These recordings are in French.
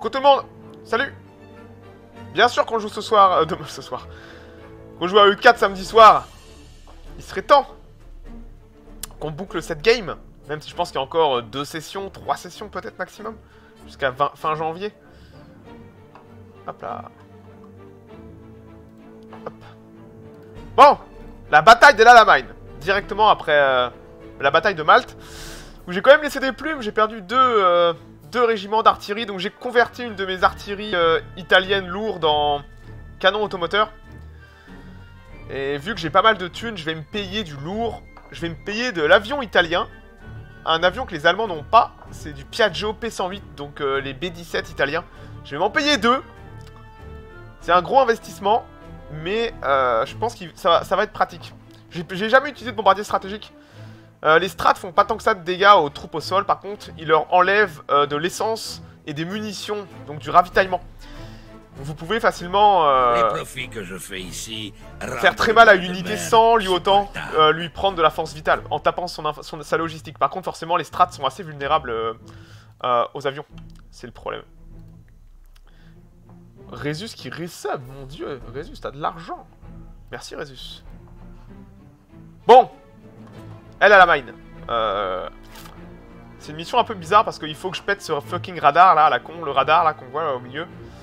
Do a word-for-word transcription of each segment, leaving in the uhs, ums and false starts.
Coucou tout le monde. Salut. Bien sûr qu'on joue ce soir... Euh, demain, ce soir. Qu'on joue à E quatre samedi soir. Il serait temps qu'on boucle cette game. Même si je pense qu'il y a encore deux sessions, trois sessions peut-être maximum. Jusqu'à fin janvier. Hop là. Hop. Bon. La bataille de l'Alamein. Directement après euh, la bataille de Malte. Où j'ai quand même laissé des plumes. J'ai perdu deux, euh, deux régiments d'artillerie. Donc j'ai converti une de mes artilleries euh, italiennes lourdes en canon automoteur. Et vu que j'ai pas mal de thunes, je vais me payer du lourd. Je vais me payer de l'avion italien. Un avion que les Allemands n'ont pas. C'est du Piaggio P cent huit. Donc euh, les B dix-sept italiens. Je vais m'en payer deux. C'est un gros investissement. Mais euh, je pense que ça, ça va être pratique. J'ai jamais utilisé de bombardier stratégique. Euh, les strats font pas tant que ça de dégâts aux troupes au sol. Par contre, ils leur enlèvent euh, de l'essence et des munitions. Donc du ravitaillement. Vous pouvez facilement euh, Les profits que je fais ici faire très mal à une unité sans lui autant euh, lui prendre de la force vitale en tapant son, son, sa logistique. Par contre, forcément, les strats sont assez vulnérables euh, euh, aux avions. C'est le problème. Résus qui resub, mon dieu. Résus, t'as de l'argent. Merci, Résus. Bon. Elle a la mine. Euh... C'est une mission un peu bizarre parce qu'il faut que je pète ce fucking radar là, la con, le radar là qu'on voit là, au milieu.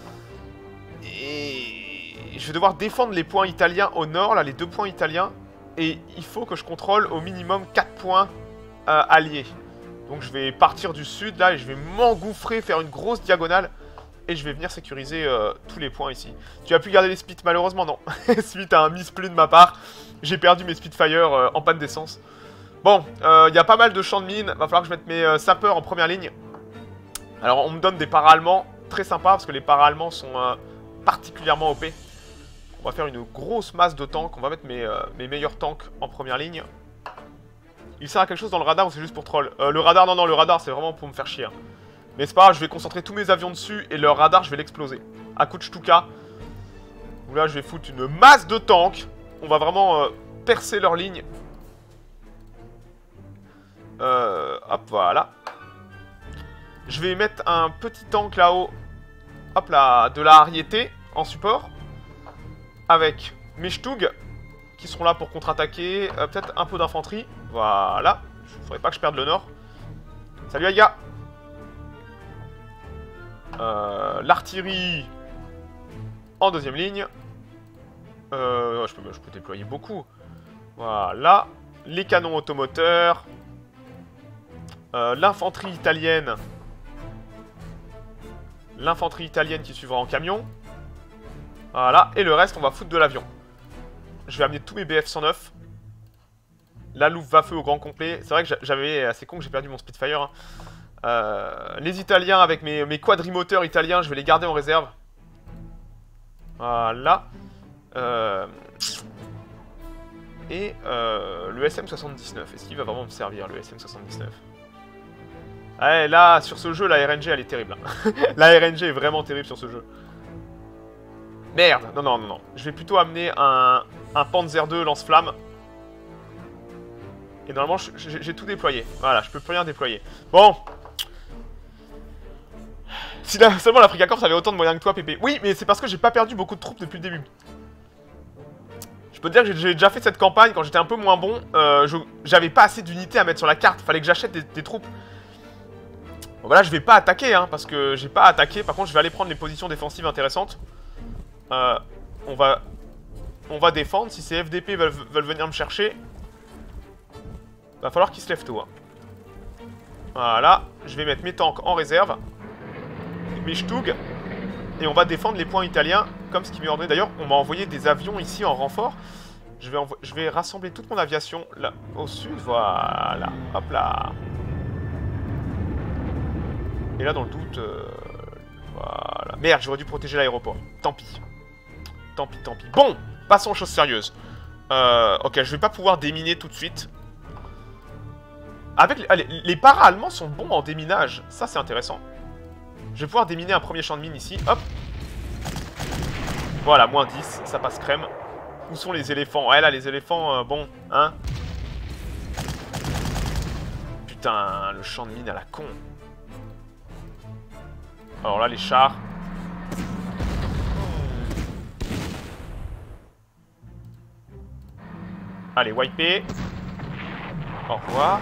Et je vais devoir défendre les points italiens au nord, là, les deux points italiens. Et il faut que je contrôle au minimum quatre points euh, alliés. Donc je vais partir du sud, là, et je vais m'engouffrer, faire une grosse diagonale. Et je vais venir sécuriser euh, tous les points ici. Tu as pu garder les Spits, malheureusement, non. Suite à un misplay de ma part, j'ai perdu mes Spitfire euh, en panne d'essence. Bon, il euh, y a pas mal de champs de mines. Va falloir que je mette mes euh, sapeurs en première ligne. Alors, on me donne des para-allemands très sympas, parce que les para-allemands sont... Euh, particulièrement O P. On va faire une grosse masse de tanks. On va mettre mes, euh, mes meilleurs tanks en première ligne. Il sert à quelque chose dans le radar ou c'est juste pour troll? euh, Le radar, non, non, le radar, c'est vraiment pour me faire chier. Hein. Mais c'est pas grave, je vais concentrer tous mes avions dessus et leur radar, je vais l'exploser. À coup de Stuka. Où là, je vais foutre une masse de tanks. On va vraiment euh, percer leur ligne. Euh, hop, voilà. Je vais mettre un petit tank là-haut. Hop là, de la Ariete en support. Avec mes Stug qui seront là pour contre-attaquer. Euh, Peut-être un peu d'infanterie. Voilà. Il ne faudrait pas que je perde le nord. Salut les gars. Euh, L'artillerie en deuxième ligne. Euh, je, peux, je peux déployer beaucoup. Voilà. Les canons automoteurs. Euh, L'infanterie italienne. L'infanterie italienne qui suivra en camion. Voilà. Et le reste, on va foutre de l'avion. Je vais amener tous mes B F cent neuf. La Luftwaffe au grand complet. C'est vrai que j'avais... C'est con que j'ai perdu mon Spitfire. Hein. Euh, les Italiens avec mes, mes quadrimoteurs italiens, je vais les garder en réserve. Voilà. Euh... Et euh, le S M soixante-dix-neuf. Est-ce qu'il va vraiment me servir, le S M soixante-dix-neuf? Ouais, là, sur ce jeu, la R N G, elle est terrible. La R N G est vraiment terrible sur ce jeu. Merde, non, non, non, non. Je vais plutôt amener un, un Panzer deux lance-flamme. Et normalement, j'ai tout déployé. Voilà, je peux plus rien déployer. Bon. Si là, seulement l'Africa Corps avait autant de moyens que toi, Pépé. Oui, mais c'est parce que j'ai pas perdu beaucoup de troupes depuis le début. Je peux te dire que j'ai déjà fait cette campagne quand j'étais un peu moins bon. Euh, J'avais pas assez d'unités à mettre sur la carte. Fallait que j'achète des, des troupes. Bon, voilà, je vais pas attaquer, hein, parce que j'ai pas attaqué. Par contre, je vais aller prendre les positions défensives intéressantes. Euh, on va... On va défendre. Si ces F D P veulent, veulent venir me chercher, va falloir qu'ils se lèvent tôt. Hein. Voilà. Je vais mettre mes tanks en réserve. Mes Stug. Et on va défendre les points italiens, comme ce qui m'est ordonné. D'ailleurs, on m'a envoyé des avions ici en renfort. Je vais, je vais rassembler toute mon aviation là, au sud. Voilà. Hop là. Et là, dans le doute... Euh, voilà. Merde, j'aurais dû protéger l'aéroport. Tant pis. Tant pis, tant pis. Bon, passons aux choses sérieuses. Euh, ok, je vais pas pouvoir déminer tout de suite. Avec les, allez, les para-allemands sont bons en déminage. Ça, c'est intéressant. Je vais pouvoir déminer un premier champ de mine ici. Hop. Voilà, moins dix. Ça passe crème. Où sont les éléphants? Ouais, là, les éléphants, euh, bon, hein. Putain, le champ de mine à la con. Alors là, les chars. Allez, wiper. Au revoir.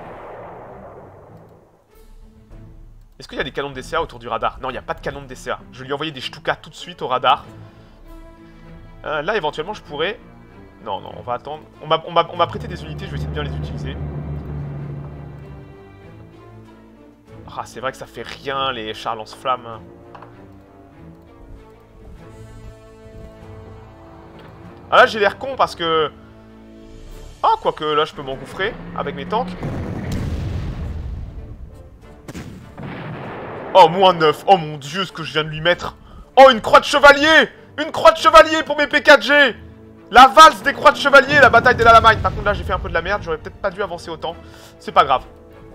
Est-ce qu'il y a des canons de D C A autour du radar? Non, il n'y a pas de canon de D C A. Je vais lui envoyer des Stuka tout de suite au radar. Euh, là, éventuellement, je pourrais... Non, non, on va attendre. On m'a prêté des unités, je vais essayer de bien les utiliser. Ah, c'est vrai que ça fait rien, les chars lance-flammes. Ah là, j'ai l'air con parce que... Ah, quoique là, je peux m'engouffrer avec mes tanks. Oh, moins neuf. Oh mon dieu, ce que je viens de lui mettre. Oh, une croix de chevalier. Une croix de chevalier pour mes P quatre G. La valse des croix de chevalier, la bataille des Lalamagne. Par contre, là, j'ai fait un peu de la merde. J'aurais peut-être pas dû avancer autant. C'est pas grave.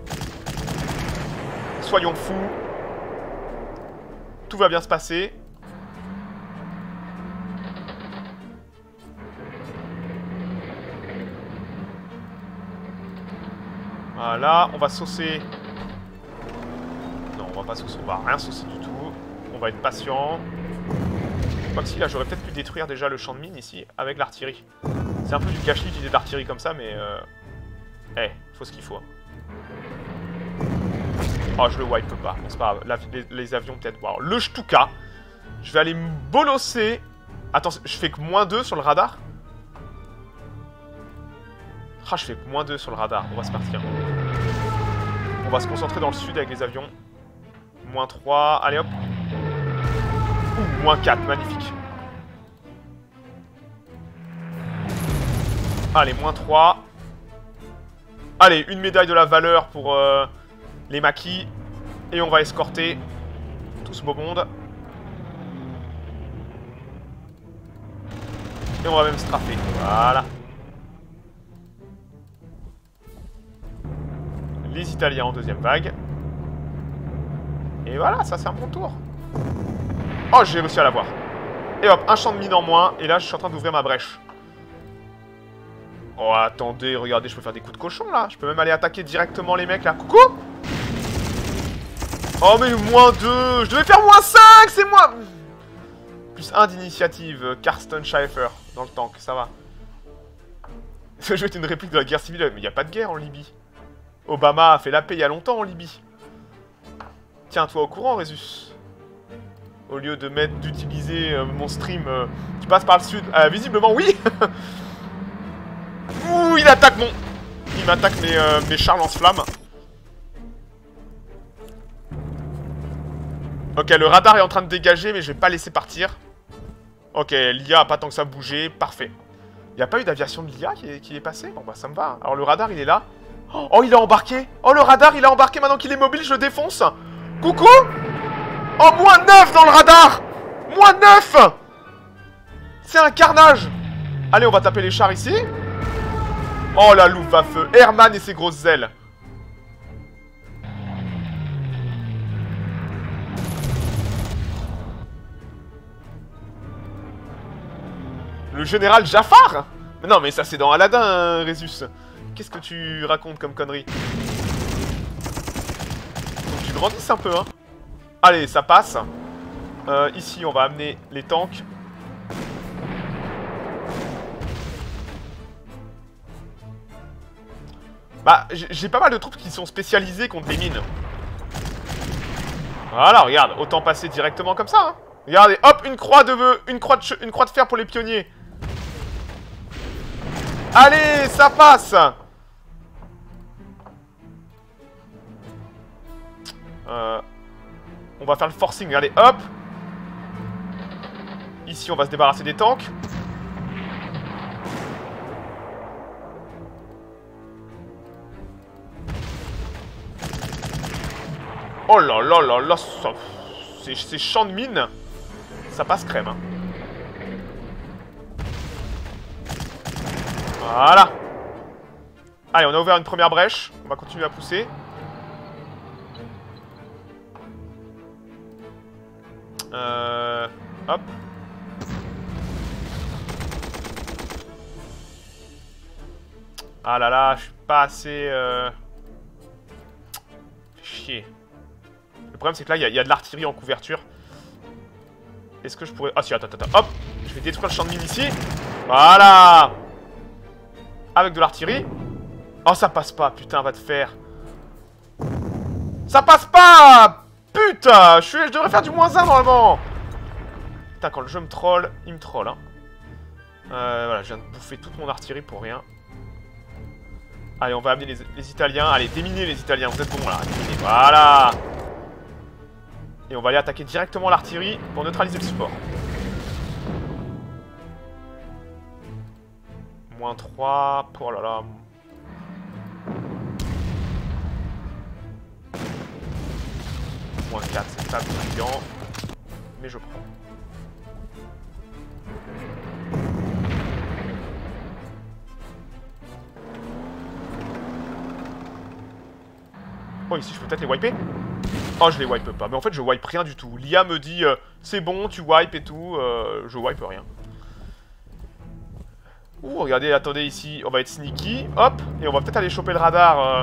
Soyons fous. Tout va bien se passer. Voilà, on va saucer. Non, on va pas saucer, on va rien saucer du tout. On va être patient. Quoi que si, là, j'aurais peut-être pu détruire déjà le champ de mine ici avec l'artillerie. C'est un peu du gâchis d'utiliser de l'artillerie comme ça, mais... Euh... Eh, faut ce qu'il faut. Oh, je le wipe pas. Bon, c'est pas grave. La, les, les avions, peut-être. Wow. Le Stuka. Je vais aller me bolosser. Attends, je fais que moins deux sur le radar. Ah, je fais que moins deux sur le radar. On va se partir. On va se concentrer dans le sud avec les avions. moins trois. Allez, hop. Ouh, moins quatre. Magnifique. Allez, moins trois. Allez, une médaille de la valeur pour euh, les maquis. Et on va escorter tout ce beau monde. Et on va même straffer. Voilà. Les Italiens en deuxième vague. Et voilà, ça c'est un bon tour. Oh, j'ai réussi à l'avoir. Et hop, un champ de mine en moins. Et là, je suis en train d'ouvrir ma brèche. Oh, attendez, regardez, je peux faire des coups de cochon, là. Je peux même aller attaquer directement les mecs, là. Coucou. Oh, mais moins deux. Je devais faire moins cinq, c'est moi. Plus un d'initiative. Karsten Schaeffer dans le tank, ça va. Ce jeu est une réplique de la guerre civile. Mais il n'y a pas de guerre en Libye. Obama a fait la paix il y a longtemps en Libye. Tiens-toi au courant, Résus. Au lieu de mettre d'utiliser euh, mon stream, euh, tu passes par le sud. Euh, visiblement, oui. Ouh, il attaque mon... Il m'attaque mes, euh, mes chars lance-flammes. Ok, le radar est en train de dégager, mais je vais pas laisser partir. Ok, l'I A a pas tant que ça bougé. Parfait. Il n'y a pas eu d'aviation de l'I A qui est, qui est passée? Bon, bah, ça me va. Alors, le radar, il est là. Oh, il a embarqué. Oh, le radar, il a embarqué. Maintenant qu'il est mobile, je le défonce. Coucou. Oh, moins neuf dans le radar. Moins neuf. C'est un carnage. Allez, on va taper les chars ici. Oh, la loupe à feu. Herman et ses grosses ailes. Le général Jafar. Mais non, mais ça, c'est dans Aladdin, hein, Résus. Qu'est-ce que tu racontes comme connerie? Faut que tu grandisses un peu, hein. Allez, ça passe. Euh, ici, on va amener les tanks. Bah, j'ai pas mal de troupes qui sont spécialisées contre les mines. Voilà, regarde, autant passer directement comme ça, hein. Regardez, hop, une croix de, une croix de, une croix de fer pour les pionniers. Allez, ça passe. Euh, on va faire le forcing, allez, hop. Ici, on va se débarrasser des tanks. Oh là là là là, ces, ces champs de mine, ça passe crème, hein. Voilà. Allez, on a ouvert une première brèche. On va continuer à pousser. Euh... Hop. Ah là là, je suis pas assez... Euh... Chier. Le problème, c'est que là, il y, y a de l'artillerie en couverture. Est-ce que je pourrais... Ah si, attends, attends, hop. Je vais détruire le champ de mine ici. Voilà. Avec de l'artillerie. Oh, ça passe pas, putain, va te faire. Ça passe pas. Putain, je, suis... je devrais faire du moins un normalement. Putain, quand le jeu me troll, il me troll, hein. Euh, voilà, je viens de bouffer toute mon artillerie pour rien. Allez, on va amener les, les Italiens. Allez, déminez les Italiens, vous êtes bons là. Déminez. Voilà. Et on va aller attaquer directement l'artillerie pour neutraliser le support. Moins trois. Oh là là. Moins quatre, c'est pas brillant. Mais je prends. Oh, ici, je peux peut-être les wiper. Oh, je les wipe pas. Mais en fait, je wipe rien du tout. L'I A me dit, euh, c'est bon, tu wipes et tout. Euh, je wipe rien. Ouh, regardez, attendez, ici, on va être sneaky. Hop, et on va peut-être aller choper le radar. Euh...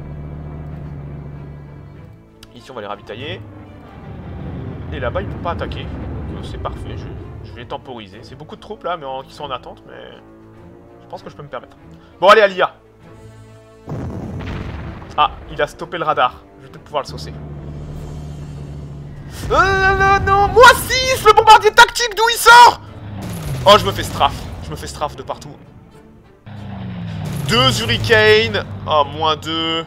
Ici, on va les ravitailler. Et là-bas, ils ne peuvent pas attaquer. Donc, c'est parfait. Je, je vais temporiser. C'est beaucoup de troupes, là, mais en, qui sont en attente. Mais je pense que je peux me permettre. Bon, allez, à l'I A. Ah, il a stoppé le radar. Je vais peut-être pouvoir le saucer. Euh, non, non, non, moi six, le bombardier tactique, d'où il sort? Oh, je me fais strafe. Je me fais strafe de partout. Deux hurricanes. Oh, moins deux.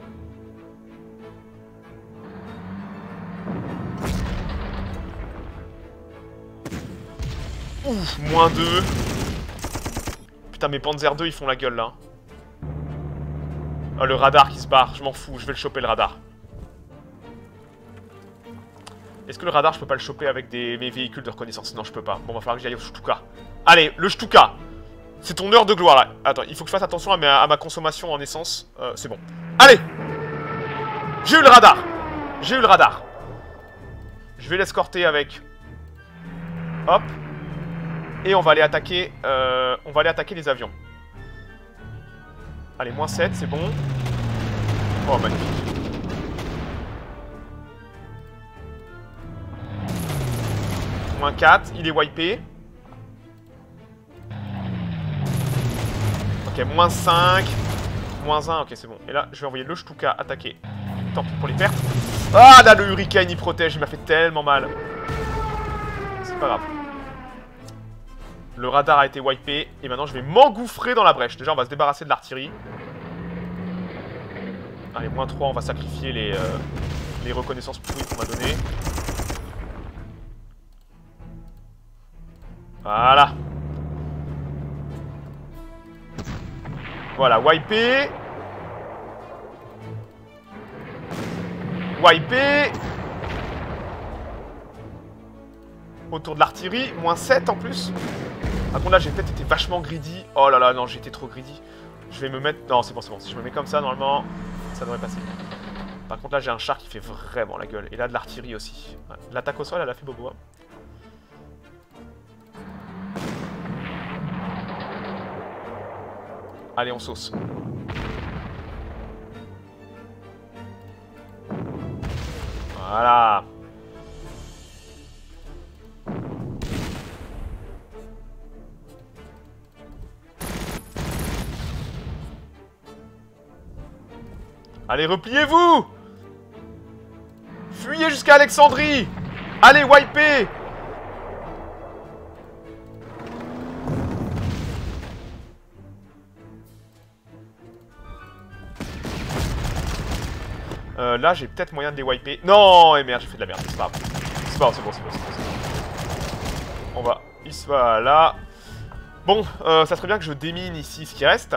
Ouf, moins deux. Putain, mes Panzer deux, ils font la gueule, là. Oh, le radar qui se barre, je m'en fous, je vais le choper, le radar. Est-ce que le radar, je peux pas le choper avec des, mes véhicules de reconnaissance? Non, je peux pas. Bon, va falloir que j'aille au Stuka. Allez, le Stuka. C'est ton heure de gloire, là. Attends, il faut que je fasse attention à ma, à ma consommation en essence. Euh, c'est bon. Allez. J'ai eu le radar. J'ai eu le radar. Je vais l'escorter avec... Hop. Et on va aller attaquer... Euh, on va aller attaquer les avions. Allez, moins sept, c'est bon. Oh, magnifique. Moins quatre, il est wipé. Ok, moins cinq. Moins un, ok, c'est bon. Et là, je vais envoyer le Stuka attaquer. Tant pis pour les pertes. Ah, là, le Hurricane, il protège. Il m'a fait tellement mal. C'est pas grave. Le radar a été wipé. Et maintenant, je vais m'engouffrer dans la brèche. Déjà, on va se débarrasser de l'artillerie. Allez, moins trois, on va sacrifier les, euh, les reconnaissances pourries qu'on m'a données. Voilà. Voilà, wipé. Wipé. Autour de l'artillerie, moins sept en plus. Par contre là, j'ai peut-être été vachement greedy. Oh là là, non, j'ai été trop greedy. Je vais me mettre... Non, c'est bon, c'est bon. Si je me mets comme ça, normalement, ça devrait passer. Par contre là, j'ai un char qui fait vraiment la gueule. Et là, de l'artillerie aussi. Ouais. L'attaque au sol, elle a fait bobo. Hein. Allez, on sauce. Voilà. Allez, repliez-vous! Fuyez jusqu'à Alexandrie! Allez, wipez! Euh, là, j'ai peut-être moyen de les wiper. Non, et merde, j'ai fait de la merde. C'est pas grave. C'est pas grave, c'est bon, c'est bon, c'est bon, c'est bon. On va... Il se va là. Bon, euh, ça serait bien que je démine ici ce qui reste.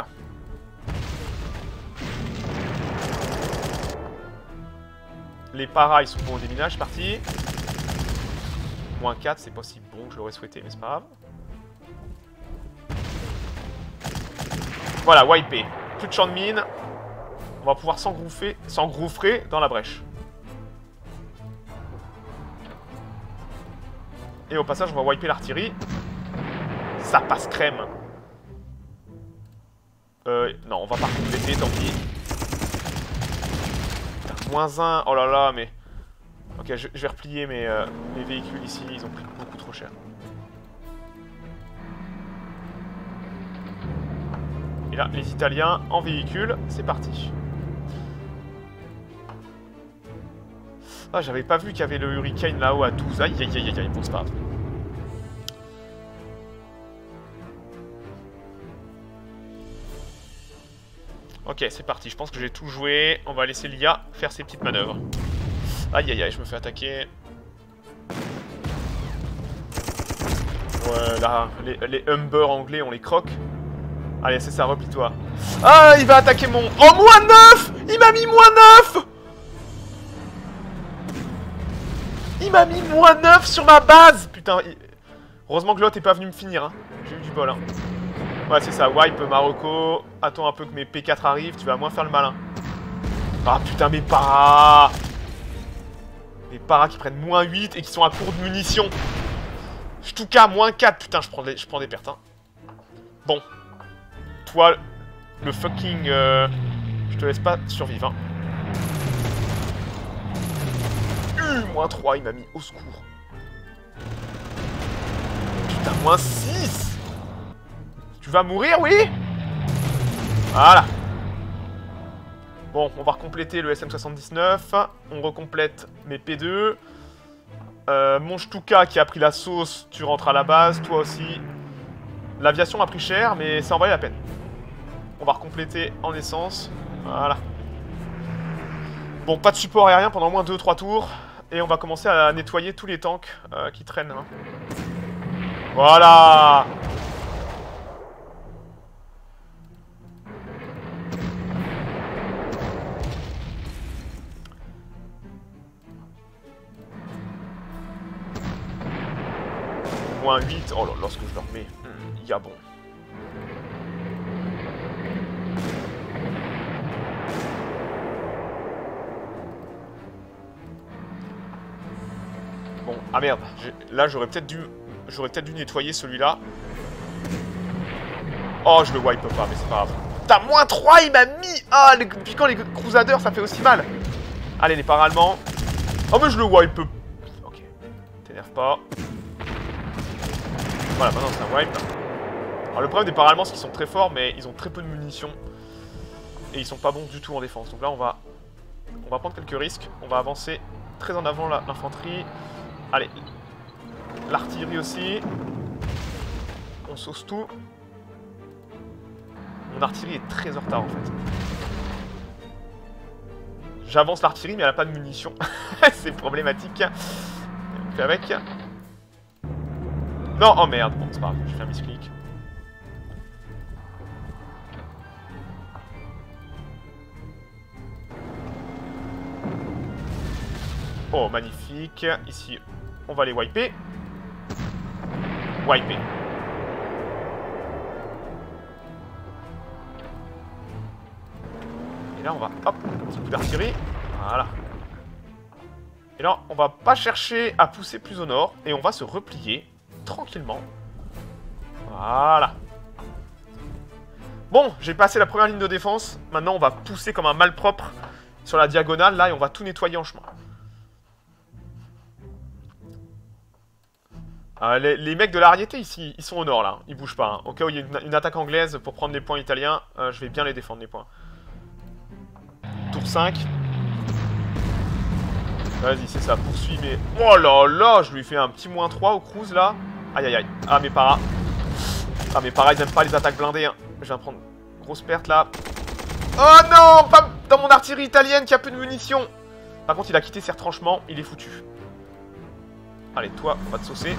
Les paras, ils sont bons au déminage, parti. Moins quatre, c'est pas si bon que je l'aurais souhaité, mais c'est pas grave. Voilà, wipé. Plus de champ de mine. On va pouvoir s'engouffrer, s'engouffrer dans la brèche. Et au passage, on va wiper l'artillerie. Ça passe crème. Euh, non, on va pas compléter, tant pis. Putain, moins un. Oh là là, mais... Ok, je, je vais replier mes, euh, mes véhicules ici, ils ont pris beaucoup trop cher. Et là, les Italiens en véhicule, c'est parti. Ah, j'avais pas vu qu'il y avait le Hurricane là-haut à douze. Aïe, aïe, aïe, aïe, bon, c'est pas grave. Ok, c'est parti, je pense que j'ai tout joué. On va laisser l'I A faire ses petites manœuvres. Aïe, aïe, aïe, je me fais attaquer. Ouais, là, les, les Humber anglais, on les croque. Allez, c'est ça, replie-toi. Ah, il va attaquer mon... Oh, moins neuf! Il m'a mis moins neuf! Il m'a mis moins neuf sur ma base! Putain, il... heureusement que l'autre est pas venu me finir, hein. J'ai eu du bol, hein. Ouais, c'est ça, wipe Marocco. Attends un peu que mes P quatre arrivent, tu vas moins faire le malin. Ah, putain, mes paras! Les paras qui prennent moins huit et qui sont à court de munitions. Stuka, moins quatre. Putain, je prends des, je prends des pertes, hein. Bon. Toi, le fucking... Euh, je te laisse pas survivre, hein. Uh, moins trois, il m'a mis au secours. Putain, moins six. Tu vas mourir, oui? Voilà. Bon, on va recompléter le S M soixante-dix-neuf. On recomplète mes P deux. Euh, mon Stuka qui a pris la sauce, tu rentres à la base. Toi aussi. L'aviation a pris cher, mais ça en valait la peine. On va recompléter en essence. Voilà. Bon, pas de support aérien pendant au moins deux trois tours. Et on va commencer à nettoyer tous les tanks euh, qui traînent. Hein. Voilà. moins huit. Oh là, lorsque je leur mets, il y a bon. Bon, ah merde, là j'aurais peut-être dû j'aurais peut-être dû nettoyer celui-là. Oh, je le wipe pas, mais c'est pas grave. T'as moins trois, il m'a mis. Ah, les... depuis quand les Crusaders ça fait aussi mal? Allez, les paras allemands. Oh, mais je le wipe. Ok, t'énerve pas. Voilà, maintenant c'est un wipe. Alors le problème des paras allemands, c'est qu'ils sont très forts, mais ils ont très peu de munitions. Et ils sont pas bons du tout en défense. Donc là, on va on va prendre quelques risques. On va avancer très en avant l'infanterie. Allez, l'artillerie aussi. On sauce tout. Mon artillerie est très en retard en fait. J'avance l'artillerie, mais elle n'a pas de munitions. C'est problématique. On fait avec. Non, oh merde, bon c'est pas grave, j'ai fait un misclick. Oh, magnifique. Ici, on va les wiper. Wiper. Et là, on va, hop, un petit coup d'artillerie. Voilà. Et là, on va pas chercher à pousser plus au nord. Et on va se replier tranquillement. Voilà. Bon, j'ai passé la première ligne de défense. Maintenant, on va pousser comme un malpropre sur la diagonale, là, et on va tout nettoyer en chemin. Euh, les, les mecs de l'Ariete ici, ils sont au nord là, ils bougent pas. Hein. Au cas où il y a une, une attaque anglaise pour prendre les points italiens, euh, je vais bien les défendre les points. Tour cinq. Vas-y, c'est ça, poursuis mais... Oh là là, je lui ai fait un petit moins trois au cruise là. Aïe aïe aïe. Ah mes paras. Ah mes paras, ils aiment pas les attaques blindées. Hein. Je viens de prendre grosse perte là. Oh non, pas dans mon artillerie italienne qui a peu de munitions. Par contre, il a quitté ses retranchements, il est foutu. Allez, toi, on va te saucer.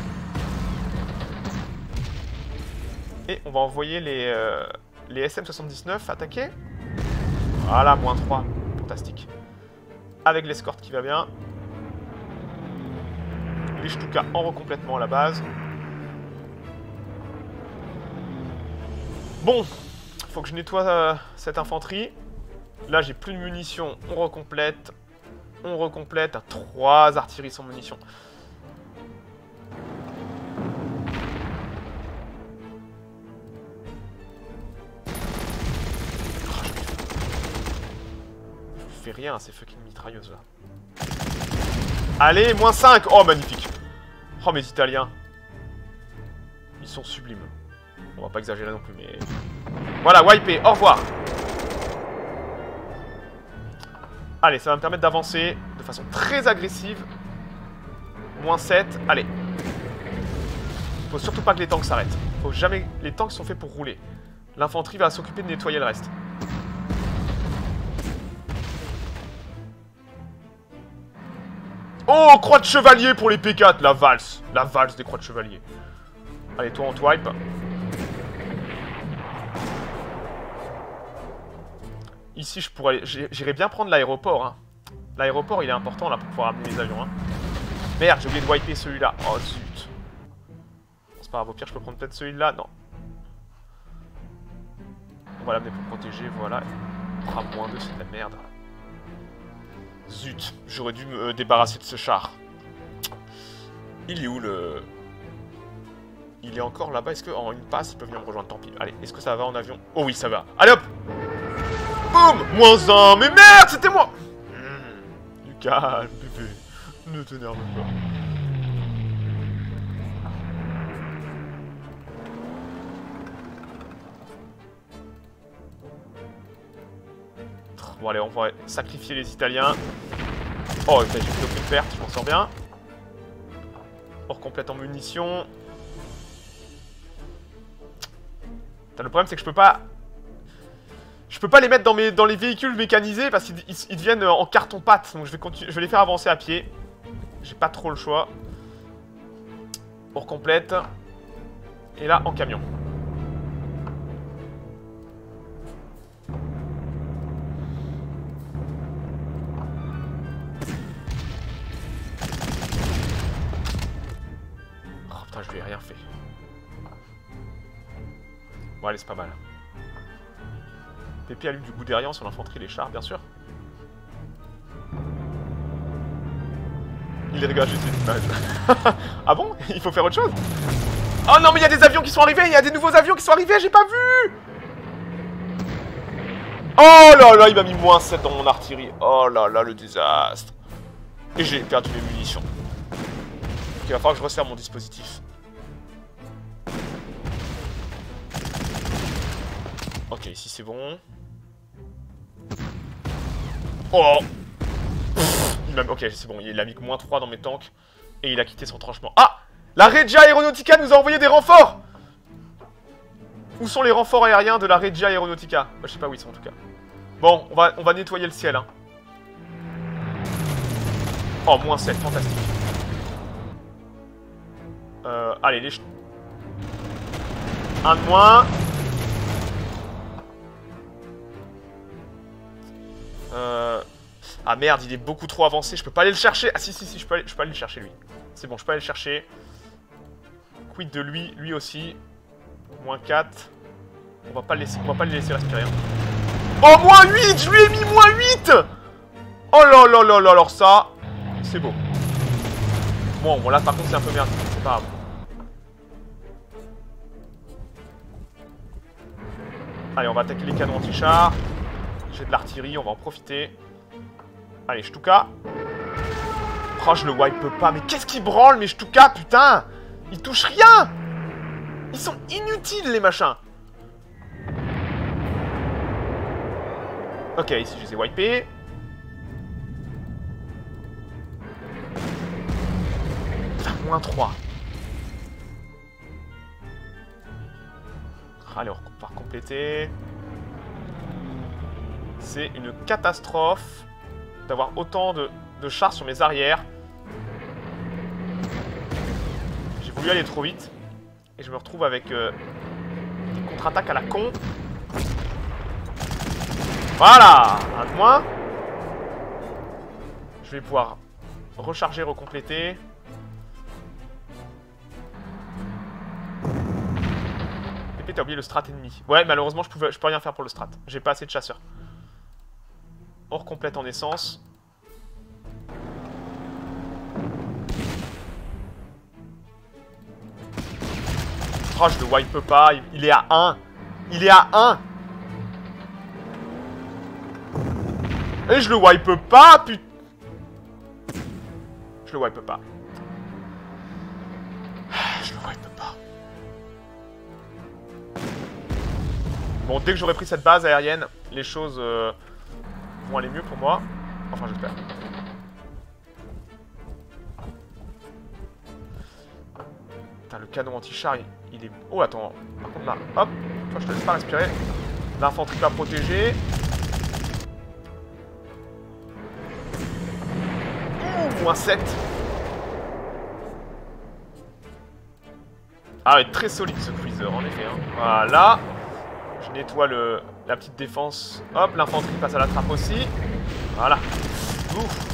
Et on va envoyer les, euh, les S M soixante-dix-neuf attaquer. Voilà, moins trois. Fantastique. Avec l'escorte qui va bien. Les Stuka en recomplètement à la base. Bon, faut que je nettoie euh, cette infanterie. Là, j'ai plus de munitions. On recomplète. On recomplète. Trois artilleries sans munitions. Fait rien à ces fucking mitrailleuses là. Allez, moins cinq. Oh, magnifique. Oh, mes Italiens. Ils sont sublimes. On va pas exagérer non plus, mais... Voilà, wipé. Au revoir. Allez, ça va me permettre d'avancer de façon très agressive. Moins sept. Allez. Faut surtout pas que les tanks s'arrêtent. Faut jamais... Les tanks sont faits pour rouler. L'infanterie va s'occuper de nettoyer le reste. Oh, croix de chevalier pour les P quatre, la valse. La valse des croix de chevalier. Allez, toi, on te wipe. Ici, je pourrais... J'irais bien prendre l'aéroport. Hein. L'aéroport, il est important, là, pour pouvoir amener les avions. Hein. Merde, j'ai oublié de wiper celui-là. Oh, zut. C'est pas grave, au pire, je peux prendre peut-être celui-là. Non. On va l'amener pour protéger, voilà. Ah, moins deux, c'est de la merde. Zut, j'aurais dû me débarrasser de ce char. Il est où le... Il est encore là-bas. Est-ce qu'en une passe, il peut venir me rejoindre? Tant pis. Allez, est-ce que ça va en avion? Oh oui, ça va. Allez hop. Boum. Moins un. Mais merde, c'était moi. mmh. Du calme, bébé. Ne t'énerve pas. Bon allez, on va sacrifier les Italiens. Oh, j'ai fait aucune perte, je m'en sors bien. Hors complète en munitions. Putain, le problème c'est que je peux pas... Je peux pas les mettre dans, mes... dans les véhicules mécanisés parce qu'ils ils, ils deviennent en carton-pâte. Donc je vais, continue... je vais les faire avancer à pied. J'ai pas trop le choix. Hors complète. Et là, en camion. Je lui ai rien fait. Bon allez, c'est pas mal. Pépé allume du Guderian sur l'infanterie, les chars, bien sûr. Il rigole juste une image. Ah bon? Il faut faire autre chose? Oh non, mais il y a des avions qui sont arrivés. Il y a des nouveaux avions qui sont arrivés, j'ai pas vu. Oh là là, il m'a mis moins sept dans mon artillerie. Oh là là, le désastre. Et j'ai perdu mes munitions. Il va falloir que je resserre mon dispositif. Ok, ici c'est bon. Oh pff, il m'a... Ok, c'est bon, il a mis que moins trois dans mes tanks. Et il a quitté son tranchement. Ah! La Regia Aeronautica nous a envoyé des renforts! Où sont les renforts aériens de la Regia Aeronautica? Bah, je sais pas où ils sont en tout cas. Bon, on va, on va nettoyer le ciel. Hein. Oh, moins sept, fantastique. Euh, allez, les... Un de moins. Euh... Ah merde, il est beaucoup trop avancé, je peux pas aller le chercher. Ah si, si, si, je peux aller, je peux aller le chercher lui. C'est bon, je peux aller le chercher. Quid de lui, lui aussi. Moins quatre. On va pas le laisser, on va pas le laisser respirer. Hein. Oh, moins huit! Je lui ai mis moins huit! Oh là là là là, alors ça, c'est beau. Bon, bon là par contre c'est un peu merde, c'est pas grave. Allez, on va attaquer les canons anti-chars. J'ai de l'artillerie, on va en profiter. Allez, Stuka. Oh, je le wipe pas. Mais qu'est-ce qu'il branle, mes Stuka, putain! Ils touchent rien! Ils sont inutiles, les machins! Ok, ici, je les ai wipés. Putain, moins trois. Allez, on va compléter. C'est une catastrophe d'avoir autant de, de chars sur mes arrières. J'ai voulu aller trop vite. Et je me retrouve avec euh, des contre-attaques à la con. Voilà! Un de moins. Je vais pouvoir recharger, recompléter. Pépé, t'as oublié le strat ennemi. Ouais, malheureusement, je, pouvais, je peux rien faire pour le strat. J'ai pas assez de chasseurs. On recomplète en essence. Oh, je le wipe pas. Il est à un. Il est à un. Et je le wipe pas, putain. Je le wipe pas. Je le wipe pas. Bon, dès que j'aurai pris cette base aérienne, les choses euh, vont aller mieux pour moi. Enfin, j'espère. Putain, le canon anti-char, il, il est... Oh, attends. Par contre, là, hop. Toi, je te laisse pas respirer. L'infanterie va protéger. Ouh, moins sept. Ah, il est très solide, ce cruiser, en effet. Hein. Voilà. Je nettoie le, la petite défense. Hop, l'infanterie passe à la trappe aussi. Voilà. Ouf.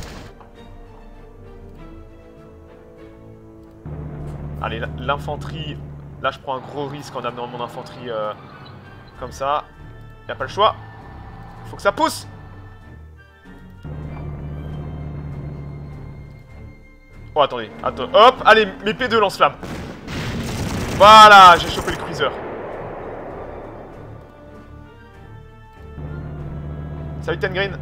Allez, l'infanterie... Là, je prends un gros risque en amenant mon infanterie euh, comme ça. Il n'y a pas le choix. Il faut que ça pousse. Oh, attendez. Attends. Hop, allez, mes P deux lance-flammes. Voilà, j'ai chopé le cruiser. Salut Tengreen.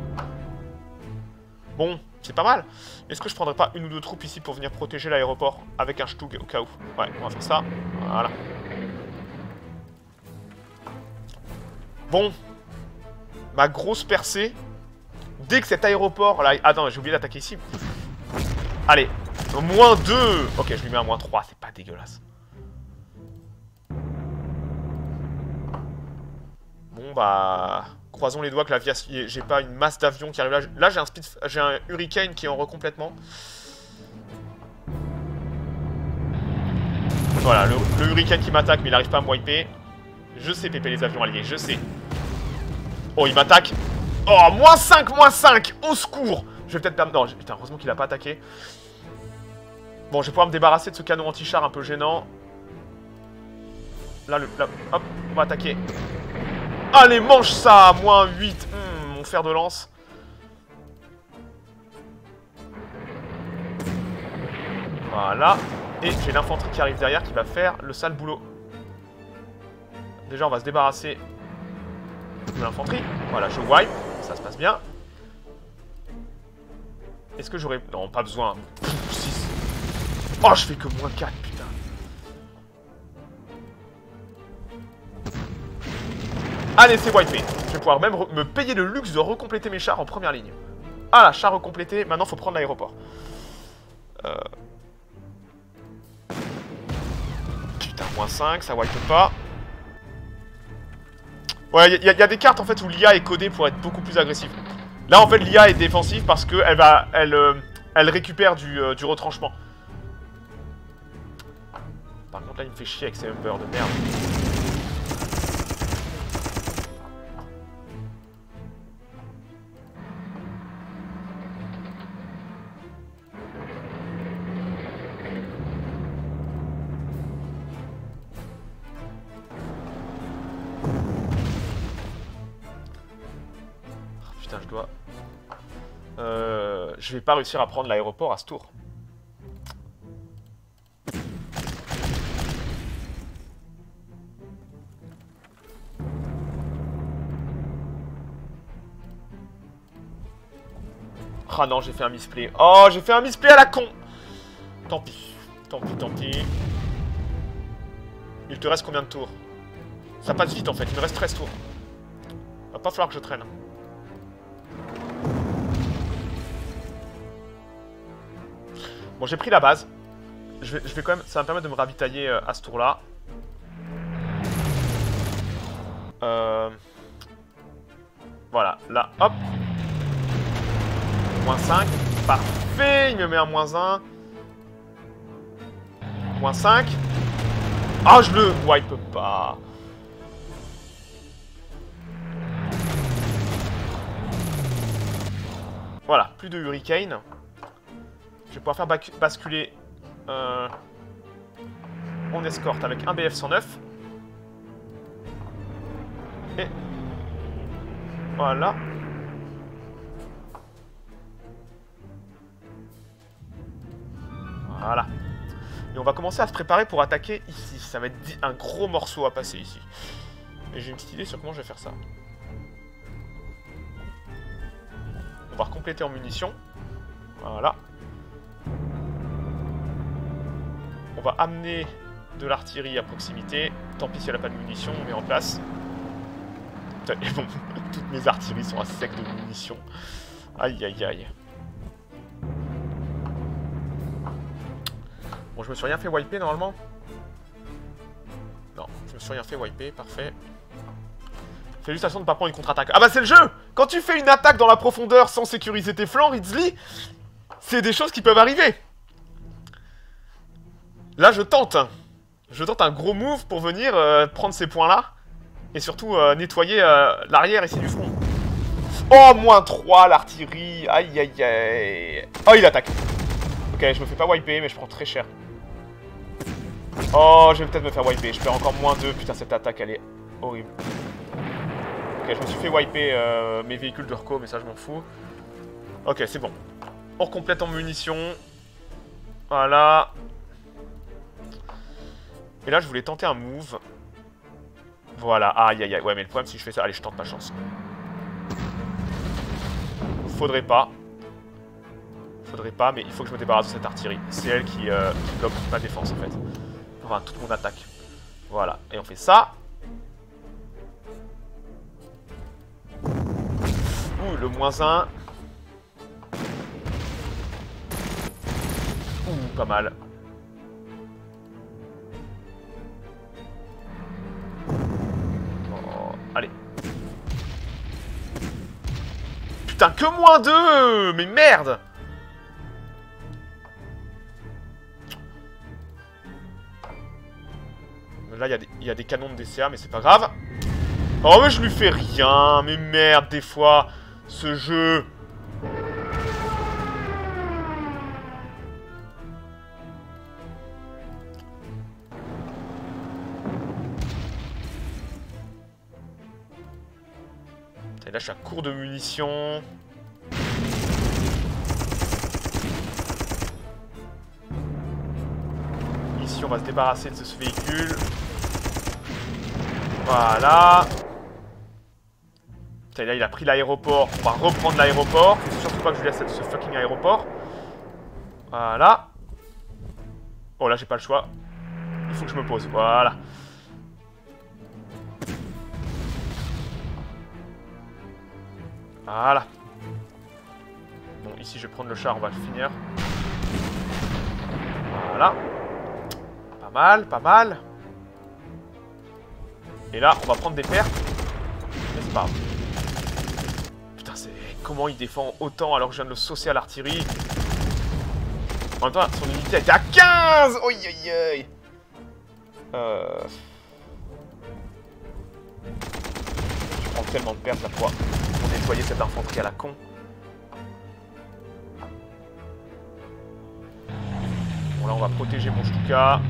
Bon, c'est pas mal. Est-ce que je prendrais pas une ou deux troupes ici pour venir protéger l'aéroport avec un Stug au cas où? Ouais, on va faire ça. Voilà. Bon. Ma grosse percée. Dès que cet aéroport... Là... Attends, j'ai oublié d'attaquer ici. Allez. moins deux. Ok, je lui mets un moins trois. C'est pas dégueulasse. Bon, bah... Croisons les doigts que l'aviation... J'ai pas une masse d'avions qui arrive là. Là, j'ai un speed... J'ai un Hurricane qui est en recomplètement. Voilà, le, le Hurricane qui m'attaque, mais il n'arrive pas à me wiper. Je sais péper les avions alliés, je sais. Oh, il m'attaque. Oh, moins cinq, moins cinq. Au secours. Je vais peut-être perdre... Non, putain, heureusement qu'il a pas attaqué. Bon, je vais pouvoir me débarrasser de ce canon anti-char un peu gênant. Là, le... Là, hop, on va attaquer. Allez, mange ça. Moins huit. Mmh, mon fer de lance. Voilà. Et j'ai l'infanterie qui arrive derrière qui va faire le sale boulot. Déjà, on va se débarrasser de l'infanterie. Voilà, je wipe. Ça se passe bien. Est-ce que j'aurais... Non, pas besoin. Pff, six. Oh, je fais que moins quatre, putain. Allez, c'est wipé. Je vais pouvoir même me payer le luxe de recompléter mes chars en première ligne. Ah là, char recomplété. Maintenant, faut prendre l'aéroport. Euh... Putain, moins cinq, ça wipe pas. Ouais, il y, y a des cartes en fait où l'I A est codée pour être beaucoup plus agressive. Là, en fait, l'I A est défensive parce qu'elle va, elle, euh, elle récupère du, euh, du retranchement. Par contre, là, il me fait chier avec ces humpers de merde. Putain, je dois... Euh, je vais pas réussir à prendre l'aéroport à ce tour. Ah non, j'ai fait un misplay. Oh, j'ai fait un misplay à la con. Tant pis. Tant pis, tant pis. Il te reste combien de tours? Ça passe vite en fait, il me reste treize tours. Va pas falloir que je traîne. Bon, j'ai pris la base. Je vais, je vais quand même... Ça va me permettre de me ravitailler euh, à ce tour-là. Euh... Voilà, là, hop. moins cinq. Parfait, il me met un moins un. moins cinq. Ah, je le wipe pas. Voilà, plus de Hurricane. Je vais pouvoir faire basculer euh, mon escorte avec un B F cent neuf. Et voilà. Voilà. Et on va commencer à se préparer pour attaquer ici. Ça va être un gros morceau à passer ici. Et j'ai une petite idée sur comment je vais faire ça. On va compléter en munitions. Voilà. On va amener de l'artillerie à proximité. Tant pis si elle n'a pas de munitions, on met en place. Putain, et bon, toutes mes artilleries sont à sec de munitions. Aïe, aïe, aïe. Bon, je me suis rien fait wiper normalement. Non, je me suis rien fait wiper, parfait. Félicitations de ne pas prendre une contre-attaque. Ah bah c'est le jeu! Quand tu fais une attaque dans la profondeur sans sécuriser tes flancs, Ridsley, c'est des choses qui peuvent arriver. Là, je tente. Je tente un gros move pour venir euh, prendre ces points-là. Et surtout euh, nettoyer euh, l'arrière ici du front. Oh, moins trois l'artillerie. Aïe, aïe, aïe. Oh, il attaque. Ok, je me fais pas wiper, mais je prends très cher. Oh, je vais peut-être me faire wiper. Je perds encore moins deux. Putain, cette attaque, elle est horrible. Ok, je me suis fait wiper euh, mes véhicules de reco, mais ça, je m'en fous. Ok, c'est bon. On recomplète en munitions. Voilà. Et là, je voulais tenter un move. Voilà. Aïe, aïe, aïe. Ouais, mais le problème, si je fais ça... Allez, je tente ma chance. Faudrait pas. Faudrait pas, mais il faut que je me débarrasse de cette artillerie. C'est elle qui, euh, qui bloque toute ma défense, en fait. Enfin, toute mon attaque. Voilà. Et on fait ça. Ouh, le moins un. Ouh, pas mal. Oh, allez. Putain, que moins deux! Mais merde! Là, il y, y a des canons de D C A, mais c'est pas grave. Oh, mais je lui fais rien. Mais merde, des fois, ce jeu. Et là, je suis à court de munitions. Ici, on va se débarrasser de ce véhicule. Voilà. Putain, là, il a pris l'aéroport. On va reprendre l'aéroport. Faut surtout pas que je lui laisse ce fucking aéroport. Voilà. Oh, là, j'ai pas le choix. Il faut que je me pose. Voilà. Voilà. Bon, ici, je vais prendre le char. On va le finir. Voilà. Pas mal, pas mal. Et là, on va prendre des pertes. Mais c'est pas grave. Putain, c'est... Comment il défend autant alors que je viens de le saucer à l'artillerie? En même temps, son unité était à quinze. Oi, oi, oi. Euh... Je prends tellement de pertes là pour, pour nettoyer cette infanterie à la con. Bon, là, on va protéger mon Stuka.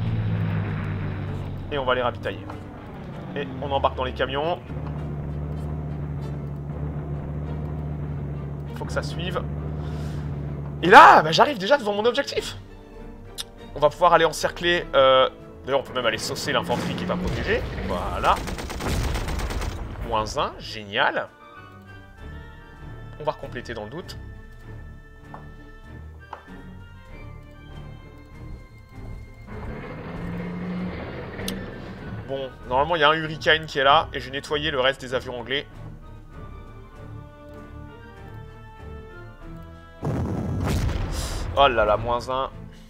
Et on va les ravitailler. Et on embarque dans les camions. Faut que ça suive. Et là, bah, j'arrive déjà devant mon objectif. On va pouvoir aller encercler... Euh... D'ailleurs, on peut même aller saucer l'infanterie qui est pas protégée. Voilà. Moins un, génial. On va recompléter dans le doute. Bon, normalement, il y a un Hurricane qui est là, et j'ai nettoyé le reste des avions anglais. Oh là là, moins un.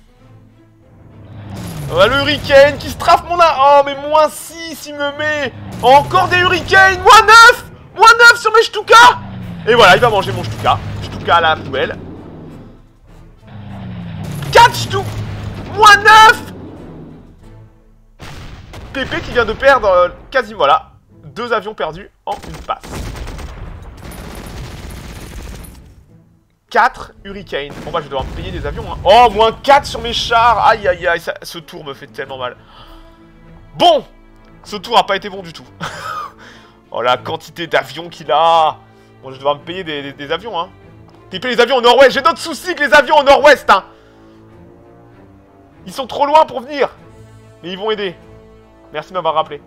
Oh, le Hurricane qui strafe mon a... Oh, mais moins six, il me met. Encore des Hurricanes. Moins neuf. Moins neuf sur mes Stuka. Et voilà, il va manger mon Stuka. Stuka à la poubelle. quatre Stuka. Moins neuf. Pépé qui vient de perdre euh, quasiment, voilà, deux avions perdus en une passe. quatre Hurricanes. Bon bah je vais devoir me payer des avions, hein. Oh, moins quatre sur mes chars. Aïe aïe aïe, ça, ce tour me fait tellement mal. Bon, ce tour a pas été bon du tout. Oh la quantité d'avions qu'il a. Bon, je vais devoir me payer des, des, des avions, hein. Taper les avions au nord-ouest. J'ai d'autres soucis que les avions au nord-ouest, hein. Ils sont trop loin pour venir. Mais ils vont aider. Merci de m'avoir rappelé.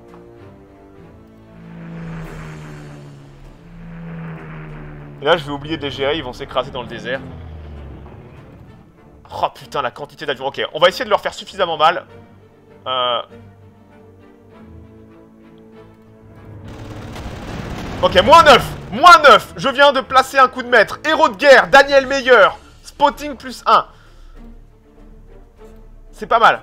Et là, je vais oublier de les gérer, ils vont s'écraser dans le désert. Oh putain, la quantité d'avions. Ok, on va essayer de leur faire suffisamment mal. Euh... Ok, moins neuf. Moins neuf. Je viens de placer un coup de maître. Héros de guerre, Daniel Meyer. Spotting plus un. C'est pas mal.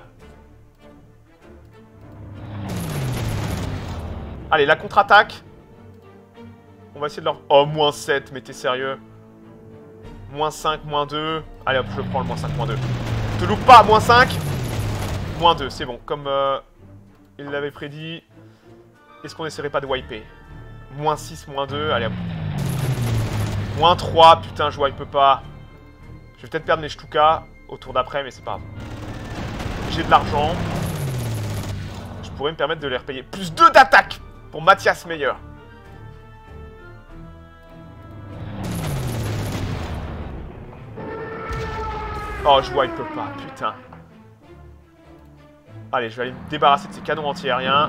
Allez, la contre-attaque. On va essayer de leur... Oh, moins sept, mais t'es sérieux? Moins cinq, moins deux. Allez hop, je le prends le moins cinq, moins deux. Te loupe pas, moins cinq. Moins deux, c'est bon. Comme euh, il l'avait prédit. Est-ce qu'on essaierait pas de wiper? Moins six, moins deux, allez hop. Moins trois, putain, je wipe pas. Je vais peut-être perdre mes Stuka au tour d'après, mais c'est pas grave. J'ai de l'argent. Je pourrais me permettre de les repayer. Plus deux d'attaque pour Mathias Meyer. Oh, je wipe pas, putain. Allez, je vais aller me débarrasser de ces canons anti-aériens.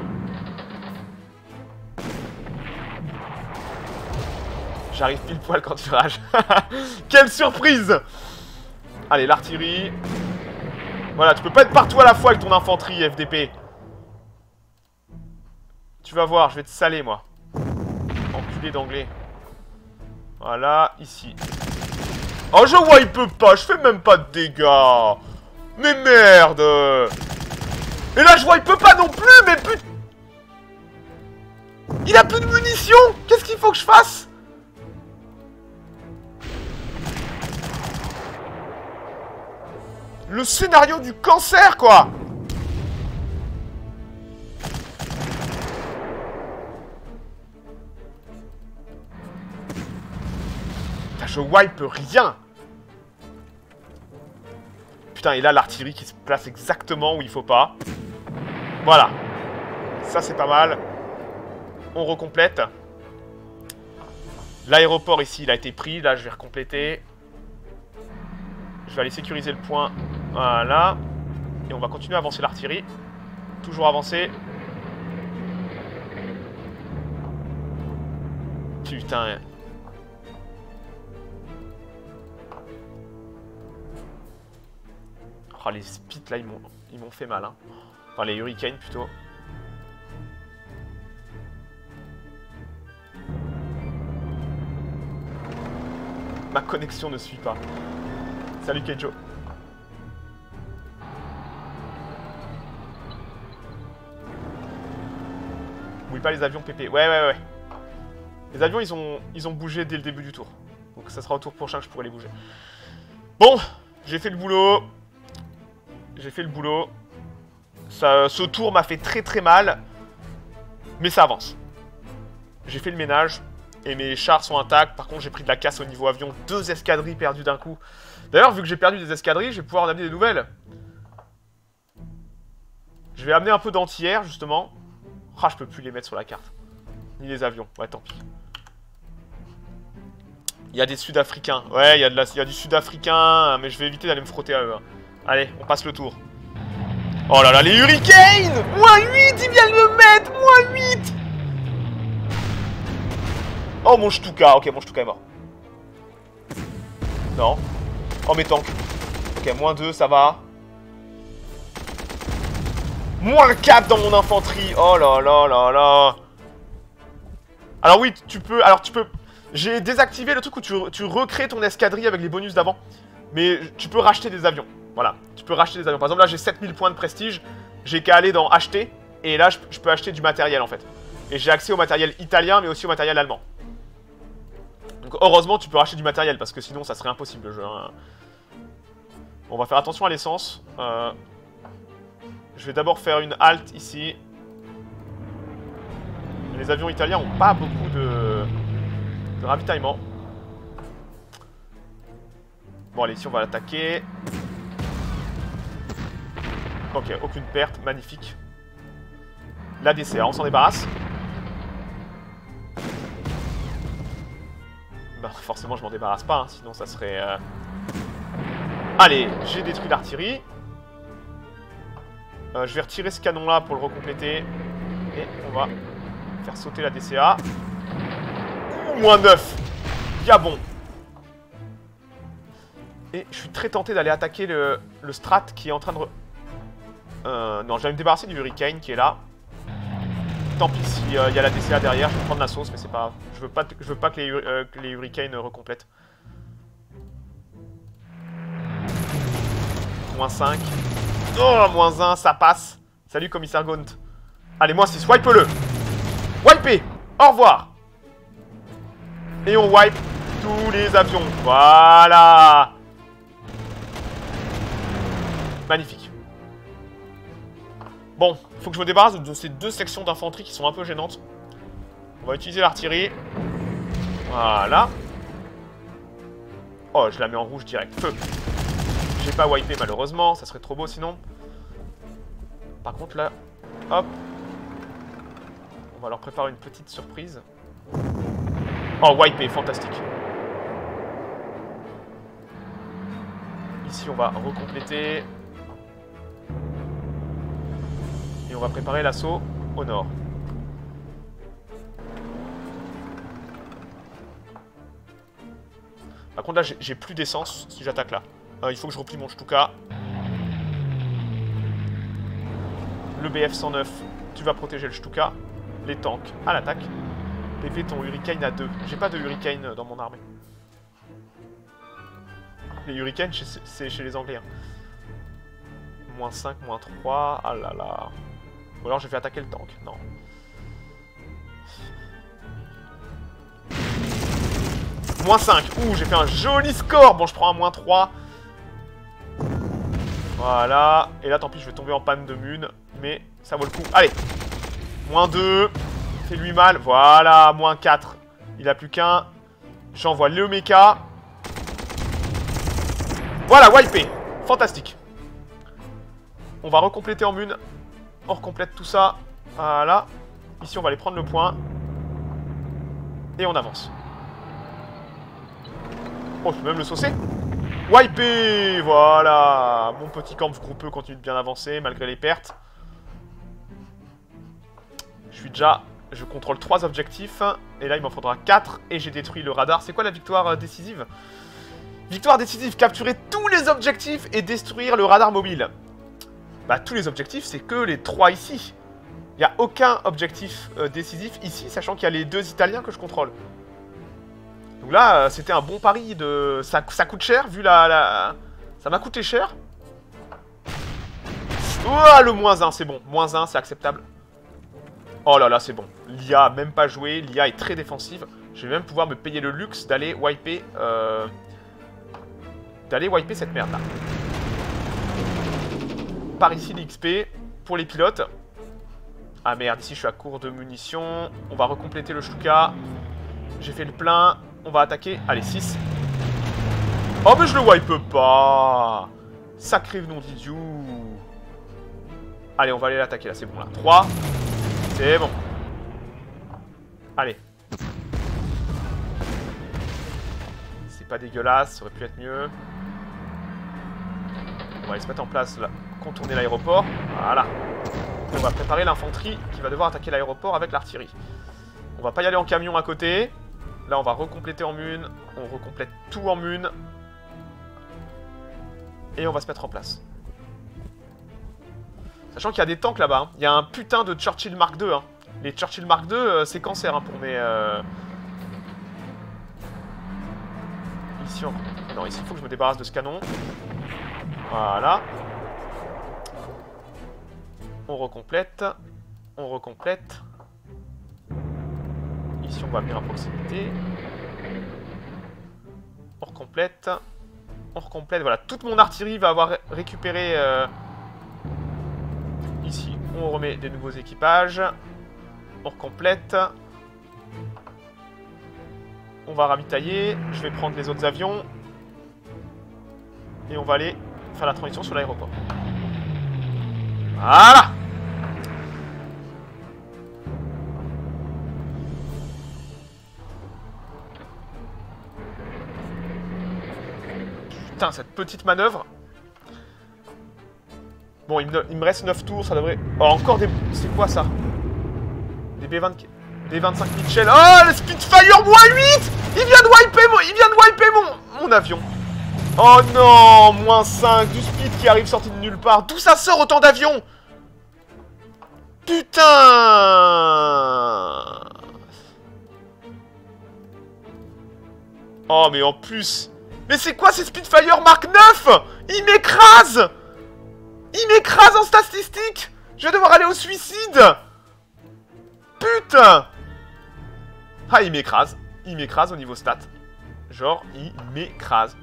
J'arrive pile poil quand tu rages. Quelle surprise! Allez, l'artillerie. Voilà, tu peux pas être partout à la fois avec ton infanterie, F D P. Tu vas voir, je vais te saler, moi. Enculé d'anglais. Voilà, ici. Oh, je wipe pas, je fais même pas de dégâts. Mais merde. Et là, je wipe pas non plus, mais putain. Il a plus de munitions. Qu'est-ce qu'il faut que je fasse? Le scénario du cancer, quoi. Je wipe rien. Putain, et là, l'artillerie qui se place exactement où il faut pas. Voilà. Ça, c'est pas mal. On recomplète. L'aéroport, ici, il a été pris. Là, je vais recompléter. Je vais aller sécuriser le point. Voilà. Et on va continuer à avancer l'artillerie. Toujours avancer. Putain. Oh, les spits là, ils m'ont ils m'ont fait mal. Hein. Enfin, les hurricanes plutôt. Ma connexion ne suit pas. Salut Keijo. Bouille pas les avions P P. Ouais, ouais, ouais. Les avions, ils ont, ils ont bougé dès le début du tour. Donc ça sera au tour prochain que je pourrai les bouger. Bon, j'ai fait le boulot. J'ai fait le boulot. Ça, ce tour m'a fait très très mal. Mais ça avance. J'ai fait le ménage. Et mes chars sont intacts. Par contre, j'ai pris de la casse au niveau avion. Deux escadrilles perdues d'un coup. D'ailleurs, vu que j'ai perdu des escadrilles, je vais pouvoir en amener des nouvelles. Je vais amener un peu d'anti-air, justement. Ah, je peux plus les mettre sur la carte. Ni les avions. Ouais, tant pis. Il y a des Sud-Africains. Ouais, il y a, de la, il y a du Sud-Africain. Mais je vais éviter d'aller me frotter à eux. Hein. Allez, on passe le tour. Oh là là, les hurricanes! moins huit, ils viennent me mettre! moins huit! Oh, mon Stuka. Ok, mon Stuka est mort. Non. Oh, mes tanks. Ok, moins deux, ça va. moins quatre dans mon infanterie. Oh là là là là. Alors oui, tu peux... Alors tu peux... J'ai désactivé le truc où tu, tu recrées ton escadrille avec les bonus d'avant. Mais tu peux racheter des avions. Voilà, tu peux racheter des avions. Par exemple, là, j'ai sept mille points de prestige. J'ai qu'à aller dans acheter. Et là, je, je peux acheter du matériel, en fait. Et j'ai accès au matériel italien, mais aussi au matériel allemand. Donc, heureusement, tu peux racheter du matériel, parce que sinon, ça serait impossible, le jeu. Hein. On va faire attention à l'essence. Euh, je vais d'abord faire une halte, ici. Les avions italiens n'ont pas beaucoup de, de ravitaillement. Bon, allez, ici, on va l'attaquer. Ok, aucune perte, magnifique. La D C A, on s'en débarrasse. Bah, forcément, je m'en débarrasse pas, hein, sinon ça serait... Euh... Allez, j'ai détruit l'artillerie. Euh, je vais retirer ce canon-là pour le recompléter. Et on va faire sauter la D C A. Ouh, moins neuf. Bien bon. Et je suis très tenté d'aller attaquer le, le strat qui est en train de... Re... Euh, non, je vais me débarrasser du Hurricane qui est là. Tant pis s'il y a la D C A derrière, je vais prendre la sauce, mais c'est pas grave. Je veux pas, je veux pas que les, euh, que les Hurricanes recomplètent. moins cinq. Oh, moins un, ça passe. Salut, commissaire Gaunt. Allez, moins six, wipe-le. Wipe. Au revoir. Et on wipe tous les avions. Voilà. Magnifique. Bon, il faut que je me débarrasse de ces deux sections d'infanterie qui sont un peu gênantes. On va utiliser l'artillerie. Voilà. Oh, je la mets en rouge direct. Feu. J'ai pas wipé malheureusement, ça serait trop beau sinon. Par contre là, hop. On va leur préparer une petite surprise. Oh, wipé, fantastique. Ici on va recompléter. Et on va préparer l'assaut au nord. Par contre là j'ai plus d'essence si j'attaque là. Euh, il faut que je replie mon Stuka. Le B F cent neuf, tu vas protéger le Stuka. Les tanks à l'attaque. P V, ton Hurricane à deux. J'ai pas de Hurricane dans mon armée. Les Hurricanes, c'est chez les Anglais. Hein. moins cinq, moins trois. Ah là là. Ou alors je vais attaquer le tank. Non. moins cinq. Ouh, j'ai fait un joli score. Bon, je prends un moins trois. Voilà. Et là, tant pis, je vais tomber en panne de mune. Mais ça vaut le coup. Allez. moins deux. Fais-lui mal. Voilà. moins quatre. Il a plus qu'un. J'envoie le mecha. Voilà, wipé. Fantastique. On va recompléter en mune. On recomplète tout ça. Voilà. Ici, on va aller prendre le point. Et on avance. Oh, je peux même le saucer. Wipé. Voilà. Mon petit camp groupeux continue de bien avancer, malgré les pertes. Je suis déjà... Je contrôle trois objectifs. Et là, il m'en faudra quatre. Et j'ai détruit le radar. C'est quoi la victoire euh, décisive? Victoire décisive. Capturer tous les objectifs et détruire le radar mobile. Bah, tous les objectifs, c'est que les trois ici. Il n'y a aucun objectif euh, décisif ici, sachant qu'il y a les deux Italiens que je contrôle. Donc là, euh, c'était un bon pari de... Ça, ça coûte cher, vu la... la... Ça m'a coûté cher. Oh, le moins un, c'est bon. moins un, c'est acceptable. Oh là là, c'est bon. L'I A a même pas joué. L'I A est très défensive. Je vais même pouvoir me payer le luxe d'aller wiper... Euh... D'aller wiper cette merde-là. Par ici, l'X P pour les pilotes. Ah merde, ici, je suis à court de munitions. On va recompléter le Stuka. J'ai fait le plein. On va attaquer. Allez, six. Oh, mais je le wipe pas. Sacré nom d'idiot. Allez, on va aller l'attaquer là, c'est bon là. trois. C'est bon. Allez. C'est pas dégueulasse, ça aurait pu être mieux. On va aller se mettre en place là. Contourner l'aéroport. Voilà. Et on va préparer l'infanterie qui va devoir attaquer l'aéroport avec l'artillerie. On va pas y aller en camion à côté. Là, on va recompléter en mune. On recomplète tout en mune. Et on va se mettre en place. Sachant qu'il y a des tanks là-bas. Hein. Il y a un putain de Churchill Mark deux. Hein. Les Churchill Mark deux, euh, c'est cancer hein, pour mes... Euh... Ici, on... Non, ici, il faut que je me débarrasse de ce canon. Voilà. On recomplète. On recomplète. Ici, on va venir à proximité. On recomplète. On recomplète. Voilà, toute mon artillerie va avoir récupéré... Euh... Ici, on remet des nouveaux équipages. On recomplète. On va ravitailler. Je vais prendre les autres avions. Et on va aller faire la transition sur l'aéroport. Voilà! Putain, cette petite manœuvre. Bon, il me, il me reste neuf tours, ça devrait... Oh, encore des... C'est quoi, ça? Des B vingt... Des vingt-cinq Mitchell. Oh, le Spitfire moins huit! Il vient de wiper mon... Il vient de wiper mon... Mon avion. Oh non, moins cinq, du speed qui arrive sorti de nulle part. D'où ça sort autant d'avions? Putain! Oh, mais en plus... Mais c'est quoi ces Spitfire Mark neuf? Il m'écrase! Il m'écrase en statistique! Je vais devoir aller au suicide! Putain! Ah, il m'écrase. Il m'écrase au niveau stat. Genre, il m'écrase.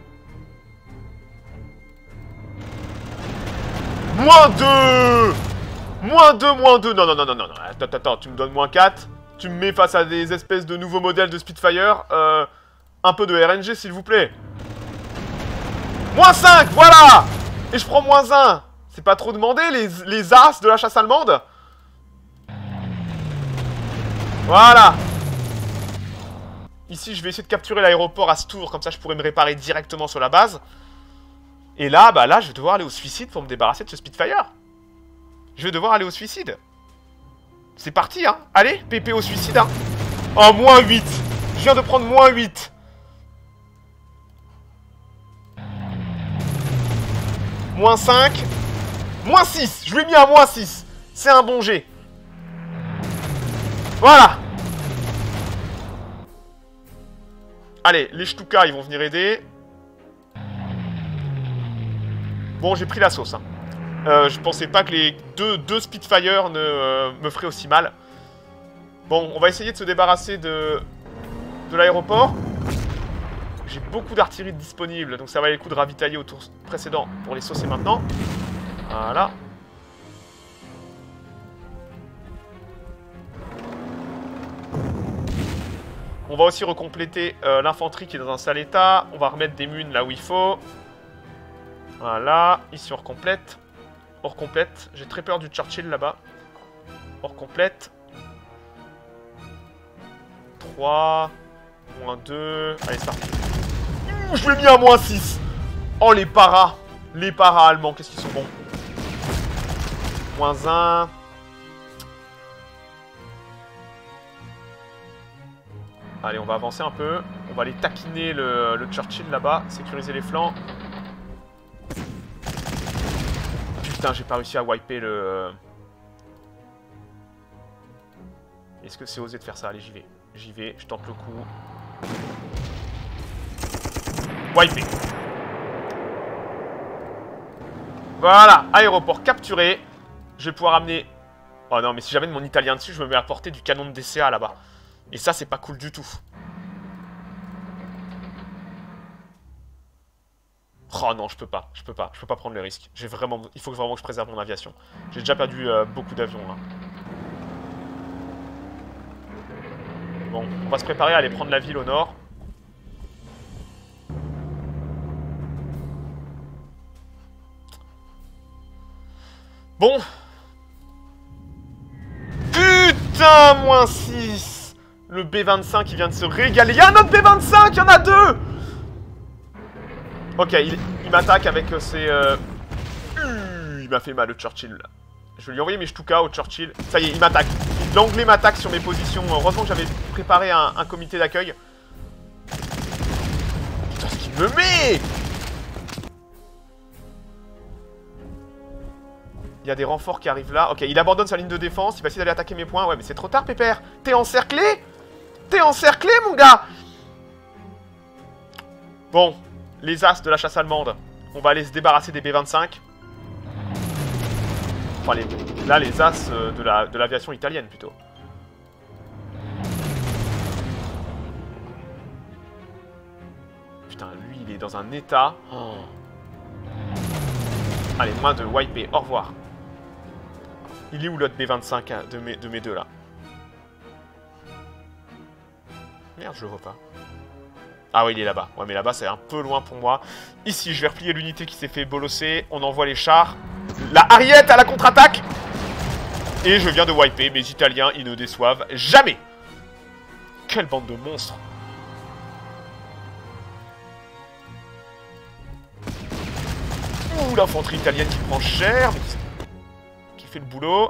Moins deux! Moins deux, moins deux. Non, non, non, non, non. Attends, attends, tu me donnes moins quatre. Tu me mets face à des espèces de nouveaux modèles de Spitfire. Euh, un peu de R N G, s'il vous plaît. Moins cinq, voilà! Et je prends moins un. C'est pas trop demandé, les, les as de la chasse allemande. Voilà. Ici, je vais essayer de capturer l'aéroport à ce tour. Comme ça, je pourrais me réparer directement sur la base. Et là, bah là, je vais devoir aller au suicide pour me débarrasser de ce Spitfire. Je vais devoir aller au suicide. C'est parti, hein. Allez, P P au suicide, hein. Oh, moins huit. Je viens de prendre moins huit. Moins cinq. Moins six. Je lui ai mis à moins six. C'est un bon jet. Voilà. Allez, les Stuka, ils vont venir aider. Bon, j'ai pris la sauce, hein. Euh, je pensais pas que les deux, deux Spitfire ne euh, me feraient aussi mal. Bon, on va essayer de se débarrasser de, de l'aéroport. J'ai beaucoup d'artillerie disponible, donc ça va aller le coup de ravitailler au tour précédent pour les saucer maintenant. Voilà. On va aussi recompléter euh, l'infanterie qui est dans un sale état. On va remettre des munes là où il faut. Voilà, ici on recomplète. On recomplète. J'ai très peur du Churchill là-bas. On recomplète. trois. Moins deux. Allez, c'est parti. Ouh, je l'ai mis à moins six. Oh, les paras. Les paras allemands, qu'est-ce qu'ils sont bons. Moins un. Allez, on va avancer un peu. On va aller taquiner le, le Churchill là-bas. Sécuriser les flancs. Putain, j'ai pas réussi à wiper le... Est-ce que c'est osé de faire ça? Allez, j'y vais. J'y vais, je tente le coup. Wiper. Voilà, aéroport capturé. Je vais pouvoir amener... Oh non, mais si j'amène mon italien dessus, je me mets à portée du canon de D C A là-bas. Et ça, c'est pas cool du tout. Oh non, je peux pas, je peux pas, je peux pas prendre le risque. J'ai vraiment... Il faut vraiment que je préserve mon aviation. J'ai déjà perdu euh, beaucoup d'avions, là. Bon, on va se préparer à aller prendre la ville au nord. Bon. Putain, moins six. Le B vingt-cinq, il vient de se régaler. Il y a un autre B vingt-cinq, il y en a deux. Ok, il, il m'attaque avec ses... Euh... Uh, il m'a fait mal, le Churchill, là. Je vais lui envoyer mes Stuka au Churchill. Ça y est, il m'attaque. L'anglais m'attaque sur mes positions. Heureusement que j'avais préparé un, un comité d'accueil. Putain, ce qu'il me met! Il y a des renforts qui arrivent là. Ok, il abandonne sa ligne de défense. Il va essayer d'aller attaquer mes points. Ouais, mais c'est trop tard, Pépère. T'es encerclé? T'es encerclé, mon gars? Bon, les as de la chasse allemande. On va aller se débarrasser des B vingt-cinq. Enfin, les, là, les as de la, de l'aviation italienne, plutôt. Putain, lui, il est dans un état... Oh. Allez, moins de wiper. Au revoir. Il est où l'autre B vingt-cinq hein, de, mes, de mes deux, là? Merde, je le vois pas. Ah oui, il est là-bas. Ouais, mais là-bas, c'est un peu loin pour moi. Ici, je vais replier l'unité qui s'est fait bolosser. On envoie les chars. La Ariette à la contre-attaque. Et je viens de wiper. Mes Italiens, ils ne déçoivent jamais. Quelle bande de monstres. Ouh, l'infanterie italienne qui prend cher. Mais qui... qui fait le boulot.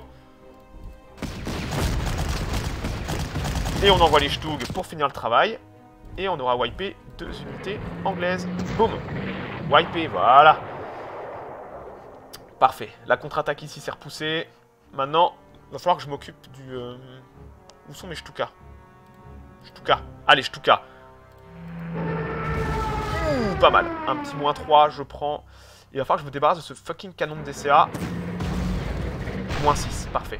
Et on envoie les Stug pour finir le travail. Et on aura wipé deux unités anglaises. Boum. Wipé, voilà. Parfait. La contre-attaque ici s'est repoussée. Maintenant, il va falloir que je m'occupe du... Euh... Où sont mes Stuka? Stuka. Allez, Stuka. Ouh, pas mal. Un petit moins trois, je prends. Il va falloir que je me débarrasse de ce fucking canon de D C A. moins six, parfait.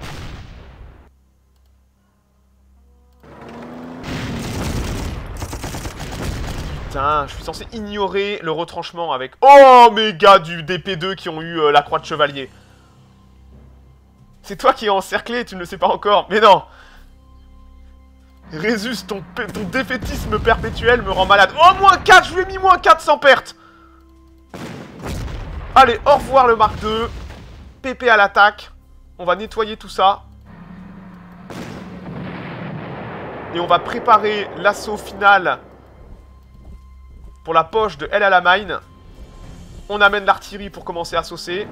Putain, je suis censé ignorer le retranchement avec... Oh, mes gars du D P deux qui ont eu euh, la croix de chevalier. C'est toi qui es encerclé, tu ne le sais pas encore. Mais non. Résus, ton, ton défaitisme perpétuel me rend malade. Oh, moins quatre, je lui ai mis moins quatre sans perte. Allez, au revoir le Mark deux. P P à l'attaque. On va nettoyer tout ça. Et on va préparer l'assaut final pour la poche de El Alamein. On amène l'artillerie pour commencer à saucer.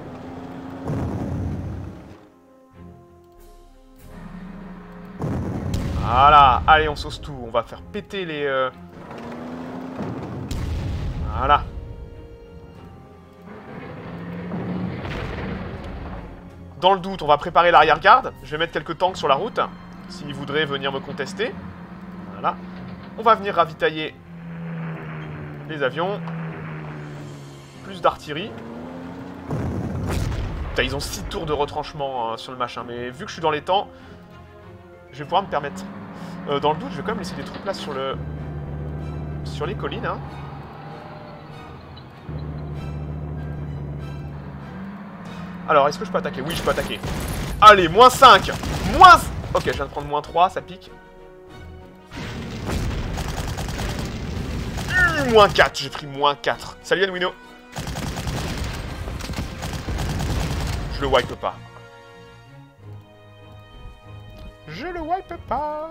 Voilà, allez, on sauce tout. On va faire péter les... Euh... Voilà. Dans le doute, on va préparer l'arrière-garde. Je vais mettre quelques tanks sur la route, s'ils voudraient venir me contester. Voilà. On va venir ravitailler les avions. Plus d'artillerie. Putain, ils ont six tours de retranchement hein, sur le machin. Mais vu que je suis dans les temps, je vais pouvoir me permettre. Euh, dans le doute, je vais quand même laisser des troupes là sur le... Sur les collines, hein. Alors, est-ce que je peux attaquer? Oui, je peux attaquer. Allez, moins cinq. Moins... Ok, je viens de prendre moins trois, ça pique. Mmh, moins quatre, j'ai pris moins quatre. Salut Anwino. Je le wipe pas. Je le wipe pas.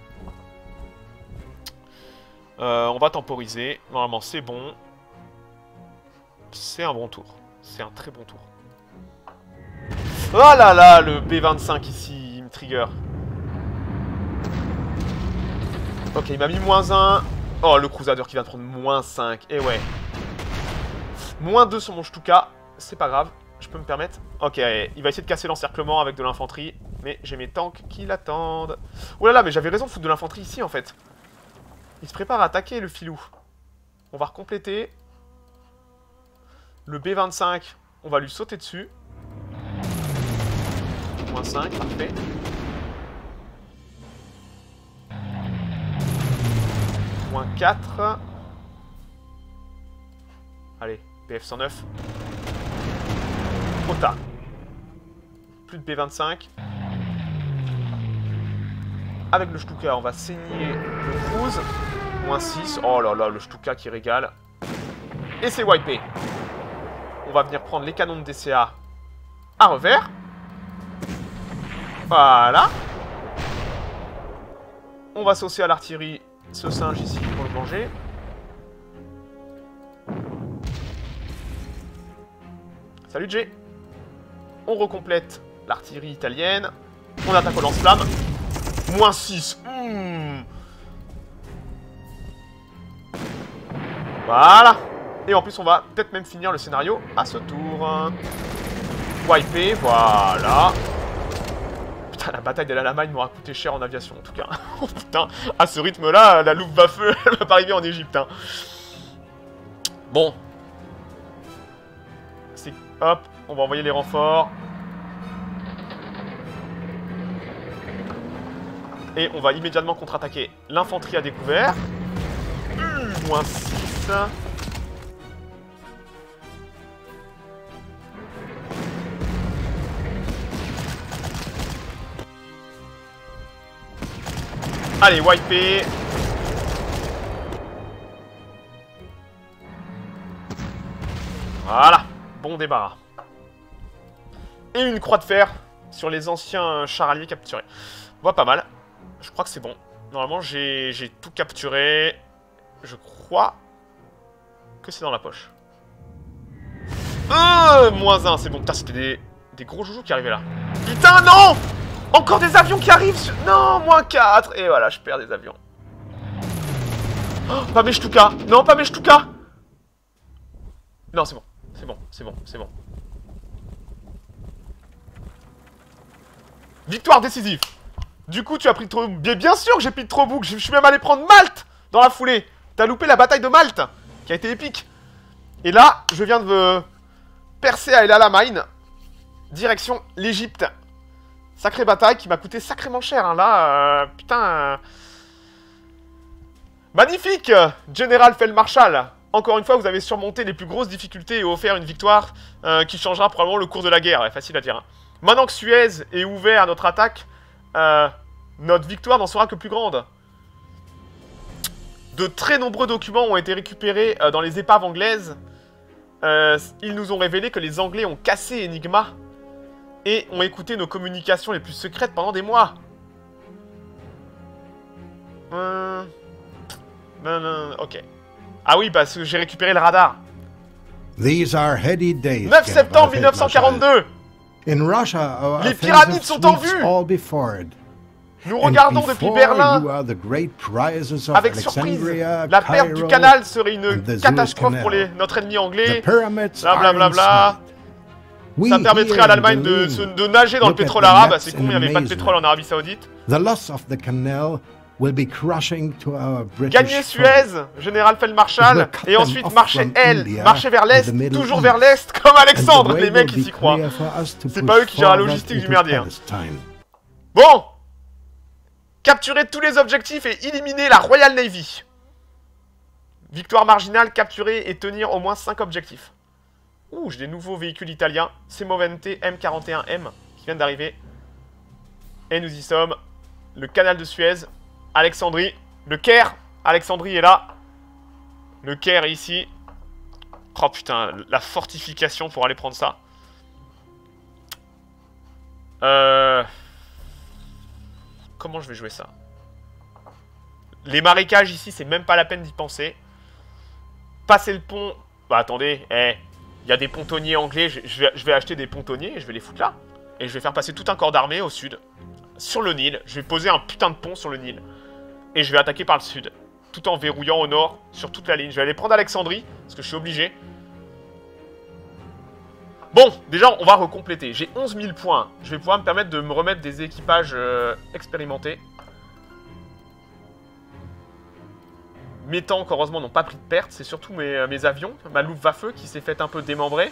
Euh, on va temporiser. Normalement, c'est bon. C'est un bon tour. C'est un très bon tour. Oh là là, le B vingt-cinq ici, il me trigger. Ok, il m'a mis moins un. Oh, le Crusader qui vient de prendre moins cinq. Et ouais. moins deux sur mon Stuka. C'est pas grave, je peux me permettre. Ok, il va essayer de casser l'encerclement avec de l'infanterie. Mais j'ai mes tanks qui l'attendent. Oh là là, mais j'avais raison de foutre de l'infanterie ici en fait. Il se prépare à attaquer le filou. On va recompléter. Le B vingt-cinq, on va lui sauter dessus. moins cinq, parfait. moins quatre. Allez, B F cent neuf. Trop tard. Plus de B vingt-cinq. Avec le Stuka, on va saigner le cruise. moins six. Oh là là, le Stuka qui régale. Et c'est wipé. On va venir prendre les canons de D C A à revers. Voilà. On va saucer à l'artillerie ce singe ici pour le manger. Salut Jay. On recomplète l'artillerie italienne. On attaque au lance-flamme. moins six. Mmh. Voilà. Et en plus, on va peut-être même finir le scénario à ce tour. Wipé, voilà. Putain, la bataille de l'Allemagne m'aura coûté cher en aviation, en tout cas. Oh putain, à ce rythme-là, la loupe à feu, elle va pas arriver en Égypte. Hein. Bon. C'est... Hop, on va envoyer les renforts. Et on va immédiatement contre-attaquer l'infanterie à découvert. Mmh, moins six. Allez, wipé. Voilà, bon débarras. Et une croix de fer sur les anciens chars alliés capturés. On voit pas mal. Je crois que c'est bon. Normalement, j'ai tout capturé. Je crois que c'est dans la poche. Euh, moins un, c'est bon. Putain, c'était des, des gros joujoux qui arrivaient là. Putain, non! Encore des avions qui arrivent sur... Non, moins quatre. Et voilà, je perds des avions. Oh, pas mes Stuka. Non, pas mes Stuka. Non, c'est bon. C'est bon, c'est bon, c'est bon. Victoire décisive. Du coup, tu as pris trop... Bien, bien sûr que j'ai pris trop bouc. Je suis même allé prendre Malte dans la foulée. T'as loupé la bataille de Malte, qui a été épique. Et là, je viens de me percer à El Alamein. Direction l'Egypte. Sacrée bataille qui m'a coûté sacrément cher. Hein. Là, euh, putain... Euh... Magnifique, Général Feldmarschall. Encore une fois, vous avez surmonté les plus grosses difficultés et offert une victoire euh, qui changera probablement le cours de la guerre. Ouais, facile à dire. Hein. Maintenant que Suez est ouvert à notre attaque, euh, notre victoire n'en sera que plus grande. De très nombreux documents ont été récupérés euh, dans les épaves anglaises. Euh, ils nous ont révélé que les Anglais ont cassé Enigma et ont écouté nos communications les plus secrètes pendant des mois. Euh... Non, non, ok. Ah oui, parce que j'ai récupéré le radar. These are heady days, neuf septembre mille neuf cent quarante-deux. In Russia, our les pyramides sont en vue. All before it. Nous regardons depuis Berlin. Avec surprise, la perte du canal serait une catastrophe pour les, notre ennemi anglais. Blablabla. Bla bla. Ça permettrait à l'Allemagne de, de nager dans le pétrole arabe. C'est con, il n'y avait pas de pétrole en Arabie Saoudite. Gagner Suez, Général Feldmarschall, et ensuite marcher elle, marcher vers l'Est, toujours vers l'Est, comme Alexandre. Les mecs, ils s'y croient. C'est pas eux qui gèrent la logistique du merdier. Bon, capturer tous les objectifs et éliminer la Royal Navy. Victoire marginale, capturer et tenir au moins cinq objectifs. Ouh, j'ai des nouveaux véhicules italiens. Semovente M quarante et un M qui viennent d'arriver. Et nous y sommes. Le canal de Suez. Alexandrie. Le Caire. Alexandrie est là. Le Caire est ici. Oh putain, la fortification pour aller prendre ça. Euh... Comment je vais jouer ça? Les marécages ici, c'est même pas la peine d'y penser. Passer le pont... Bah attendez, eh... Il y a des pontonniers anglais, je, je, vais, je vais acheter des pontonniers et je vais les foutre là. Et je vais faire passer tout un corps d'armée au sud. Sur le Nil. Je vais poser un putain de pont sur le Nil. Et je vais attaquer par le sud. Tout en verrouillant au nord, sur toute la ligne. Je vais aller prendre Alexandrie, parce que je suis obligé. Bon, déjà, on va recompléter. J'ai onze mille points. Je vais pouvoir me permettre de me remettre des équipages euh, expérimentés. Mes tanks, heureusement, n'ont pas pris de perte. C'est surtout mes, mes avions. Ma Luftwaffe qui s'est fait un peu démembrer.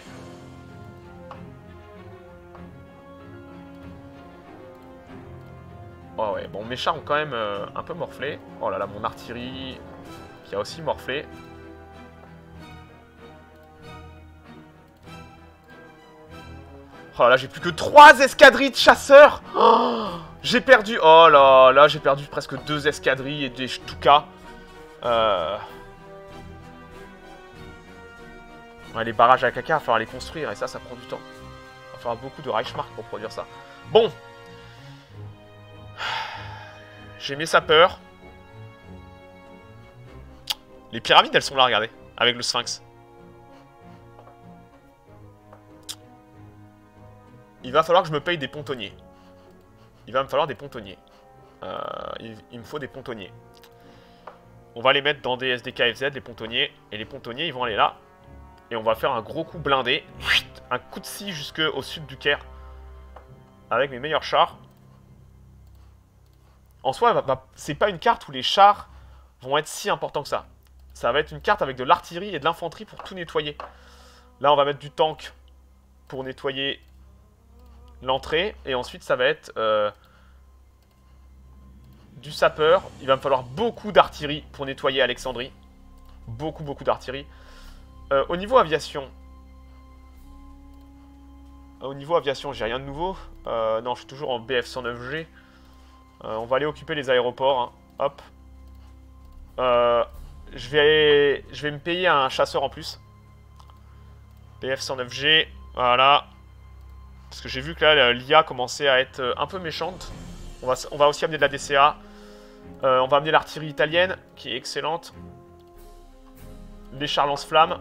Oh ouais, bon, mes chars ont quand même euh, un peu morflé. Oh là là, mon artillerie qui a aussi morflé. Oh là là, j'ai plus que trois escadrilles de chasseurs. Oh, j'ai perdu... Oh là là, j'ai perdu presque deux escadrilles et des Stuka. Euh... Ouais, les barrages à caca, il va falloir les construire et ça, ça prend du temps. Il va falloir beaucoup de Reichsmark pour produire ça. Bon. J'ai mes sapeurs. Les pyramides, elles sont là, regardez. Avec le sphinx. Il va falloir que je me paye des pontonniers. Il va me falloir des pontonniers. Euh, il, il me faut des pontonniers. On va les mettre dans des S D K F Z, les pontonniers. Et les pontonniers, ils vont aller là. Et on va faire un gros coup blindé. Un coup de scie jusqu'au sud du Caire. Avec mes meilleurs chars. En soi, c'est pas une carte où les chars vont être si importants que ça. Ça va être une carte avec de l'artillerie et de l'infanterie pour tout nettoyer. Là, on va mettre du tank pour nettoyer l'entrée. Et ensuite, ça va être euh, du sapeur. Il va me falloir beaucoup d'artillerie pour nettoyer Alexandrie. Beaucoup, beaucoup d'artillerie. Euh, au niveau aviation... Au niveau aviation, j'ai rien de nouveau. Euh, non, je suis toujours en B F cent neuf G. Euh, on va aller occuper les aéroports. Hein. Hop. Euh, je, vais, je vais me payer un chasseur en plus. B F cent neuf G. Voilà. Parce que j'ai vu que là, l'I A commençait à être un peu méchante. On va, on va aussi amener de la D C A. Euh, on va amener l'artillerie italienne, qui est excellente. Les chars lance-flammes.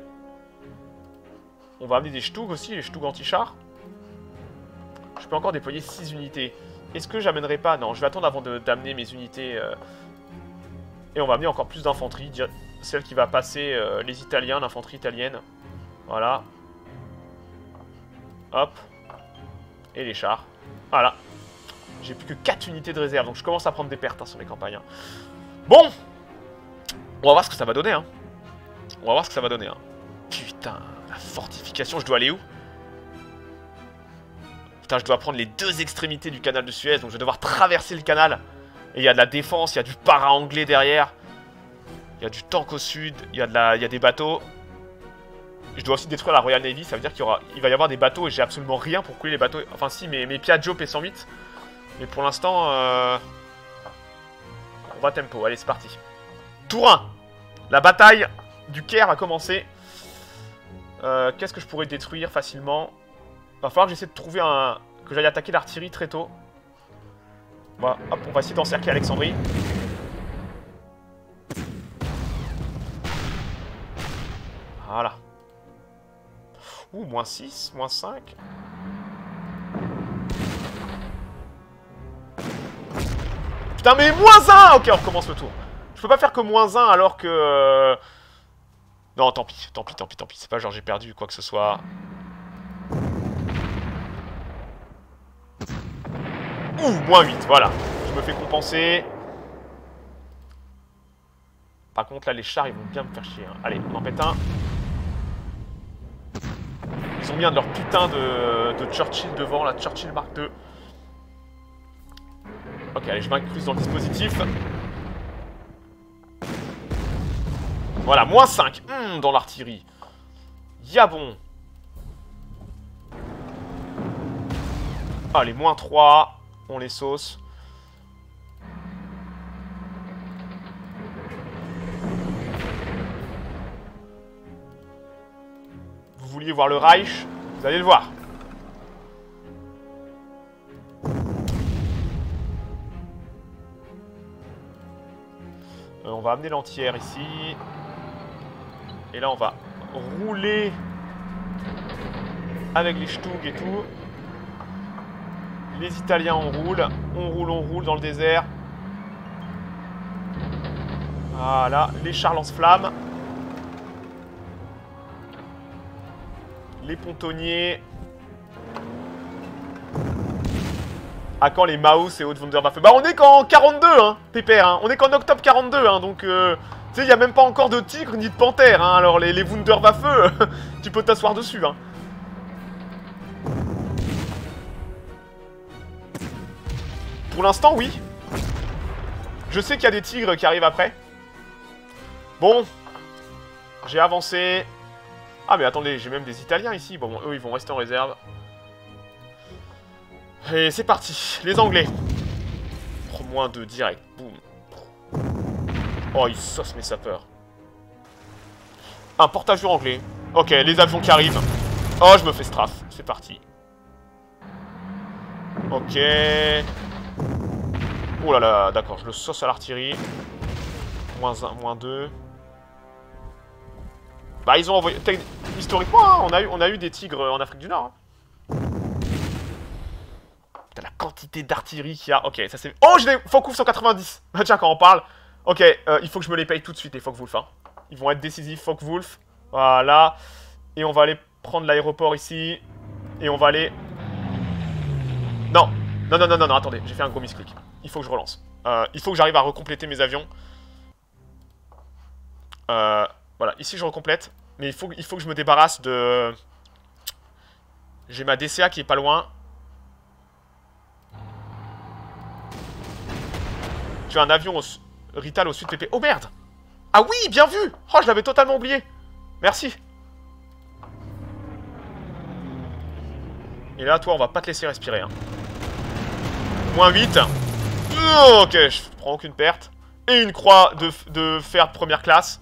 On va amener des Stug aussi, les Stug anti-chars. Je peux encore déployer six unités. Est-ce que j'amènerai pas? Non, je vais attendre avant d'amener mes unités. Euh... Et on va amener encore plus d'infanterie. Celle qui va passer euh, les Italiens, l'infanterie italienne. Voilà. Hop. Et les chars. Voilà. J'ai plus que quatre unités de réserve, donc je commence à prendre des pertes hein, sur les campagnes. Hein. Bon. On va voir ce que ça va donner. Hein. On va voir ce que ça va donner. Hein. Putain, la fortification, je dois aller où? Putain, je dois prendre les deux extrémités du canal de Suez, donc je vais devoir traverser le canal. Et il y a de la défense, il y a du para-anglais derrière. Il y a du tank au sud, il y a, de la... il y a des bateaux. Je dois aussi détruire la Royal Navy, ça veut dire qu'il y aura... il va y avoir des bateaux et j'ai absolument rien pour couler les bateaux. Enfin si, mes, mes Piaggio P cent huit. Mais pour l'instant, euh... on va tempo, allez c'est parti. Tour un. La bataille du Caire a commencé. Euh, Qu'est-ce que je pourrais détruire facilement? Va falloir que j'essaie de trouver un... que j'aille attaquer l'artillerie très tôt. Voilà, hop, on va essayer d'encercler Alexandrie. Voilà. Ouh, moins six, moins cinq. Putain, mais moins un! Ok, on recommence le tour. Je peux pas faire que moins un alors que... Euh... Non, tant pis, tant pis, tant pis, tant pis. C'est pas genre j'ai perdu quoi que ce soit. Ouh, moins huit, voilà. Je me fais compenser. Par contre, là, les chars, ils vont bien me faire chier. Hein. Allez, on en pète un. Ils ont mis un de leur putain de, de Churchill devant, la Churchill Mark deux. Ok, allez, je m'incluse dans le dispositif. Voilà, moins cinq mmh, dans l'artillerie. Y'a bon. Allez, moins trois. On les sauce. Vous vouliez voir le Reich? Vous allez le voir. Euh, on va amener l'entière ici. Et là, on va rouler avec les Stug et tout. Les Italiens, on roule. On roule, on roule dans le désert. Voilà. Les chars lance-flammes. Les pontonniers. À quand les Maus et Haute Wunderwaffe? Bah, on est qu'en quarante-deux, hein, pépère. Hein. On est qu'en octobre quarante-deux, hein, donc... Euh, tu sais, il n'y a même pas encore de tigre ni de panthère, hein. Alors, les, les Wunderwaffe, tu peux t'asseoir dessus, hein. Pour l'instant, oui. Je sais qu'il y a des tigres qui arrivent après. Bon. J'ai avancé. Ah, mais attendez, j'ai même des Italiens ici. Bon, eux, ils vont rester en réserve. Et c'est parti. Les Anglais. Oh, moins deux, direct. Boum. Oh, ils saucent mes sapeurs. Un porte-avions anglais. Ok, les avions qui arrivent. Oh, je me fais strafe. C'est parti. Ok. Oh là là, d'accord, je le sauce à l'artillerie. Moins un, moins deux. Bah, ils ont envoyé... Historiquement, hein, on, a eu, on a eu des tigres en Afrique du Nord. Hein. Putain, la quantité d'artillerie qu'il y a. Ok, ça c'est... Oh, j'ai des Focke-Wulf cent quatre-vingt-dix. Bah, tiens, quand on parle. Ok, euh, il faut que je me les paye tout de suite, les Focke-Wulf. Hein. Ils vont être décisifs, Focke-Wulf. Voilà. Et on va aller prendre l'aéroport ici. Et on va aller... Non. Non, non, non, non, non, attendez. J'ai fait un gros misclick. Il faut que je relance. Euh, il faut que j'arrive à recompléter mes avions. Euh, voilà, ici je recomplète. Mais il faut, il faut que je me débarrasse de... J'ai ma D C A qui est pas loin. Tu as un avion au... Rital au sud P P. Oh merde! Ah oui, bien vu! Oh, je l'avais totalement oublié. Merci. Et là, toi, on va pas te laisser respirer. Hein. Moins huit. Oh, ok, je prends aucune perte. Et une croix de, de fer de première classe.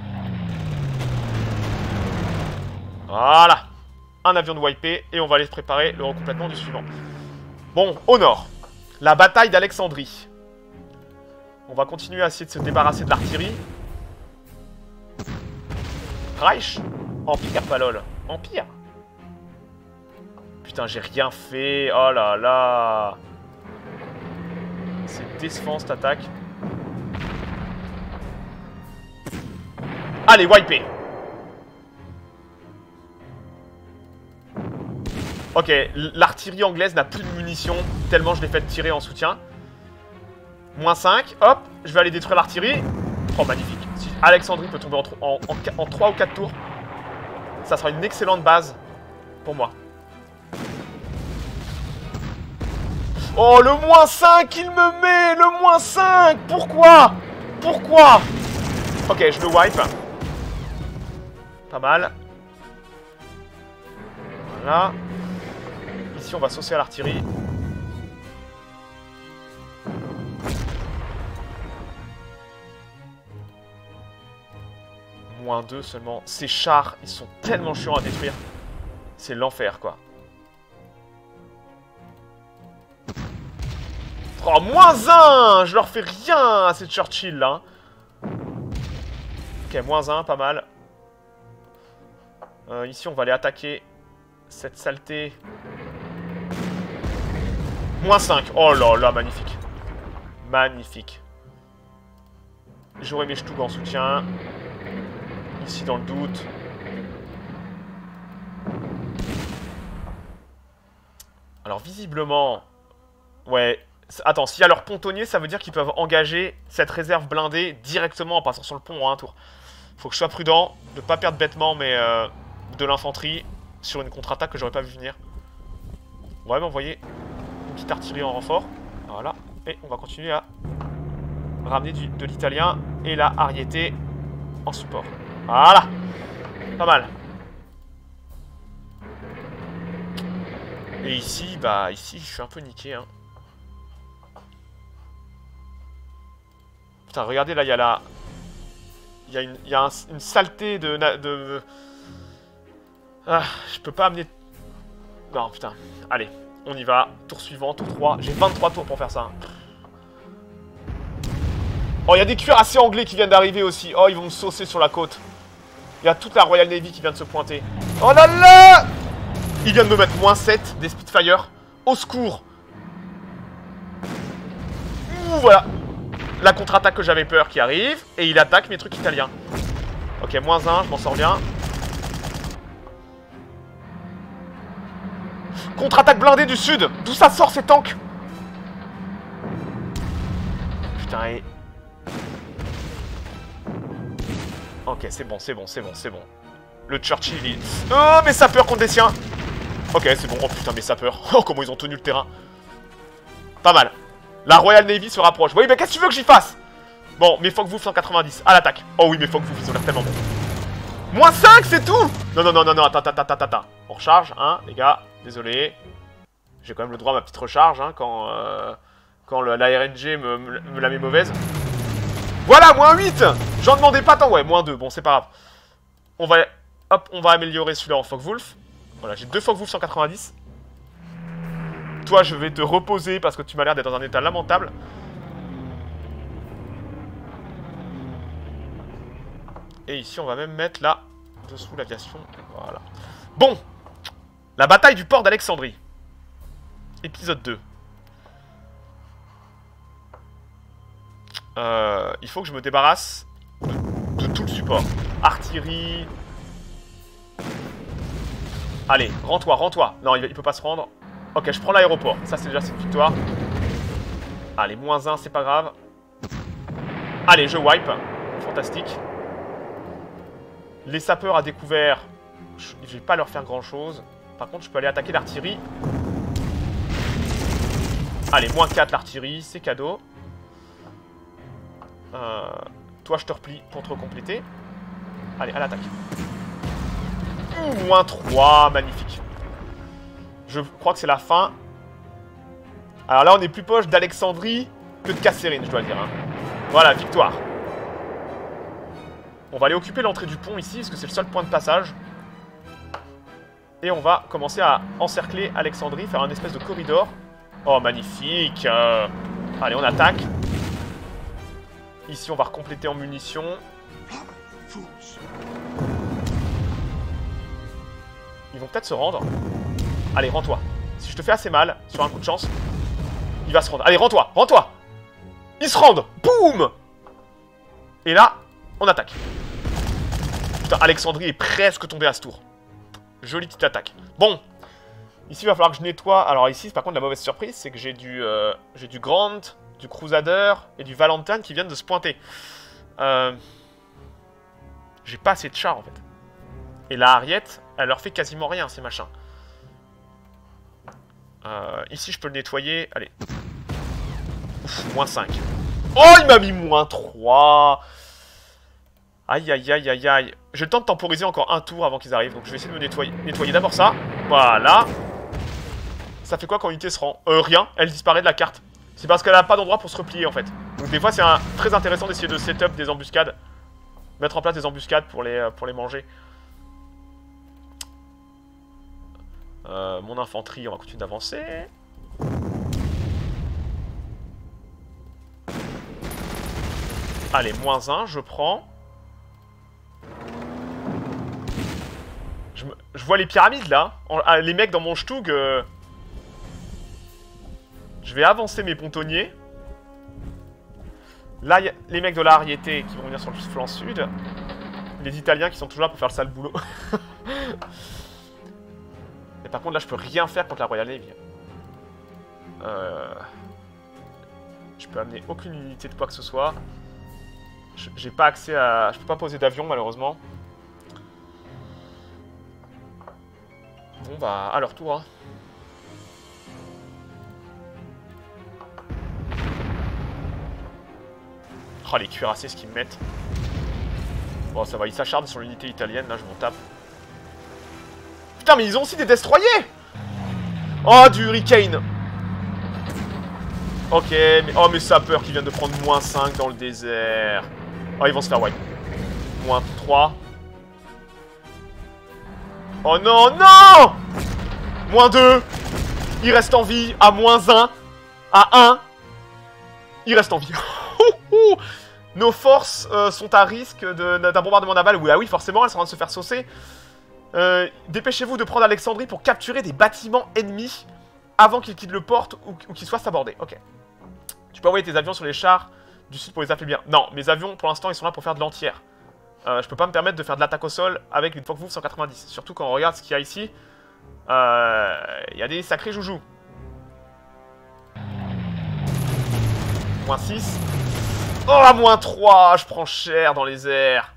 Voilà. Un avion de wipé. Et on va aller préparer le recomplètement du suivant. Bon, au nord. La bataille d'Alexandrie. On va continuer à essayer de se débarrasser de l'artillerie. Reich? Empire, pas lol. Empire? Putain, j'ai rien fait. Oh là là. C'est décevant cette attaque. Allez, wipé. Ok, l'artillerie anglaise n'a plus de munitions, tellement je l'ai fait tirer en soutien. Moins cinq, hop, je vais aller détruire l'artillerie. Oh, magnifique. Si Alexandrie peut tomber en, en, en, en trois ou quatre tours, ça sera une excellente base pour moi. Oh, le moins cinq, il me met le moins cinq. Pourquoi? Pourquoi? Ok, je le wipe. Pas mal. Voilà. Ici, on va saucer à l'artillerie. Moins deux seulement. Ces chars, ils sont tellement chiants à détruire. C'est l'enfer, quoi. Oh, moins un. Je leur fais rien à ces Churchill, là. Ok, moins un, pas mal. Euh, ici, on va aller attaquer cette saleté. Moins cinq. Oh là là, magnifique. Magnifique. J'aurai mes Stug en soutien. Ici, dans le doute. Alors, visiblement... Ouais. Attends, s'il y a leur pontonnier, ça veut dire qu'ils peuvent engager cette réserve blindée directement en passant sur le pont en un tour. Faut que je sois prudent, de pas perdre bêtement mais euh, de l'infanterie sur une contre-attaque que j'aurais pas vu venir. On va même envoyer une petite artillerie en renfort. Voilà. Et on va continuer à ramener du, de l'italien et la Ariete en support. Voilà. Pas mal. Et ici, bah ici, je suis un peu niqué, hein. Putain, regardez, là, il y a la... Il y a, une, il y a un, une saleté de... de... Ah, je peux pas amener... Non, putain. Allez, on y va. Tour suivant, tour trois. J'ai vingt-trois tours pour faire ça. Oh, il y a des cuirassiers anglais qui viennent d'arriver aussi. Oh, ils vont me saucer sur la côte. Il y a toute la Royal Navy qui vient de se pointer. Oh là là! Il vient de me mettre moins sept des Spitfire. Au secours! Ouh, voilà. La contre-attaque que j'avais peur qui arrive. Et il attaque mes trucs italiens. Ok, moins un, je m'en sors bien. Contre-attaque blindée du sud. D'où ça sort ces tanks? Putain, et... Ok, c'est bon, c'est bon, c'est bon, c'est bon. Le Churchill, il... Oh, mes sapeurs contre des siens. Ok, c'est bon. Oh putain, mes sapeurs. Oh, comment ils ont tenu le terrain. Pas mal. La Royal Navy se rapproche. Oui, mais qu'est-ce que tu veux que j'y fasse? Bon, mes Focke-Wulf cent quatre-vingt-dix. À l'attaque. Oh oui, mes Focke-Wulf, ils ont l'air tellement bons. Moins cinq, c'est tout. Non, non, non, non, non, attends, attends, attends, attends. On recharge, hein, les gars. Désolé. J'ai quand même le droit à ma petite recharge, hein, quand, euh, quand l'A R N G me, me, me la met mauvaise. Voilà, moins huit. J'en demandais pas tant. Ouais, moins deux. Bon, c'est pas grave. On va... Hop, on va améliorer celui-là en Focke-Wulf. Voilà, j'ai deux Focke-Wulf cent quatre-vingt-dix. Toi, je vais te reposer parce que tu m'as l'air d'être dans un état lamentable. Et ici, on va même mettre là, dessous l'aviation. Voilà. Bon. La bataille du port d'Alexandrie. Épisode deux. Euh, il faut que je me débarrasse de, de tout le support. Artillerie. Allez, rends-toi, rends-toi. Non, il, il peut pas se rendre. Ok, je prends l'aéroport. Ça, c'est déjà cette victoire. Allez, moins un, c'est pas grave. Allez, je wipe. Fantastique. Les sapeurs à découvert. Je, je vais pas leur faire grand-chose. Par contre, je peux aller attaquer l'artillerie. Allez, moins quatre l'artillerie, c'est cadeau. Euh, toi, je te replie pour te compléter. Allez, à l'attaque. Moins trois, magnifique. Je crois que c'est la fin. Alors là, on est plus proche d'Alexandrie que de Kasserine, je dois dire. Hein. Voilà, victoire. On va aller occuper l'entrée du pont ici, parce que c'est le seul point de passage. Et on va commencer à encercler Alexandrie, faire un espèce de corridor. Oh, magnifique. euh... Allez, on attaque. Ici, on va recompléter en munitions. Ils vont peut-être se rendre. Allez, rends-toi. Si je te fais assez mal, sur un coup de chance, il va se rendre. Allez, rends-toi, rends-toi. Ils se rendent. Boum. Et là, on attaque. putain, Alexandrie est presque tombée à ce tour. Jolie petite attaque. Bon. Ici, il va falloir que je nettoie. Alors ici, par contre, la mauvaise surprise, c'est que j'ai du, euh, j'ai du Grand, du Crusader et du Valentine qui viennent de se pointer. Euh... J'ai pas assez de chars, en fait. Et la Harriet, elle leur fait quasiment rien, ces machins. Euh, ici, je peux le nettoyer. Allez. Ouf, moins cinq. Oh, il m'a mis moins trois. Aïe, aïe, aïe, aïe, aïe. J'ai le temps de temporiser encore un tour avant qu'ils arrivent. Donc, je vais essayer de me nettoyer. Nettoyer d'abord ça. Voilà. Ça fait quoi quand l'unité se rend? Euh, rien. Elle disparaît de la carte. C'est parce qu'elle n'a pas d'endroit pour se replier, en fait. Donc, des fois, c'est un... très intéressant d'essayer de setup des embuscades. Mettre en place des embuscades pour les, pour les manger. Euh, mon infanterie, on va continuer d'avancer. Allez, moins un, je prends. Je, me... je vois les pyramides, là. En... Ah, les mecs dans mon Stug. Euh... Je vais avancer mes pontonniers. Là, il y a les mecs de la Ariete qui vont venir sur le flanc sud. Les Italiens qui sont toujours là pour faire le sale boulot. Et par contre, là, je peux rien faire contre la Royal Navy. Euh... Je peux amener aucune unité de quoi que ce soit. J'ai pas accès à... Je peux pas poser d'avion, malheureusement. Bon, bah, à leur tour, hein. Oh, les cuirassés, ce qu'ils me mettent. Bon, ça va, ils s'acharnent sur l'unité italienne, là, je m'en tape. Putain, mais ils ont aussi des destroyers! Oh, du Hurricane! Ok, mais... Oh, mes sapeurs qui viennent de prendre moins cinq dans le désert. Oh, ils vont se faire wipe. Moins trois. Oh non, non! Moins deux. Il reste en vie à moins un. À un. Il reste en vie. Nos forces euh, sont à risque d'un bombardement naval. Oui, ah oui, forcément, elles sont en train de se faire saucer. Euh, Dépêchez-vous de prendre Alexandrie pour capturer des bâtiments ennemis avant qu'ils quittent le port ou, ou qu'ils soient sabordés. Ok. Tu peux envoyer tes avions sur les chars du sud pour les affaiblir. Non, mes avions, pour l'instant, ils sont là pour faire de l'entière. Euh, je peux pas me permettre de faire de l'attaque au sol avec une Focke-Wulf cent quatre-vingt-dix. Surtout quand on regarde ce qu'il y a ici. Il euh, y a des sacrés joujoux. Moins six. Oh, moins trois. Je prends cher dans les airs.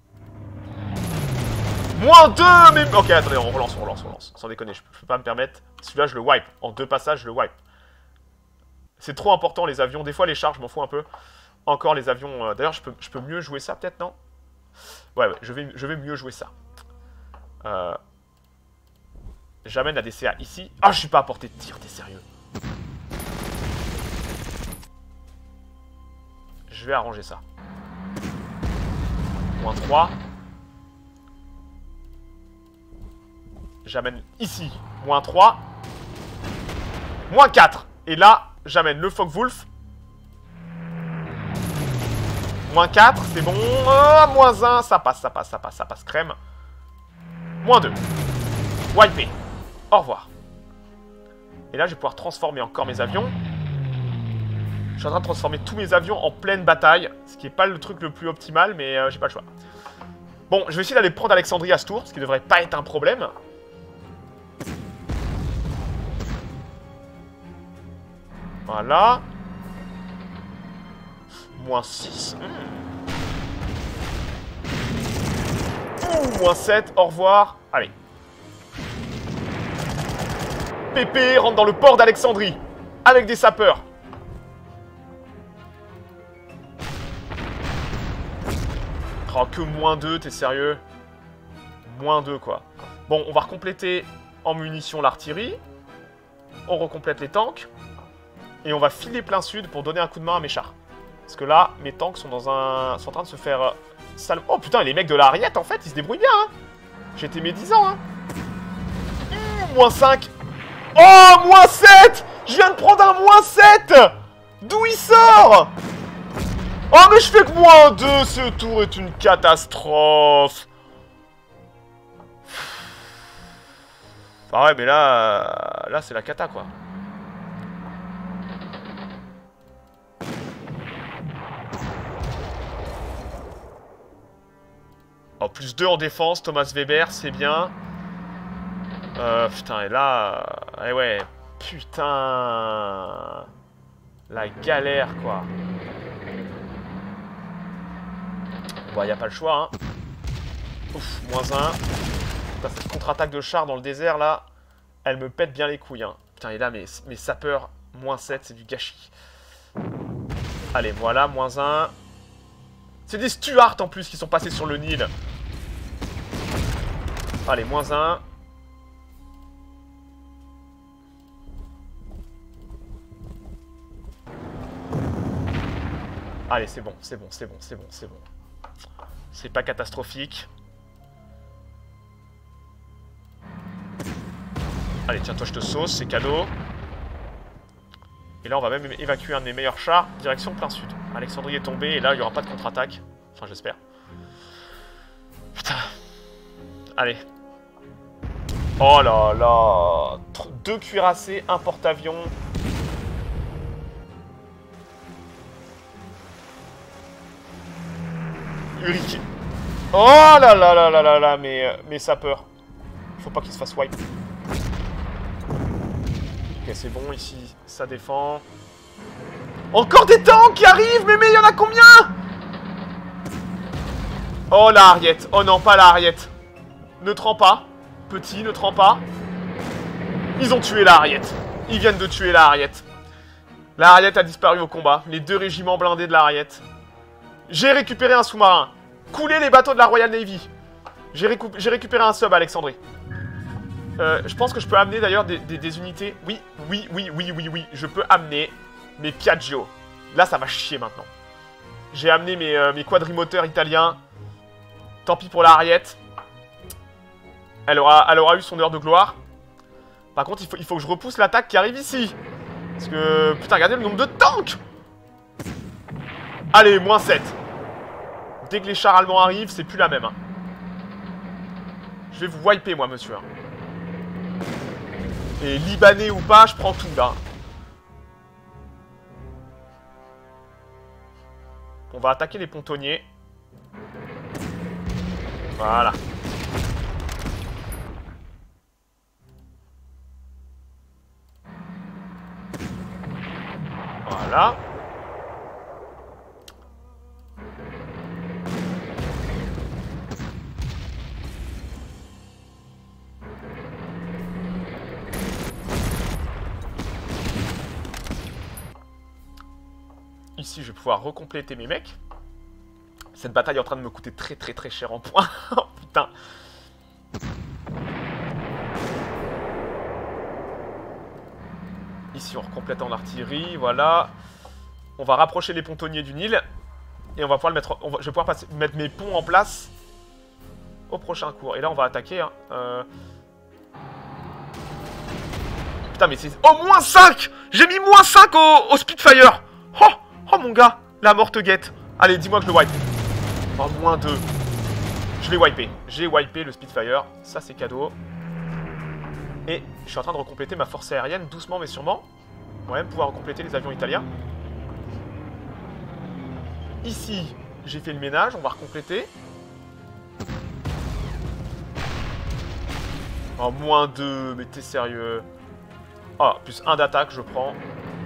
Moins deux. Mais... Ok, attendez, on relance, on relance, on relance. Sans déconner, je peux, je peux pas me permettre. Celui-là, je le wipe. En deux passages, je le wipe. C'est trop important, les avions. Des fois, les chars, je m'en fous un peu. Encore les avions... Euh... D'ailleurs, je peux, je peux mieux jouer ça, peut-être, non? Ouais, ouais, je vais, je vais mieux jouer ça. Euh... J'amène la D C A ici. Ah, je suis pas à portée de tir, t'es sérieux? Je vais arranger ça. Moins trois. J'amène ici. Moins trois. Moins quatre. Et là, j'amène le Focke-Wulf. Moins quatre, c'est bon. Oh, moins un, ça passe, ça passe, ça passe, ça passe crème. Moins deux. Wipé. Au revoir. Et là, je vais pouvoir transformer encore mes avions. Je suis en train de transformer tous mes avions en pleine bataille. Ce qui n'est pas le truc le plus optimal, mais euh, j'ai pas le choix. Bon, je vais essayer d'aller prendre Alexandrie à ce tour, ce qui devrait pas être un problème. Voilà. Moins six. Mmh. Ouh, moins sept, au revoir. Allez. Pépé rentre dans le port d'Alexandrie. Avec des sapeurs. Oh, que moins deux, t'es sérieux? Moins deux, quoi. Bon, on va recompléter en munitions l'artillerie. On recomplète les tanks. Et on va filer plein sud pour donner un coup de main à mes chars. Parce que là, mes tanks sont dans un... sont en train de se faire... Euh, sale... Oh putain, les mecs de la Ariete, en fait, ils se débrouillent bien, hein. J'étais médisant, hein. Mmh, moins cinq. Oh, moins sept. Je viens de prendre un moins sept. D'où il sort? Oh, mais je fais que moins deux. Ce tour est une catastrophe. Ah ouais, mais là... Là, c'est la cata, quoi. Oh plus deux en défense, Thomas Weber, c'est bien. Euh, putain, et là... Euh, eh ouais, putain... La galère, quoi. Bon, y a pas le choix, hein. Ouf, moins un. Putain, cette contre-attaque de char dans le désert, là, elle me pète bien les couilles, hein. Putain, et là, mes, mes sapeurs, moins sept, c'est du gâchis. Allez, voilà, moins un. C'est des Stuarts, en plus, qui sont passés sur le Nil. Allez, moins un. Allez, c'est bon, c'est bon, c'est bon, c'est bon, c'est bon. C'est pas catastrophique. Allez, tiens, toi, je te sauce, c'est cadeau. Et là, on va même évacuer un de mes meilleurs chars, direction plein sud. Alexandrie est tombé, et là, il n'y aura pas de contre-attaque. Enfin, j'espère. Putain. Allez. Oh là là. Deux cuirassés, un porte-avions. Urique. Oh là là là là là là, mais, euh, mais sapeurs. Faut pas qu'il se fasse wipe. Ok, c'est bon, ici, ça défend. Encore des tanks qui arrivent, mais mais il y en a combien? Oh la Ariette. Oh non, pas la Ariette. Ne te rends pas. Petit, ne te rends pas. Ils ont tué la Ariette. Ils viennent de tuer la Ariette. La Ariette a disparu au combat. Les deux régiments blindés de la Ariette. J'ai récupéré un sous-marin. Coulez les bateaux de la Royal Navy. J'ai récu récupéré un sub, Alexandrie. Euh, je pense que je peux amener d'ailleurs des, des, des unités. Oui, oui, oui, oui, oui, oui. Je peux amener mes Piaggio. Là, ça va chier maintenant. J'ai amené mes, euh, mes quadrimoteurs italiens. Tant pis pour la Ariette. Elle aura, elle aura eu son heure de gloire. Par contre, il faut, il faut que je repousse l'attaque qui arrive ici. Parce que, putain, regardez le nombre de tanks. Allez, moins sept. Dès que les chars allemands arrivent, c'est plus la même. Hein. Je vais vous wiper, moi, monsieur. Hein. Et libanais ou pas, je prends tout, là. On va attaquer les pontonniers. Voilà. Voilà. Ici, je vais pouvoir recompléter mes mecs. Cette bataille est en train de me coûter très très très cher en points. Oh putain. Ici, on recomplète en artillerie. Voilà. On va rapprocher les pontonniers du Nil. Et on va pouvoir le mettre. On va, je vais pouvoir passer, mettre mes ponts en place au prochain cours. Et là, on va attaquer. Hein. Euh... Putain, mais c'est. Oh, moins cinq. J'ai mis moins cinq au, au Spitfire. Oh, oh mon gars. La morte guette. Allez, dis-moi que je le wipe. Oh, moins deux. Je l'ai wipé. J'ai wipé le Spitfire. Ça, c'est cadeau. Et je suis en train de recompléter ma force aérienne doucement mais sûrement. On va même pouvoir recompléter les avions italiens. Ici, j'ai fait le ménage. On va recompléter. Oh, moins deux. Mais t'es sérieux? Oh, plus un d'attaque, je prends.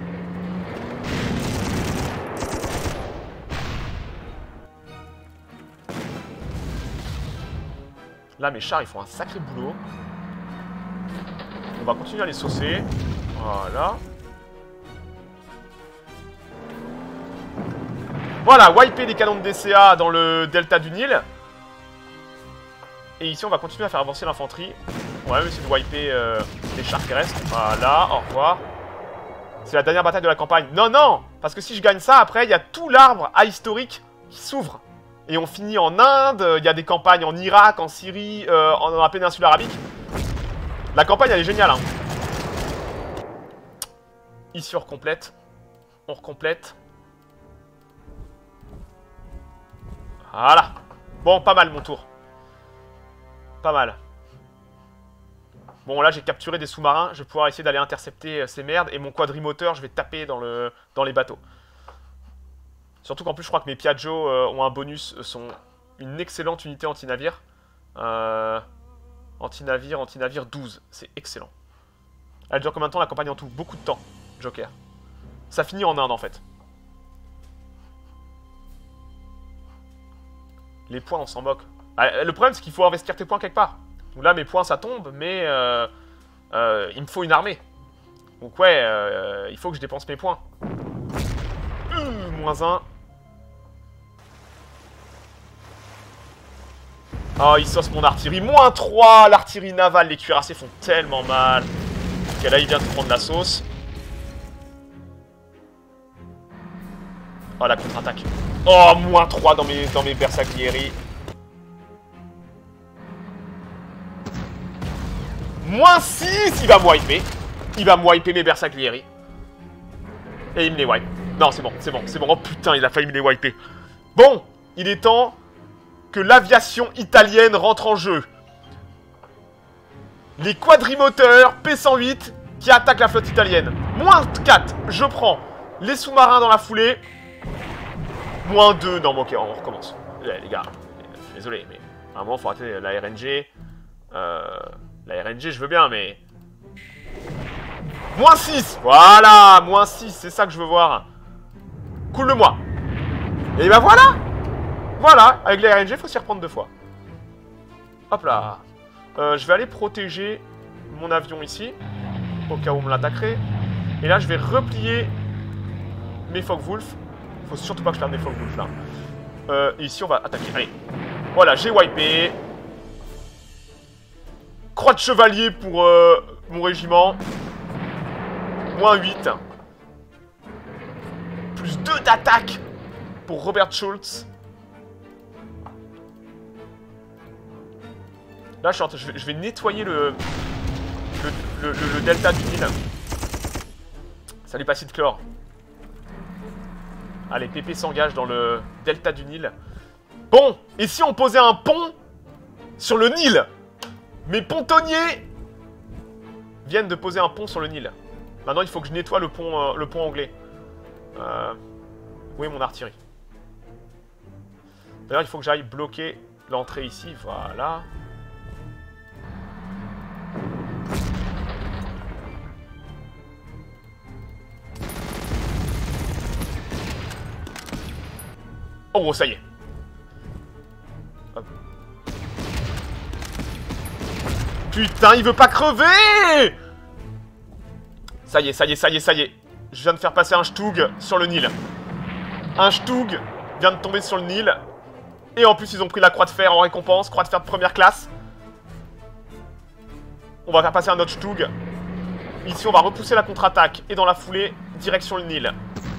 Là, mes chars, ils font un sacré boulot. On va continuer à les saucer. Voilà. Voilà, wiper les canons de D C A dans le delta du Nil. Et ici, on va continuer à faire avancer l'infanterie. On va même essayer de wiper euh, les chars terrestres. Voilà, au revoir. C'est la dernière bataille de la campagne. Non, non. Parce que si je gagne ça, après, il y a tout l'arbre ahistorique qui s'ouvre. Et on finit en Inde, il y a des campagnes en Irak, en Syrie, euh, en, dans la péninsule arabique. La campagne, elle est géniale. Hein. Ici, on recomplète. On recomplète. Voilà. Bon, pas mal mon tour. Pas mal. Bon, là, j'ai capturé des sous-marins. Je vais pouvoir essayer d'aller intercepter euh, ces merdes. Et mon quadrimoteur, je vais taper dans, le, dans les bateaux. Surtout qu'en plus, je crois que mes Piaggio euh, ont un bonus. Euh, sont... une excellente unité anti-navire. Euh, anti-navire, anti-navire douze. C'est excellent. Elle dure combien de temps la campagne en tout? Beaucoup de temps, Joker. Ça finit en Inde en fait. Les points, on s'en moque. Ah, le problème, c'est qu'il faut investir tes points quelque part. Donc là, mes points, ça tombe, mais euh, euh, il me faut une armée. Donc ouais, euh, il faut que je dépense mes points. Euh, moins un. Oh, il sauce mon artillerie. Moins trois. L'artillerie navale, les cuirassés font tellement mal. Ok, là, il vient de prendre la sauce. Oh, la contre-attaque. Oh, moins trois dans mes, dans mes bersaglieri. Moins six. Il va me wiper. Il va me wiper mes bersaglieri. Et il me les wipe. Non, c'est bon, c'est bon, c'est bon. Oh putain, il a failli me les wiper. Bon, il est temps que l'aviation italienne rentre en jeu. Les quadrimoteurs P cent huit qui attaquent la flotte italienne. Moins quatre, je prends. Les sous-marins dans la foulée. Moins deux, non, bon, ok, on recommence. Eh, les gars, désolé, mais à un moment, il faut arrêter la R N G. Euh, la R N G, je veux bien, mais... Moins six, voilà, moins six, c'est ça que je veux voir. Coule-le-moi. Et ben voilà. Voilà, avec la R N G, il faut s'y reprendre deux fois. Hop là. Euh, je vais aller protéger mon avion ici, au cas où on me l'attaquerait. Et là, je vais replier mes Focke-Wulf. Faut surtout pas que je perde mes Focke-Wulf là. Euh, et ici, on va attaquer. Allez. Voilà, j'ai wipé. Croix de chevalier pour euh, mon régiment. Moins huit. Plus deux d'attaque pour Robert Schultz. Là, je, je, vais, je vais nettoyer le, le, le, le, le delta du Nil. Salut Pacide Chlore. Allez, Pépé s'engage dans le delta du Nil. Bon, et si on posait un pont sur le Nil? Mes pontonniers viennent de poser un pont sur le Nil. Maintenant, il faut que je nettoie le pont, euh, le pont anglais. Euh, où est mon artillerie? D'ailleurs, il faut que j'aille bloquer l'entrée ici. Voilà. Oh, ça y est. Hop. Putain, il veut pas crever! Ça y est, ça y est, ça y est, ça y est. Je viens de faire passer un Stug sur le Nil. Un Stug vient de tomber sur le Nil. Et en plus, ils ont pris la croix de fer en récompense. Croix de fer de première classe. On va faire passer un autre Stug. Ici, on va repousser la contre-attaque. Et dans la foulée, direction le Nil.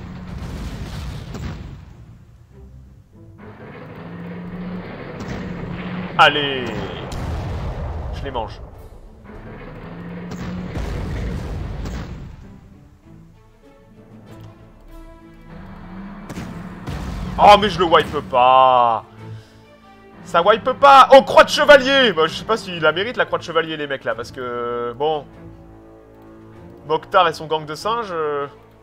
Allez. Je les mange. Oh, mais je le wipe pas. Ça wipe pas. Oh, croix de chevalier. Bah, je sais pas s'il la mérite, la croix de chevalier, les mecs, là. Parce que, bon... Mokhtar et son gang de singes... Euh...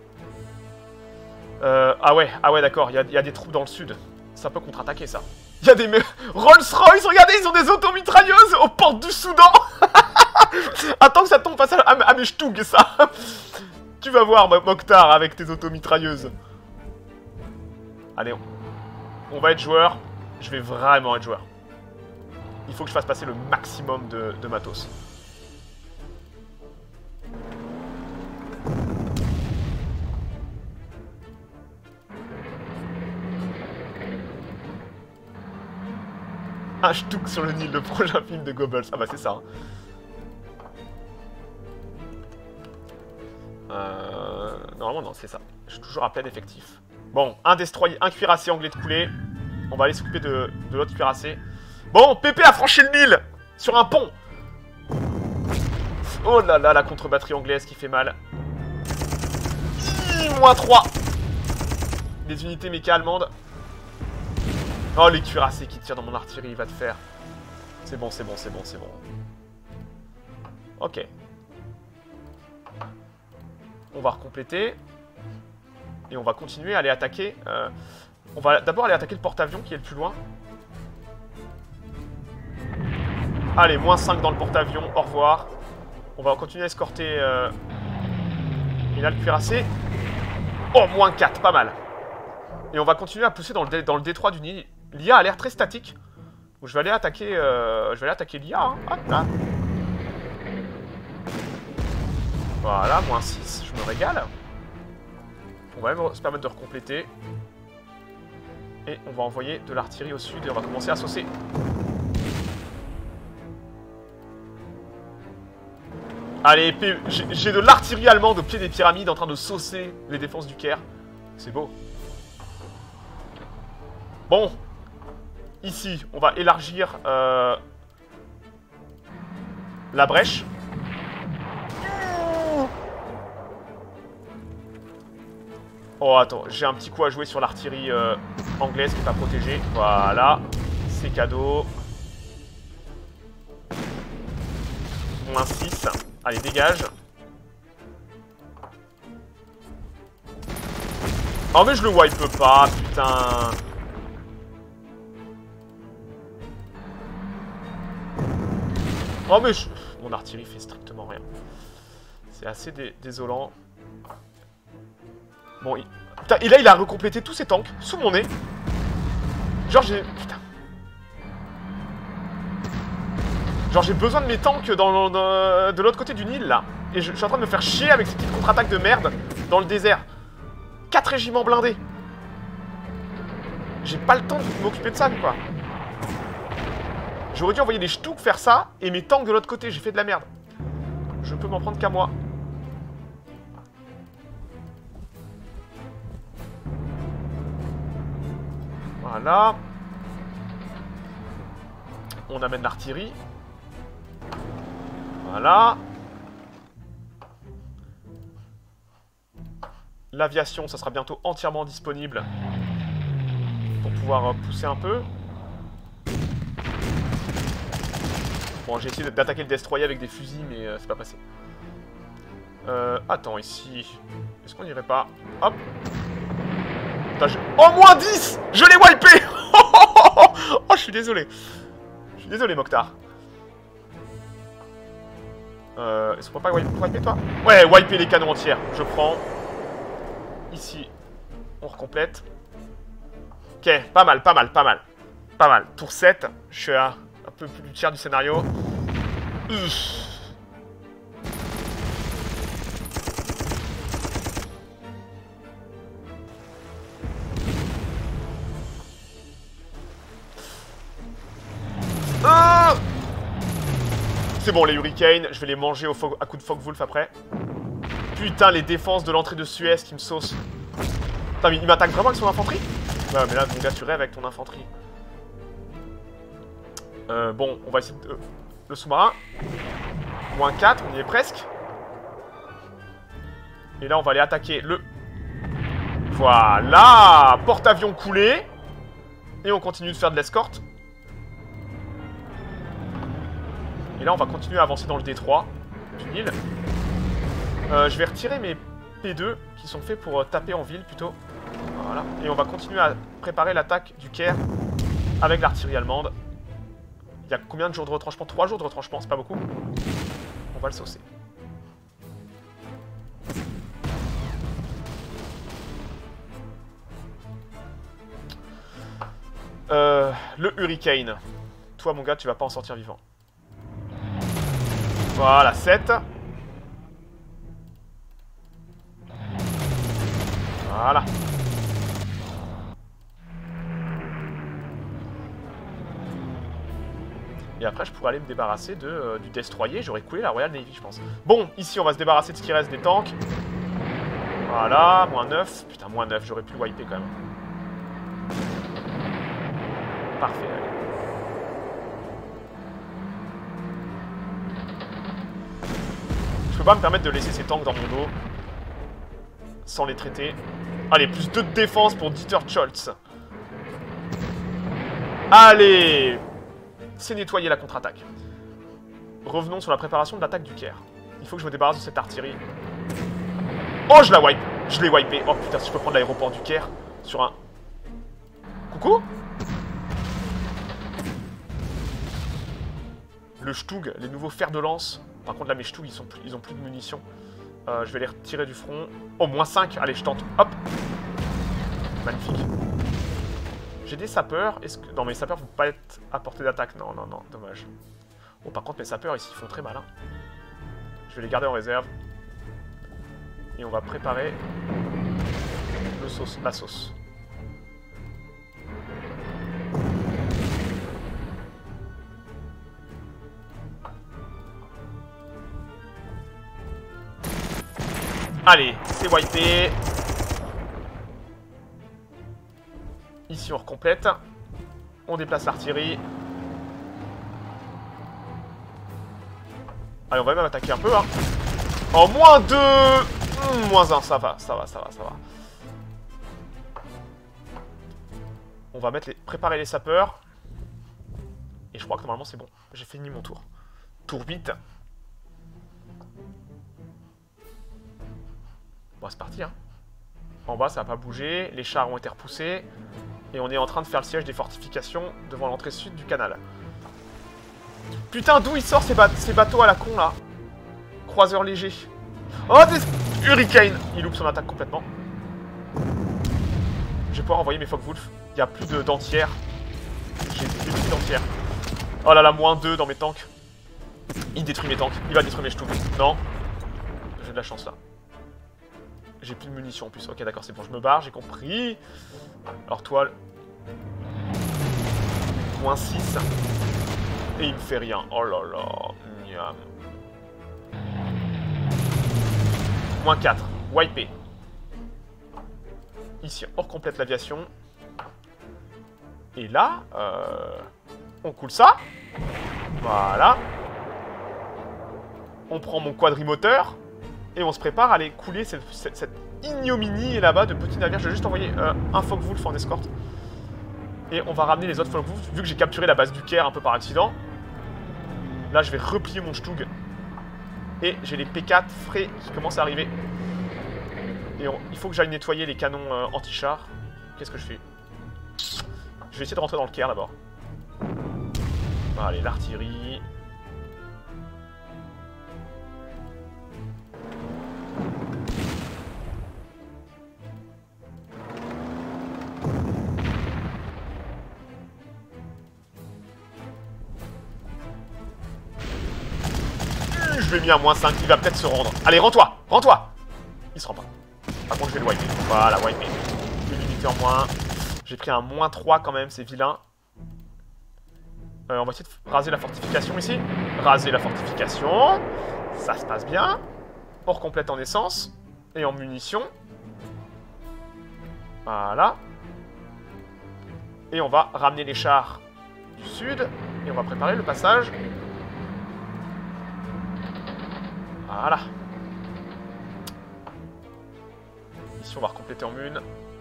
Euh, ah ouais, ah ouais, d'accord. Il y, y a des troupes dans le sud. Ça peut contre-attaquer, ça. Il y a des... Rolls-Royce, regardez, ils ont des automitrailleuses aux portes du Soudan. Attends que ça tombe face à, à, à mes Stug, ça. Tu vas voir, Mokhtar, avec tes automitrailleuses. Allez, on, on va être joueur. Je vais vraiment être joueur. Il faut que je fasse passer le maximum de, de matos. Un Stug sur le Nil, le prochain film de Goebbels. Ah bah c'est ça. Hein. Euh... Normalement non, c'est ça. Je suis toujours à plein effectif. Bon, un destroyer, un cuirassé anglais de coulée. On va aller s'occuper de, de l'autre cuirassé. Bon, Pépé a franchi le Nil sur un pont. Oh là là, la contre-batterie anglaise qui fait mal. moins trois. Des unités méca allemandes. Oh, les cuirassés qui tirent dans mon artillerie, il va te faire. C'est bon, c'est bon, c'est bon, c'est bon. Ok. On va recompléter. Et on va continuer à aller attaquer. Euh, on va d'abord aller attaquer le porte-avions qui est le plus loin. Allez, moins cinq dans le porte-avions, au revoir. On va continuer à escorter... Euh... Il a le cuirassé. Oh, moins quatre, pas mal. Et on va continuer à pousser dans le, dé dans le détroit du Nil. L'I A a l'air très statique. Donc je vais aller attaquer... Euh... Je vais aller attaquer l'I A, hein. Hop, là. Voilà, moins six, je me régale. On va même se permettre de recompléter. Et on va envoyer de l'artillerie au sud et on va commencer à saucer. Allez, j'ai de l'artillerie allemande au pied des pyramides en train de saucer les défenses du Caire. C'est beau. Bon. Ici, on va élargir euh, la brèche. Oh, attends, j'ai un petit coup à jouer sur l'artillerie euh, anglaise qui n'est pas protégée. Voilà, c'est cadeau. Moins six. Allez, dégage. Oh, mais je le wipe pas, putain. Oh, mais je... Mon artillerie fait strictement rien. C'est assez dé désolant. Bon, il... Putain, et là, il a recomplété tous ses tanks, sous mon nez. Genre, j'ai... Putain. Genre, j'ai besoin de mes tanks dans, dans, de l'autre côté du Nil, là. Et je, je suis en train de me faire chier avec ces petites contre-attaques de merde dans le désert. Quatre régiments blindés. J'ai pas le temps de m'occuper de ça, quoi. J'aurais dû envoyer des Stuks faire ça, et mes tanks de l'autre côté, j'ai fait de la merde. Je peux m'en prendre qu'à moi. Voilà. On amène l'artillerie. Voilà. L'aviation, ça sera bientôt entièrement disponible pour pouvoir pousser un peu. Bon, j'ai essayé d'attaquer le destroyer avec des fusils, mais euh, c'est pas passé. Euh, attends, ici... Est-ce qu'on irait pas? Hop. Putain, je... Oh, moins dix! Je l'ai wipé. Oh, je suis désolé. Je suis désolé, Mokhtar. Euh, Est-ce qu'on peut pas wiper, toi? Ouais, wiper les canons entiers. Je prends. Ici, on recomplète. Ok, pas mal, pas mal, pas mal. Pas mal. Tour sept. Je suis à un peu plus du tiers du scénario. Uff. Ah, c'est bon, les Hurricanes, je vais les manger au à coup de Focke-Wulf après. Putain, les défenses de l'entrée de Suez qui me saucent. Putain, mais il m'attaque vraiment avec son infanterie? Ouais, mais là, mon gars, tu rêves avec ton infanterie. Euh, bon, on va essayer de... Euh, le sous-marin. Moins quatre, on y est presque. Et là, on va aller attaquer le... Voilà! Porte-avions coulé. Et on continue de faire de l'escorte. Et là, on va continuer à avancer dans le détroit du Nil. Euh, je vais retirer mes P deux qui sont faits pour euh, taper en ville plutôt. Voilà. Et on va continuer à préparer l'attaque du Caire avec l'artillerie allemande. Il y a combien de jours de retranchement? Trois jours de retranchement, c'est pas beaucoup. On va le saucer. Euh, le Hurricane. Toi, mon gars, tu vas pas en sortir vivant. Voilà, sept. Voilà. Et après, je pourrais aller me débarrasser de, euh, du destroyer. J'aurais coulé la Royal Navy, je pense. Bon, ici, on va se débarrasser de ce qui reste des tanks. Voilà, moins neuf. Putain, moins neuf, j'aurais pu le wiper quand même. Parfait, allez. Je peux pas me permettre de laisser ces tanks dans mon dos sans les traiter. Allez, plus deux de défense pour Dieter Scholz. Allez, c'est nettoyer la contre-attaque. Revenons sur la préparation de l'attaque du Caire. Il faut que je me débarrasse de cette artillerie. Oh, je la wipe. Je l'ai wipé. Oh putain, si je peux prendre l'aéroport du Caire sur un... Coucou? le Stug, les nouveaux fers de lance. Par contre, là, mes Stug, ils, sont plus, ils ont plus de munitions. Euh, je vais les retirer du front. Oh, moins cinq. Allez, je tente. Hop. Magnifique. J'ai des sapeurs. Est-ce que... Non, mes sapeurs ne vont pas être à portée d'attaque. Non, non, non. Dommage. Oh, par contre, mes sapeurs, ici, ils font très mal. Hein. Je vais les garder en réserve. Et on va préparer le sauce, la sauce. Allez, c'est wipé. Ici, on recomplète. On déplace l'artillerie. Allez, on va même attaquer un peu, hein. Oh, moins deux. Mmh, moins un, ça va, ça va, ça va, ça va. On va mettre les... préparer les sapeurs. Et je crois que normalement, c'est bon. J'ai fini mon tour. Tour huit. Bon, c'est parti, hein. En bas, ça va pas bouger. Les chars ont été repoussés. Et on est en train de faire le siège des fortifications devant l'entrée sud du canal. Putain, d'où il sort ces, ba ces bateaux à la con, là? Croiseurs légers. Oh, des Hurricane. Il loupe son attaque complètement. Je vais pouvoir envoyer mes Focke-Wulf. Il n'y a plus d'entières. J'ai plus d'entières. Oh là là, moins deux dans mes tanks. Il détruit mes tanks. Il va détruire mes Stug. Non. J'ai de la chance, là. J'ai plus de munitions en plus. Ok, d'accord, c'est bon, je me barre, j'ai compris. Alors, toile. Moins six. Et il me fait rien. Oh là là. Miam. Moins quatre. Wipé. Ici, on complète l'aviation. Et là, euh, on coule ça. Voilà. On prend mon quadrimoteur. Et on se prépare à aller couler cette, cette, cette ignominie là-bas de petits navires. Je vais juste envoyer euh, un Focke-Wulf en escorte. Et on va ramener les autres Focke-Wulf, vu que j'ai capturé la base du Caire un peu par accident. Là, je vais replier mon Stug. Et j'ai les P quatre frais qui commencent à arriver. Et on, il faut que j'aille nettoyer les canons euh, anti-chars. Qu'est-ce que je fais? Je vais essayer de rentrer dans le Caire d'abord. Allez, l'artillerie. Je lui ai mis un moins cinq, il va peut-être se rendre. Allez, rends-toi, rends-toi. Il se rend pas. Par contre, je vais le wiper. Voilà, wiper. Une unité en moins. J'ai pris un moins trois quand même, c'est vilain. Euh, on va essayer de raser la fortification ici. Raser la fortification. Ça se passe bien. On recomplète en essence. Et en munitions. Voilà. Et on va ramener les chars du sud. Et on va préparer le passage. Voilà. Ici, on va recompléter en mune.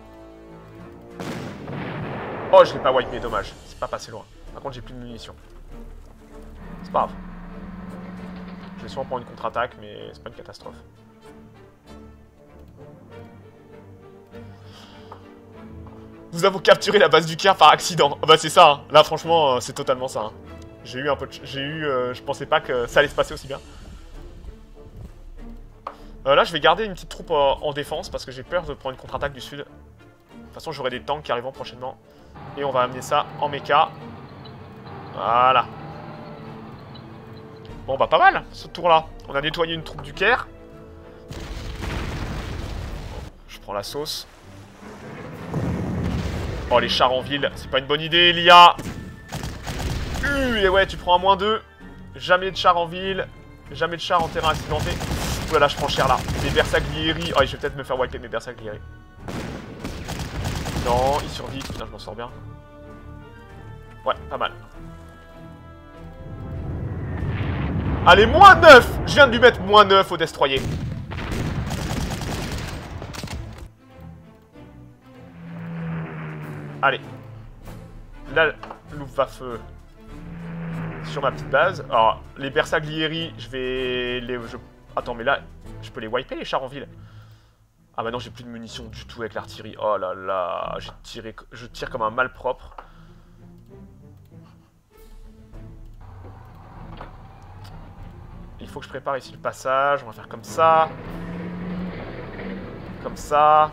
Oh, je l'ai pas wipé, dommage. C'est pas passé loin. Par contre, j'ai plus de munitions. C'est pas grave. Je vais sûrement prendre une contre-attaque, mais c'est pas une catastrophe. Nous avons capturé la base du Caire par accident. Ah bah c'est ça, hein. Là franchement, euh, c'est totalement ça. Hein. J'ai eu un peu de... J'ai eu... Euh, je pensais pas que ça allait se passer aussi bien. Euh, là, je vais garder une petite troupe euh, en défense parce que j'ai peur de prendre une contre-attaque du sud. De toute façon, j'aurai des tanks qui arriveront prochainement. Et on va amener ça en méca. Voilà. Bon, bah pas mal, ce tour-là. On a nettoyé une troupe du Caire. Je prends la sauce. Oh, les chars en ville, c'est pas une bonne idée, l'I A. Uh, et ouais, tu prends un moins deux. Jamais de chars en ville. Jamais de chars en terrain accidenté. Voilà, je prends cher là. Mes Bersaglieri. Oh, je vais peut-être me faire wiper mes Bersaglieri. Non, ils survivent. Putain, je m'en sors bien. Ouais, pas mal. Allez, moins neuf. Je viens de lui mettre moins neuf au destroyer. Allez. Là, Luftwaffe sur ma petite base. Alors, les Bersaglieri, je vais les... Je... Attends, mais là, je peux les wiper, les chars en ville. Ah bah non, j'ai plus de munitions du tout avec l'artillerie. Oh là là, j'ai tiré... je tire comme un malpropre. faut que je prépare ici le passage. On va faire comme ça. Comme ça.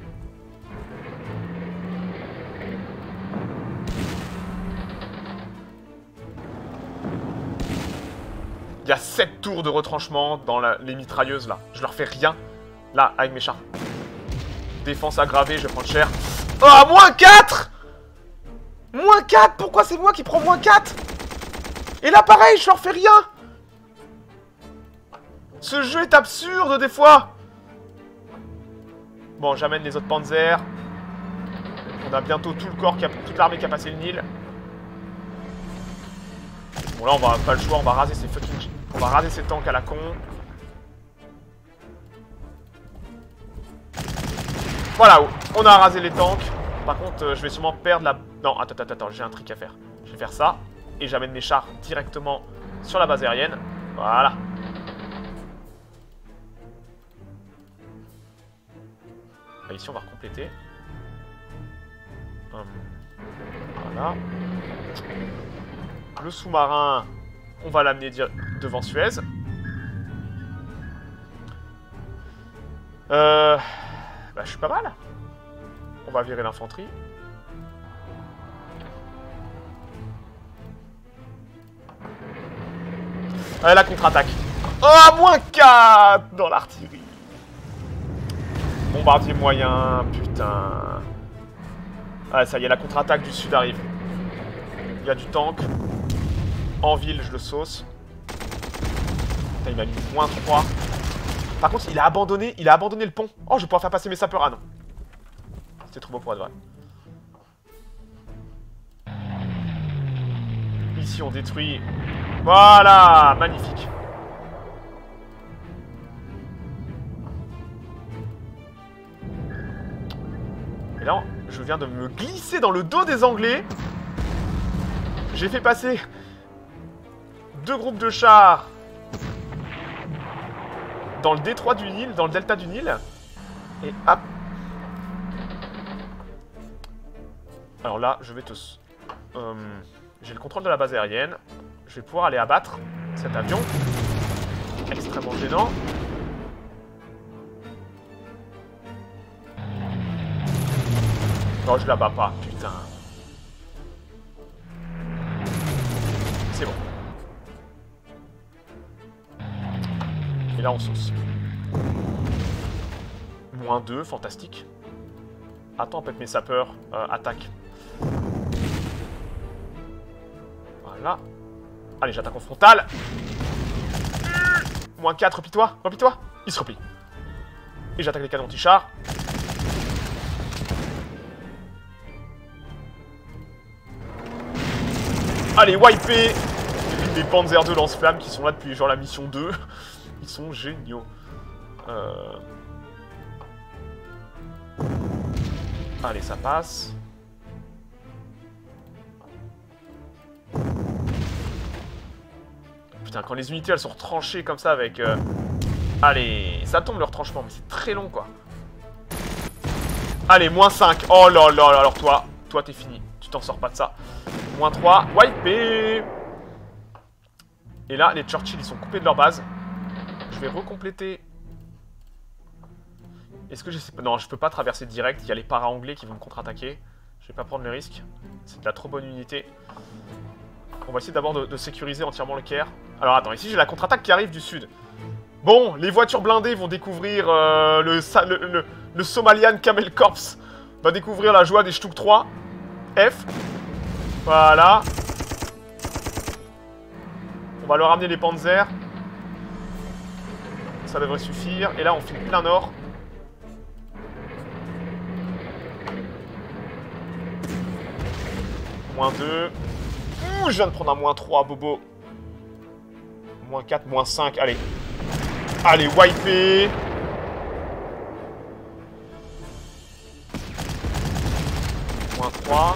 Il y a sept tours de retranchement dans la, les mitrailleuses, là. Je leur fais rien. Là, avec mes chars. Défense aggravée, je vais prendre cher. Oh, moins quatre! Moins quatre! Pourquoi c'est moi qui prends moins quatre? Et là, pareil, je leur fais rien! Ce jeu est absurde, des fois! Bon, j'amène les autres panzers. On a bientôt tout le corps, qui a, toute l'armée qui a passé le Nil. Bon, là, on va pas le choix, on va raser ces fucking... On va raser ces tanks à la con. Voilà, on a rasé les tanks. Par contre, euh, je vais sûrement perdre la... Non, attends, attends, attends, j'ai un truc à faire. Je vais faire ça, et j'amène mes chars directement sur la base aérienne. Voilà. Bah, ici, on va recompléter. Hum. Voilà. Le sous-marin, on va l'amener devant Suez. Euh... Bah, je suis pas mal. On va virer l'infanterie. Allez, la contre-attaque. Oh, moins quatre dans l'artillerie. Bombardier moyen, putain. Ah, ça y est, la contre-attaque du sud arrive. Il y a du tank. En ville, je le sauce. Putain, il m'a mis moins trois. Par contre, il a abandonné, il a abandonné le pont. Oh, je vais pouvoir faire passer mes sapeurs. Ah non. C'était trop beau pour être vrai. Ici, on détruit. Voilà, magnifique. Et là, je viens de me glisser dans le dos des Anglais. J'ai fait passer deux groupes de chars dans le détroit du Nil, dans le delta du Nil. Et hop. Alors là, je vais te... Euh, j'ai le contrôle de la base aérienne. Je vais pouvoir aller abattre cet avion. Extrêmement gênant. Non, je la bats pas, putain. C'est bon. Et là, on sauce. Moins deux, fantastique. Attends, peut-être mes sapeurs euh, attaquent. Voilà. Allez, j'attaque en frontal. Moins quatre, replie-toi, replie-toi. Il se replie. Et j'attaque les canons anti-chars. Allez, wiper. Les Panzer deux lance-flammes qui sont là depuis genre la mission deux. Ils sont géniaux. Euh... Allez, ça passe. Putain, quand les unités elles sont retranchées comme ça avec... Euh... Allez, ça tombe le retranchement, mais c'est très long quoi. Allez, moins cinq. Oh là là là, alors toi, toi t'es fini. Tu t'en sors pas de ça. Moins trois, wipé. Et là, les Churchill ils sont coupés de leur base. Je vais recompléter. Est-ce que je sais pas... Non, je peux pas traverser direct. Il y a les para-anglais qui vont me contre-attaquer. Je vais pas prendre le risque. C'est de la trop bonne unité. On va essayer d'abord de, de sécuriser entièrement le Caire. Alors attends, ici j'ai la contre-attaque qui arrive du sud. Bon, les voitures blindées vont découvrir euh, le, le, le, le Somalian Camel Corps. Va découvrir la joie des Stuck trois. F. Voilà. On va leur ramener les Panzers. Ça devrait suffire. Et là, on file plein nord. Moins deux. Ouh, je viens de prendre un moins trois, bobo. Moins quatre, moins cinq. Allez. Allez, wiper. Moins trois.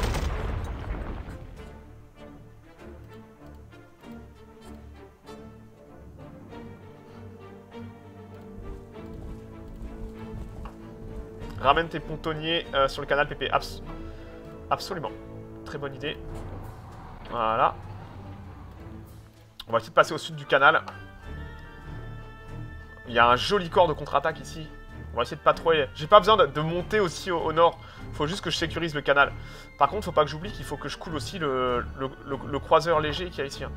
Ramène tes pontonniers euh, sur le canal P P. Abs Absolument. Très bonne idée. Voilà. On va essayer de passer au sud du canal. Il y a un joli corps de contre-attaque ici. On va essayer de patrouiller. J'ai pas besoin de, de monter aussi au, au nord. Faut juste que je sécurise le canal. Par contre, faut pas que j'oublie qu'il faut que je coule aussi le, le, le, le croiseur léger qu'il y a ici.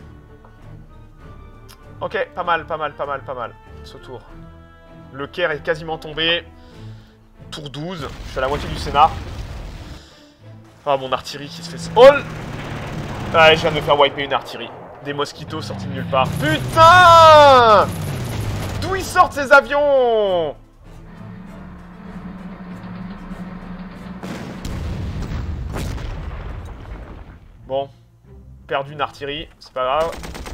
Ok, pas mal, pas mal, pas mal, pas mal. Ce tour. Le Caire est quasiment tombé. Tour douze. Je suis à la moitié du scénar. Ah, mon artillerie qui se fait... Oh! Ah, je viens de me faire wiper une artillerie. Des mosquitos sortis de nulle part. Putain! D'où ils sortent ces avions? Bon. Perdu une artillerie. C'est pas grave.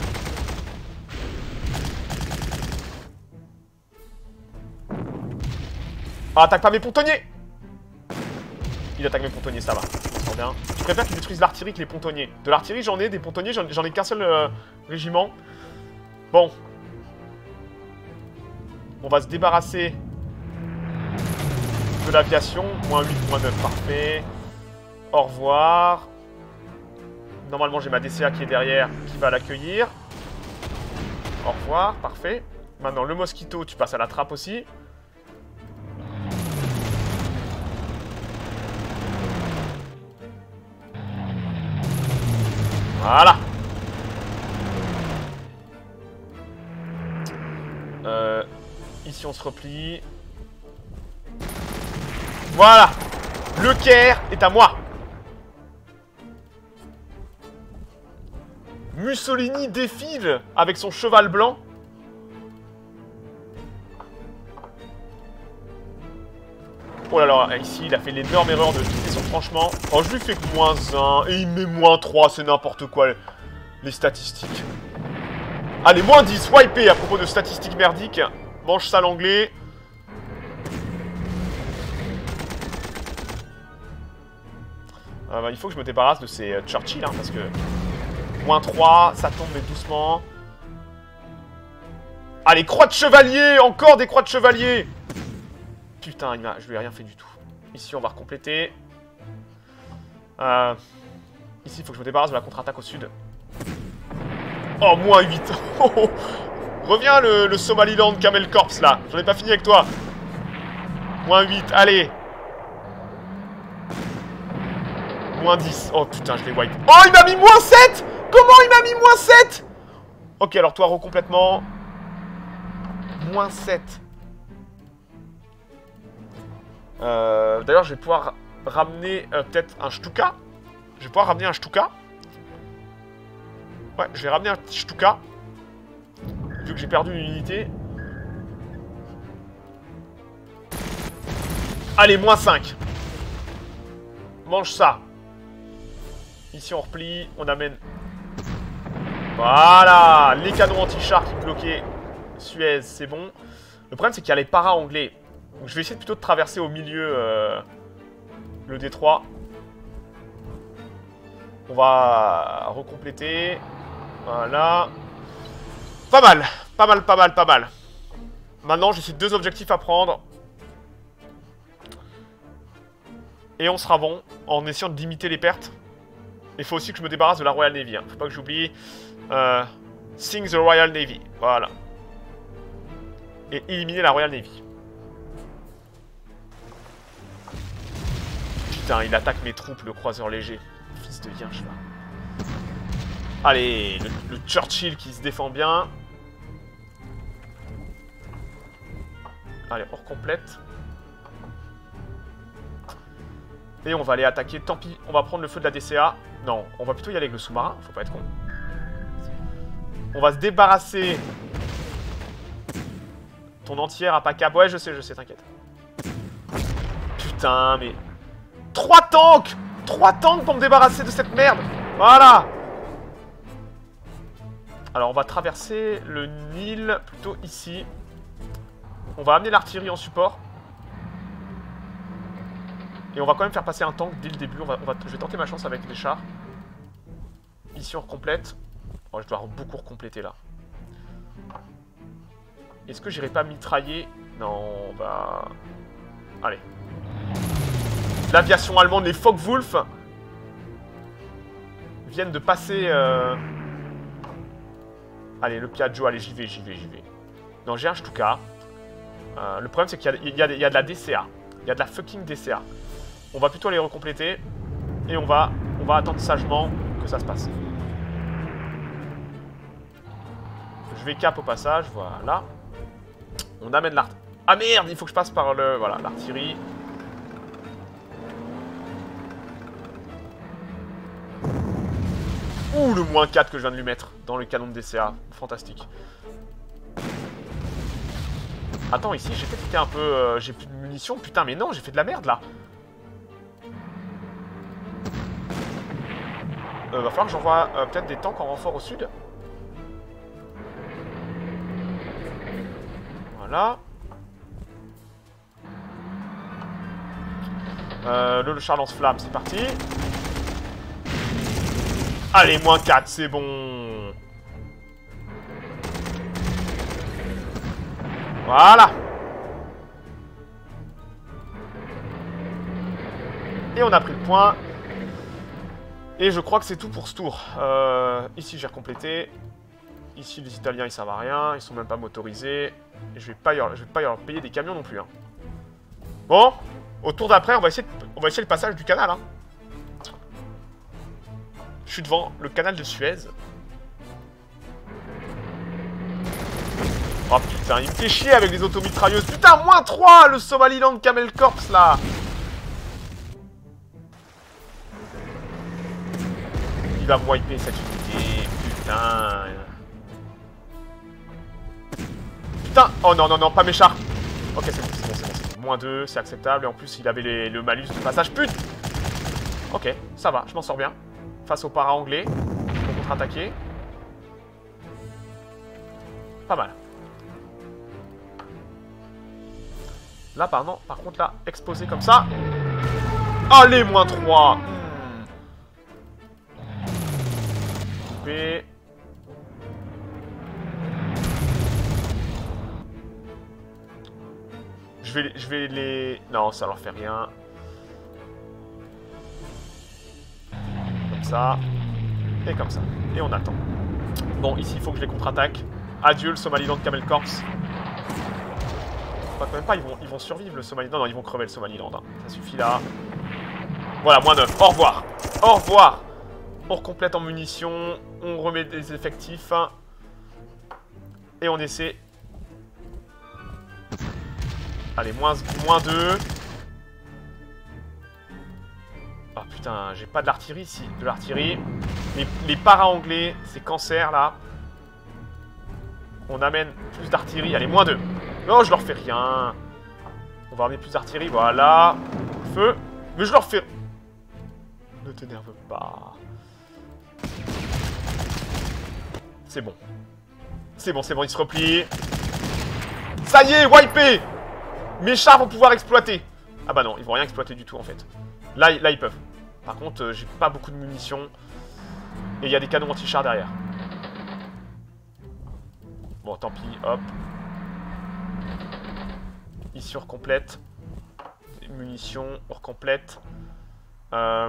Ah, attaque pas mes pontonniers! Il attaque mes pontonniers, ça va. Ça bien. Je préfère qu'il détruise l'artillerie que les pontonniers. De l'artillerie, j'en ai. Des pontonniers, j'en ai qu'un seul euh, régiment. Bon. On va se débarrasser de l'aviation. moins huit, moins neuf, parfait. Au revoir. Normalement, j'ai ma D C A qui est derrière, qui va l'accueillir. Au revoir, parfait. Maintenant, le mosquito, tu passes à la trappe aussi. Voilà. Euh, ici, on se replie. Voilà. Le Caire est à moi. Mussolini défile avec son cheval blanc. Oh là là, ici, il a fait l'énorme erreur de quitter son franchement. Oh, je lui fais que moins un, et il met moins trois, c'est n'importe quoi, les statistiques. Allez, moins dix, wipé à propos de statistiques merdiques. Mange ça l'anglais. Euh, bah, il faut que je me débarrasse de ces euh, Churchill, hein, parce que... moins trois, ça tombe mais doucement. Allez, croix de chevalier, encore des croix de chevalier. Putain, il a... je lui ai rien fait du tout. Ici, on va recompléter. Euh... Ici, il faut que je me débarrasse de la contre-attaque au sud. Oh, moins huit. Reviens, le, le Somaliland Camel Corps, là. J'en ai pas fini avec toi. moins huit, allez. moins dix. Oh, putain, je l'ai wipe. Oh, il m'a mis moins sept. Comment il m'a mis moins sept? Ok, alors toi, recomplètement. moins sept. Euh, D'ailleurs, je vais pouvoir ramener euh, peut-être un Stuka. Je vais pouvoir ramener un Stuka. Ouais, je vais ramener un petit Stuka. Vu que j'ai perdu une unité. Allez, moins cinq. Mange ça. Ici, on replie. On amène... Voilà. Les canons anti-chars qui bloquaient Suez, c'est bon. Le problème, c'est qu'il y a les paras anglais. Donc je vais essayer plutôt de traverser au milieu euh, le détroit. On va recompléter. Voilà. Pas mal. Pas mal, pas mal, pas mal. Maintenant, j'ai ces deux objectifs à prendre. Et on sera bon en essayant de limiter les pertes. Il faut aussi que je me débarrasse de la Royal Navy. Hein. Faut pas que j'oublie. Euh, Sing the Royal Navy. Voilà. Et éliminer la Royal Navy. Putain, il attaque mes troupes, le croiseur léger. Fils de yinche, là. Allez, le, le Churchill qui se défend bien. Allez, on recomplète. Et on va aller attaquer. Tant pis, on va prendre le feu de la D C A. Non, on va plutôt y aller avec le sous-marin. Faut pas être con. On va se débarrasser. Ton entière à Pacab. Ouais, je sais, je sais, t'inquiète. Putain, mais... Trois tanks! Trois tanks pour me débarrasser de cette merde! Voilà! Alors, on va traverser le Nil, plutôt ici. On va amener l'artillerie en support. Et on va quand même faire passer un tank dès le début. On va, on va, je vais tenter ma chance avec les chars. Ici, on recomplète. Oh, je dois beaucoup recompléter, là. Est-ce que j'irai pas mitrailler? Non, bah... Allez. L'aviation allemande, les Focke-Wulf, viennent de passer... Euh... Allez, le Piaggio, allez, j'y vais, j'y vais, j'y vais. Non, j'ai un Stuka. Euh, le problème, c'est qu'il y, y, y, y a de la D C A. Il y a de la fucking D C A. On va plutôt les recompléter. Et on va, on va attendre sagement que ça se passe. Je vais cap au passage, voilà. On amène l'artillerie. Ah merde, il faut que je passe par le... Voilà, l'artillerie. Ouh, le moins quatre que je viens de lui mettre dans le canon de D C A. Fantastique. Attends, ici, j'ai peut-être été un peu... Euh, j'ai plus de munitions. Putain, mais non, j'ai fait de la merde, là. Euh, va falloir que j'envoie euh, peut-être des tanks en renfort au sud. Voilà. Euh, le, le char lance-flamme, c'est parti. Allez, moins quatre, c'est bon. Voilà. Et on a pris le point. Et je crois que c'est tout pour ce tour. Euh, ici, j'ai recomplété. Ici, les Italiens, ils servent à rien. Ils sont même pas motorisés. Et je vais pas y leur, je vais pas y leur payer des camions non plus. Hein. Bon, au tour d'après, on va essayer, de, on va essayer le passage du canal. Hein. Je suis devant le canal de Suez. Oh putain, il me fait chier avec les automitrailleuses. Putain, moins trois, le Somaliland Camel Corps là. Il va me wiper cette unité. Putain. Putain. Oh non, non, non, pas mes chars. Ok, c'est bon, c'est bon, c'est bon, c'est bon. Moins deux, c'est acceptable. Et en plus, il avait les, le malus de passage. Putain. Ok, ça va, je m'en sors bien. Face aux para-anglais. Pour contre-attaquer. Pas mal. Là, pardon, par contre, là, exposé comme ça. Allez, moins trois. Coupé. Je vais, je vais les... Non, ça leur fait rien. Comme ça. Et comme ça. Et on attend. Bon, ici, il faut que je les contre-attaque. Adieu, le Somaliland Camel Corps. Enfin, quand même pas, ils vont, ils vont survivre, le Somaliland. Non, non, ils vont crever, le Somaliland. Hein. Ça suffit, là. Voilà, moins neuf. Au revoir. Au revoir. On recomplète en munitions. On remet des effectifs. Et on essaie... Allez, moins, moins deux. Ah oh, putain, j'ai pas de l'artillerie ici. De l'artillerie. Les, les para-anglais, c'est cancer là. On amène plus d'artillerie. Allez, moins deux. Non, je leur fais rien. On va amener plus d'artillerie. Voilà. Feu. Mais je leur fais... Ne t'énerve pas. C'est bon. C'est bon, c'est bon, ils se replient. Ça y est, wipé. Mes chars vont pouvoir exploiter. Ah bah non, ils vont rien exploiter du tout en fait. Là, là ils peuvent. Par contre, euh, j'ai pas beaucoup de munitions. Et il y a des canons anti-chars derrière. Bon, tant pis, hop. Ici, on recomplète. Munitions, on recomplète. Euh...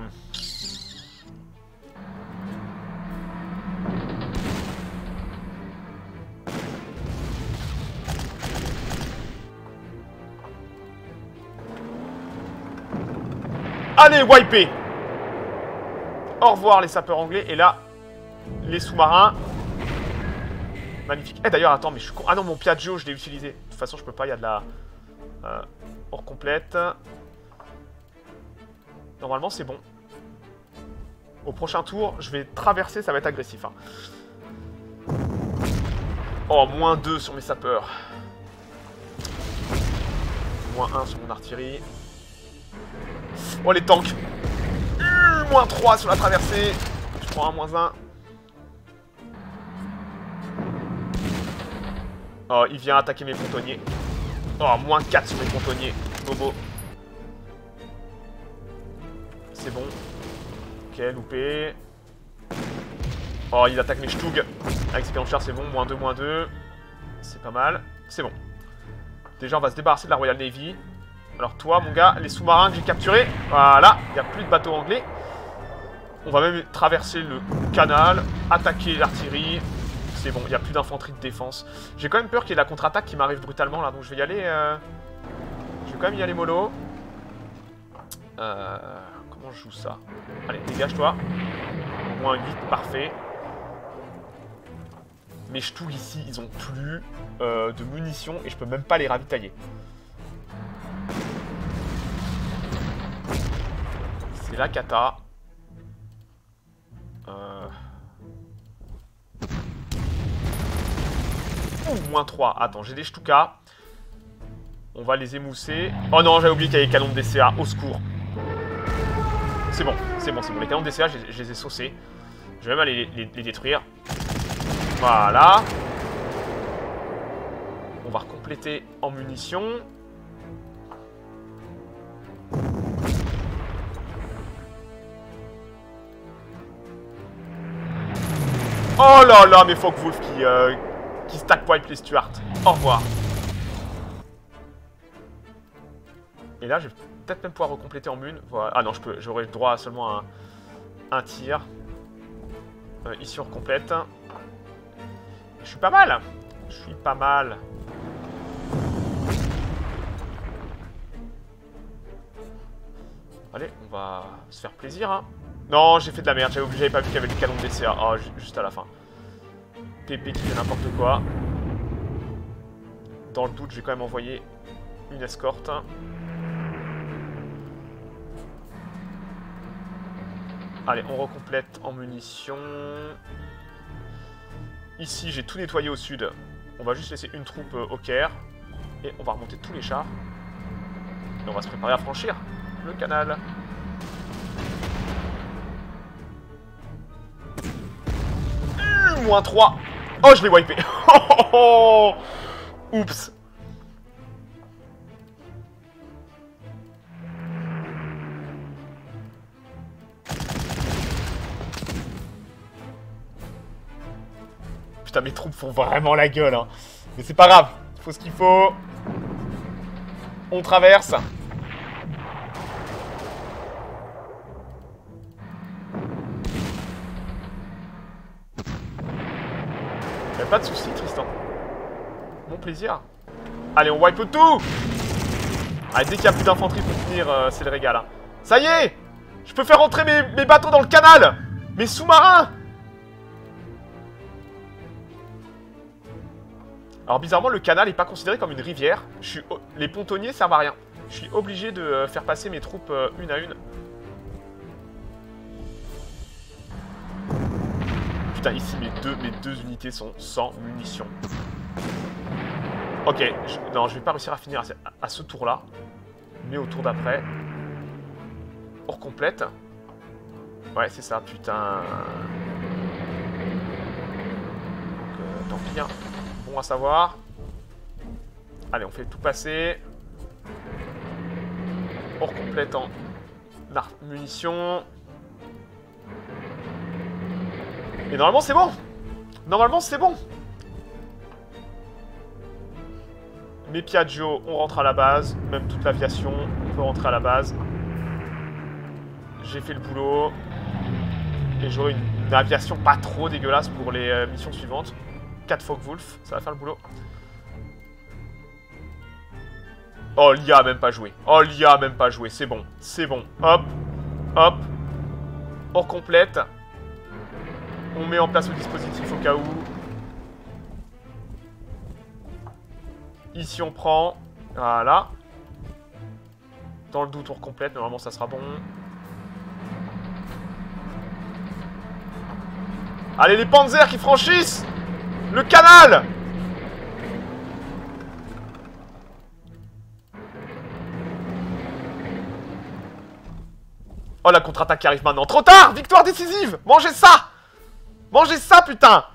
Allez, wipé. Au revoir les sapeurs anglais. Et là, les sous-marins. Magnifique. Eh d'ailleurs, attends, mais je suis con. Ah non, mon Piaggio, je l'ai utilisé. De toute façon, je peux pas, il y a de la... Euh, on recomplète. Normalement, c'est bon. Au prochain tour, je vais traverser, ça va être agressif. Hein. Oh, moins deux sur mes sapeurs. Moins un sur mon artillerie. Oh, les tanks. Mmh, moins trois sur la traversée. Je prends un moins un. Oh, il vient attaquer mes pontonniers. Oh, moins quatre sur mes pontonniers. Bobo. C'est bon. Ok, loupé. Oh, il attaque mes Stug. Avec ses canons de char, c'est bon. Moins deux, moins deux. C'est pas mal. C'est bon. Déjà, on va se débarrasser de la Royal Navy. Alors toi, mon gars, les sous-marins que j'ai capturés. Voilà, il n'y a plus de bateaux anglais. On va même traverser le canal. Attaquer l'artillerie. C'est bon, il n'y a plus d'infanterie de défense. J'ai quand même peur qu'il y ait la contre-attaque qui m'arrive brutalement là, donc je vais y aller... Euh... Je vais quand même y aller mollo. Euh... Comment je joue ça? Allez, dégage-toi. Au moins huit, parfait. Mes ch'tous ici, ils ont plus euh, de munitions et je peux même pas les ravitailler. C'est la cata. Euh... Oh, moins trois. Attends, j'ai des ch'toukas. On va les émousser. Oh non, j'avais oublié qu'il y avait les canons de D C A. Au secours. C'est bon, c'est bon, c'est bon. Les canons de D C A, je, je les ai saucés. Je vais même aller les, les, les détruire. Voilà. On va recompléter en munitions. Oh là là, mais Focke-Wulf qui, euh, qui stack wipe les Stuart. Au revoir. Et là, je vais peut-être même pouvoir recompléter en mune. Voilà. Ah non, je peux, j'aurai le droit à seulement un, un tir. Euh, ici, on recomplète. Je suis pas mal. Je suis pas mal. Allez, on va se faire plaisir. Hein. Non, j'ai fait de la merde. J'avais pas vu qu'il y avait le canon de D C A. Oh, juste à la fin. Pépé qui fait n'importe quoi. Dans le doute, je vais quand même envoyer une escorte. Allez, on recomplète en munitions. Ici, j'ai tout nettoyé au sud. On va juste laisser une troupe euh, au Caire. Et on va remonter tous les chars. Et on va se préparer à franchir le canal. Mmh, moins trois. Oh, je l'ai wipé. Oh, oh, oh. Oups. Putain, mes troupes font vraiment la gueule, hein. Mais c'est pas grave. Il faut ce qu'il faut. On traverse. Y'a pas de soucis, Tristan. Mon plaisir. Allez, on wipe tout. Allez, dès qu'il y a plus d'infanterie pour finir, euh, c'est le régal. Hein. Ça y est. Je peux faire rentrer mes, mes bateaux dans le canal. Mes sous-marins. Alors bizarrement, le canal n'est pas considéré comme une rivière. Je suis... Les pontonniers servent à rien. Je suis obligé de euh, faire passer mes troupes euh, une à une. Putain, ici, mes deux, mes deux unités sont sans munitions. Ok, je... non, je vais pas réussir à finir à ce, à ce tour-là. Mais au tour d'après... On recomplète. Ouais, c'est ça, putain. Donc, euh, tant pis, hein. Bon à savoir. Allez, on fait tout passer. On recomplète en munitions. Et normalement, c'est bon. Normalement, c'est bon. Mes Piaggio, on rentre à la base. Même toute l'aviation, on peut rentrer à la base. J'ai fait le boulot. Et j'aurai une, une aviation pas trop dégueulasse pour les euh, missions suivantes. quatre Focke-Wulf, ça va faire le boulot. Oh, l'I A a même pas joué. Oh, l'I A a même pas joué. C'est bon, c'est bon. Hop, hop. On complète. On met en place le dispositif au cas où. Ici, on prend. Voilà. Dans le doute, on complète. Normalement, ça sera bon. Allez, les Panzers qui franchissent le canal! Oh, la contre-attaque qui arrive maintenant. Trop tard! Victoire décisive! Mangez ça! Mangez ça, putain!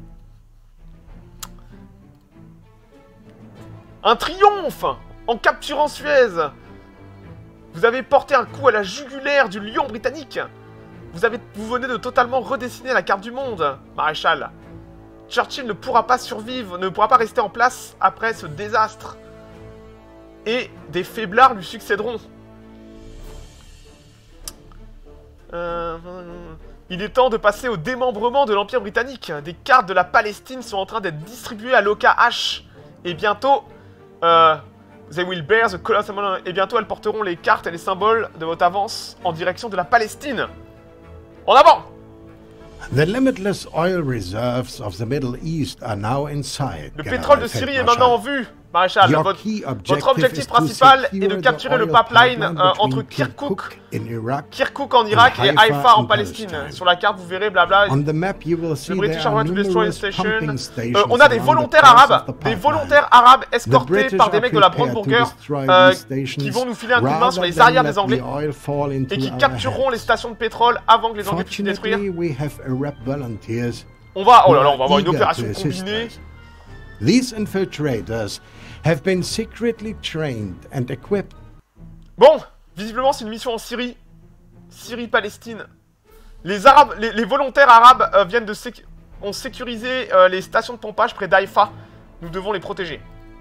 Un triomphe! En capturant Suez! Vous avez porté un coup à la jugulaire du lion britannique! Vous, avez, vous venez de totalement redessiner la carte du monde, maréchal. Churchill ne pourra pas survivre, ne pourra pas rester en place après ce désastre. Et des faiblards lui succéderont. Euh, Il est temps de passer au démembrement de l'Empire britannique. Des cartes de la Palestine sont en train d'être distribuées à l'O K H. Et bientôt... Euh, they will bear the colors... Et bientôt, elles porteront les cartes et les symboles de votre avance en direction de la Palestine. En avant! The limitless oil reserves of the Middle East are now in sight. Le pétrole de Syrie est maintenant en vue, Maréchal. Your Votre, key votre objectif principal est de capturer le pipeline euh, entre Kirkuk, in Iraq, Kirkuk en Irak et Haïfa Haïfa en in Palestine. Palestine. Sur la carte, vous verrez, blabla. On the map, you will see Le British there are Army to destroy numerous station. pumping stations Euh, on a des along the volontaires course of arabes, the des pipeline. volontaires arabes The escortés British par des are mecs de la prepared to Brandenburger destroy euh, these stations qui vont nous filer un coup de main rather sur les than arrières let des Anglais the oil fall into et qui our captureront les hands. stations de pétrole avant que les Anglais puissent les détruire. Fortunately, we have Arab volunteers. On va, oh là là, on va who avoir are une eager opération to assist combinée. us. These infiltrators have been secretly trained and equipped. Bon, visiblement c'est une mission en Syrie. Syrie-Palestine. Les arabes, les, les volontaires arabes euh, viennent de sécu ont sécurisé euh, les stations de pompage près d'Haïfa. Nous devons les protéger.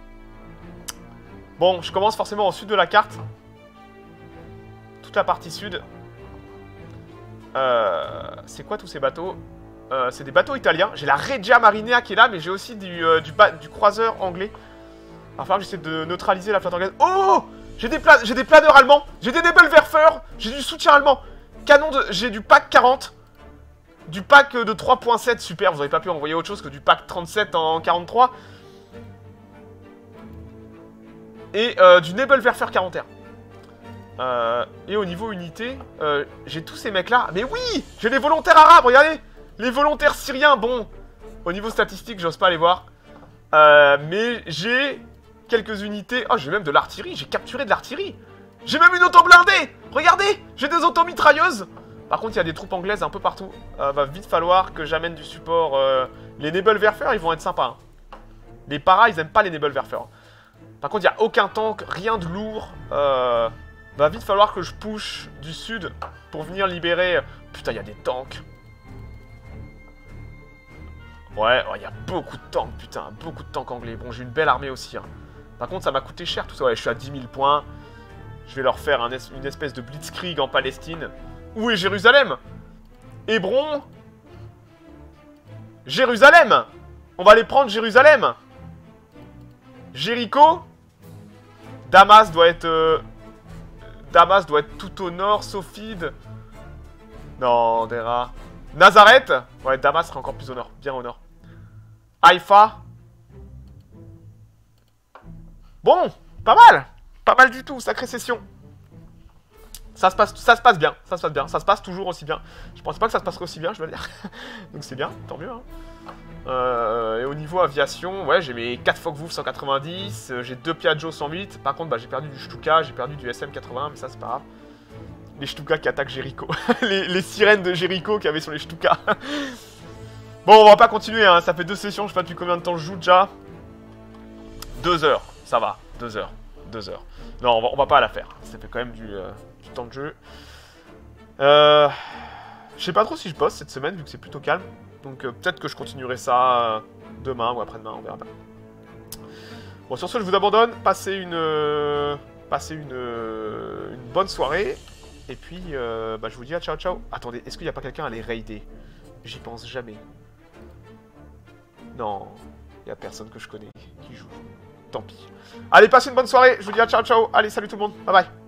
Bon, je commence forcément au sud de la carte. Toute la partie sud. Euh, c'est quoi tous ces bateaux? euh, C'est des bateaux italiens. J'ai la Regia Marinea qui est là, mais j'ai aussi du, euh, du, du croiseur anglais. Il va falloir que j'essaie de neutraliser la flotte anglaise. Oh! J'ai des, j'ai des planeurs allemands. J'ai des Nebelwerfer. J'ai du soutien allemand. Canon de... J'ai du pack quarante. Du pack de trois point sept. Super, vous n'aurez pas pu envoyer autre chose que du pack trente-sept en quarante-trois. Et euh, du Nebelwerfer quarante et un. Euh, et au niveau unité, euh, j'ai tous ces mecs-là. Mais oui! J'ai les volontaires arabes, regardez! Les volontaires syriens, bon... Au niveau statistique, j'ose pas les voir. Euh, mais j'ai quelques unités... Oh, j'ai même de l'artillerie. J'ai capturé de l'artillerie. J'ai même une auto blindée! Regardez! J'ai des auto-mitrailleuses! Par contre, il y a des troupes anglaises un peu partout. Euh, va vite falloir que j'amène du support. Euh... Les Nebelwerfer, ils vont être sympas. Hein. Les paras, ils aiment pas les Nebelwerfer. Par contre, il n'y a aucun tank, rien de lourd. Euh... Va vite falloir que je push du sud pour venir libérer... Putain, il y a des tanks. Ouais, il oh, y a beaucoup de tanks, putain. Beaucoup de tanks anglais. Bon, j'ai une belle armée aussi. Hein. Par contre, ça m'a coûté cher tout ça. Ouais, je suis à dix mille points. Je vais leur faire un es une espèce de blitzkrieg en Palestine. Où est Jérusalem? Hébron? Jérusalem! On va aller prendre Jérusalem! Jéricho? Damas doit être... Euh... Damas doit être tout au nord, Sophide. Non, Dera. Nazareth? Ouais, Damas sera encore plus au nord, bien au nord. Haïfa? Bon, pas mal. Pas mal du tout, sacrée session. Ça se passe, ça se passe bien, ça se passe bien, ça se passe toujours aussi bien. Je pensais pas que ça se passerait aussi bien, je dois dire. Donc c'est bien, tant mieux. Hein. Euh, et au niveau aviation, ouais, j'ai mes quatre Focke-Wulf cent quatre-vingt-dix, euh, j'ai deux Piaggio cent huit. Par contre, bah, j'ai perdu du Stuka, j'ai perdu du S M quatre-vingts, mais ça c'est pas grave. Les Stuka qui attaquent Jéricho. les, les sirènes de Jéricho qu'il y avait sur les Stuka. Bon, on va pas continuer, hein. Ça fait deux sessions, je sais pas depuis combien de temps je joue déjà. Deux heures, ça va, deux heures, deux heures. Non, on va, on va pas la faire, ça fait quand même du... Euh... temps de jeu. Euh, je sais pas trop si je bosse cette semaine vu que c'est plutôt calme. Donc euh, peut-être que je continuerai ça euh, demain ou après-demain, on verra bien. Bon, sur ce, je vous abandonne. Passez une, euh, passez une, euh, une bonne soirée. Et puis, euh, bah, je vous dis à ciao ciao. Attendez, est-ce qu'il n'y a pas quelqu'un à les raider? J'y pense jamais. Non, il n'y a personne que je connais qui joue. Tant pis. Allez, passez une bonne soirée. Je vous dis à ciao ciao. Allez, salut tout le monde. Bye bye.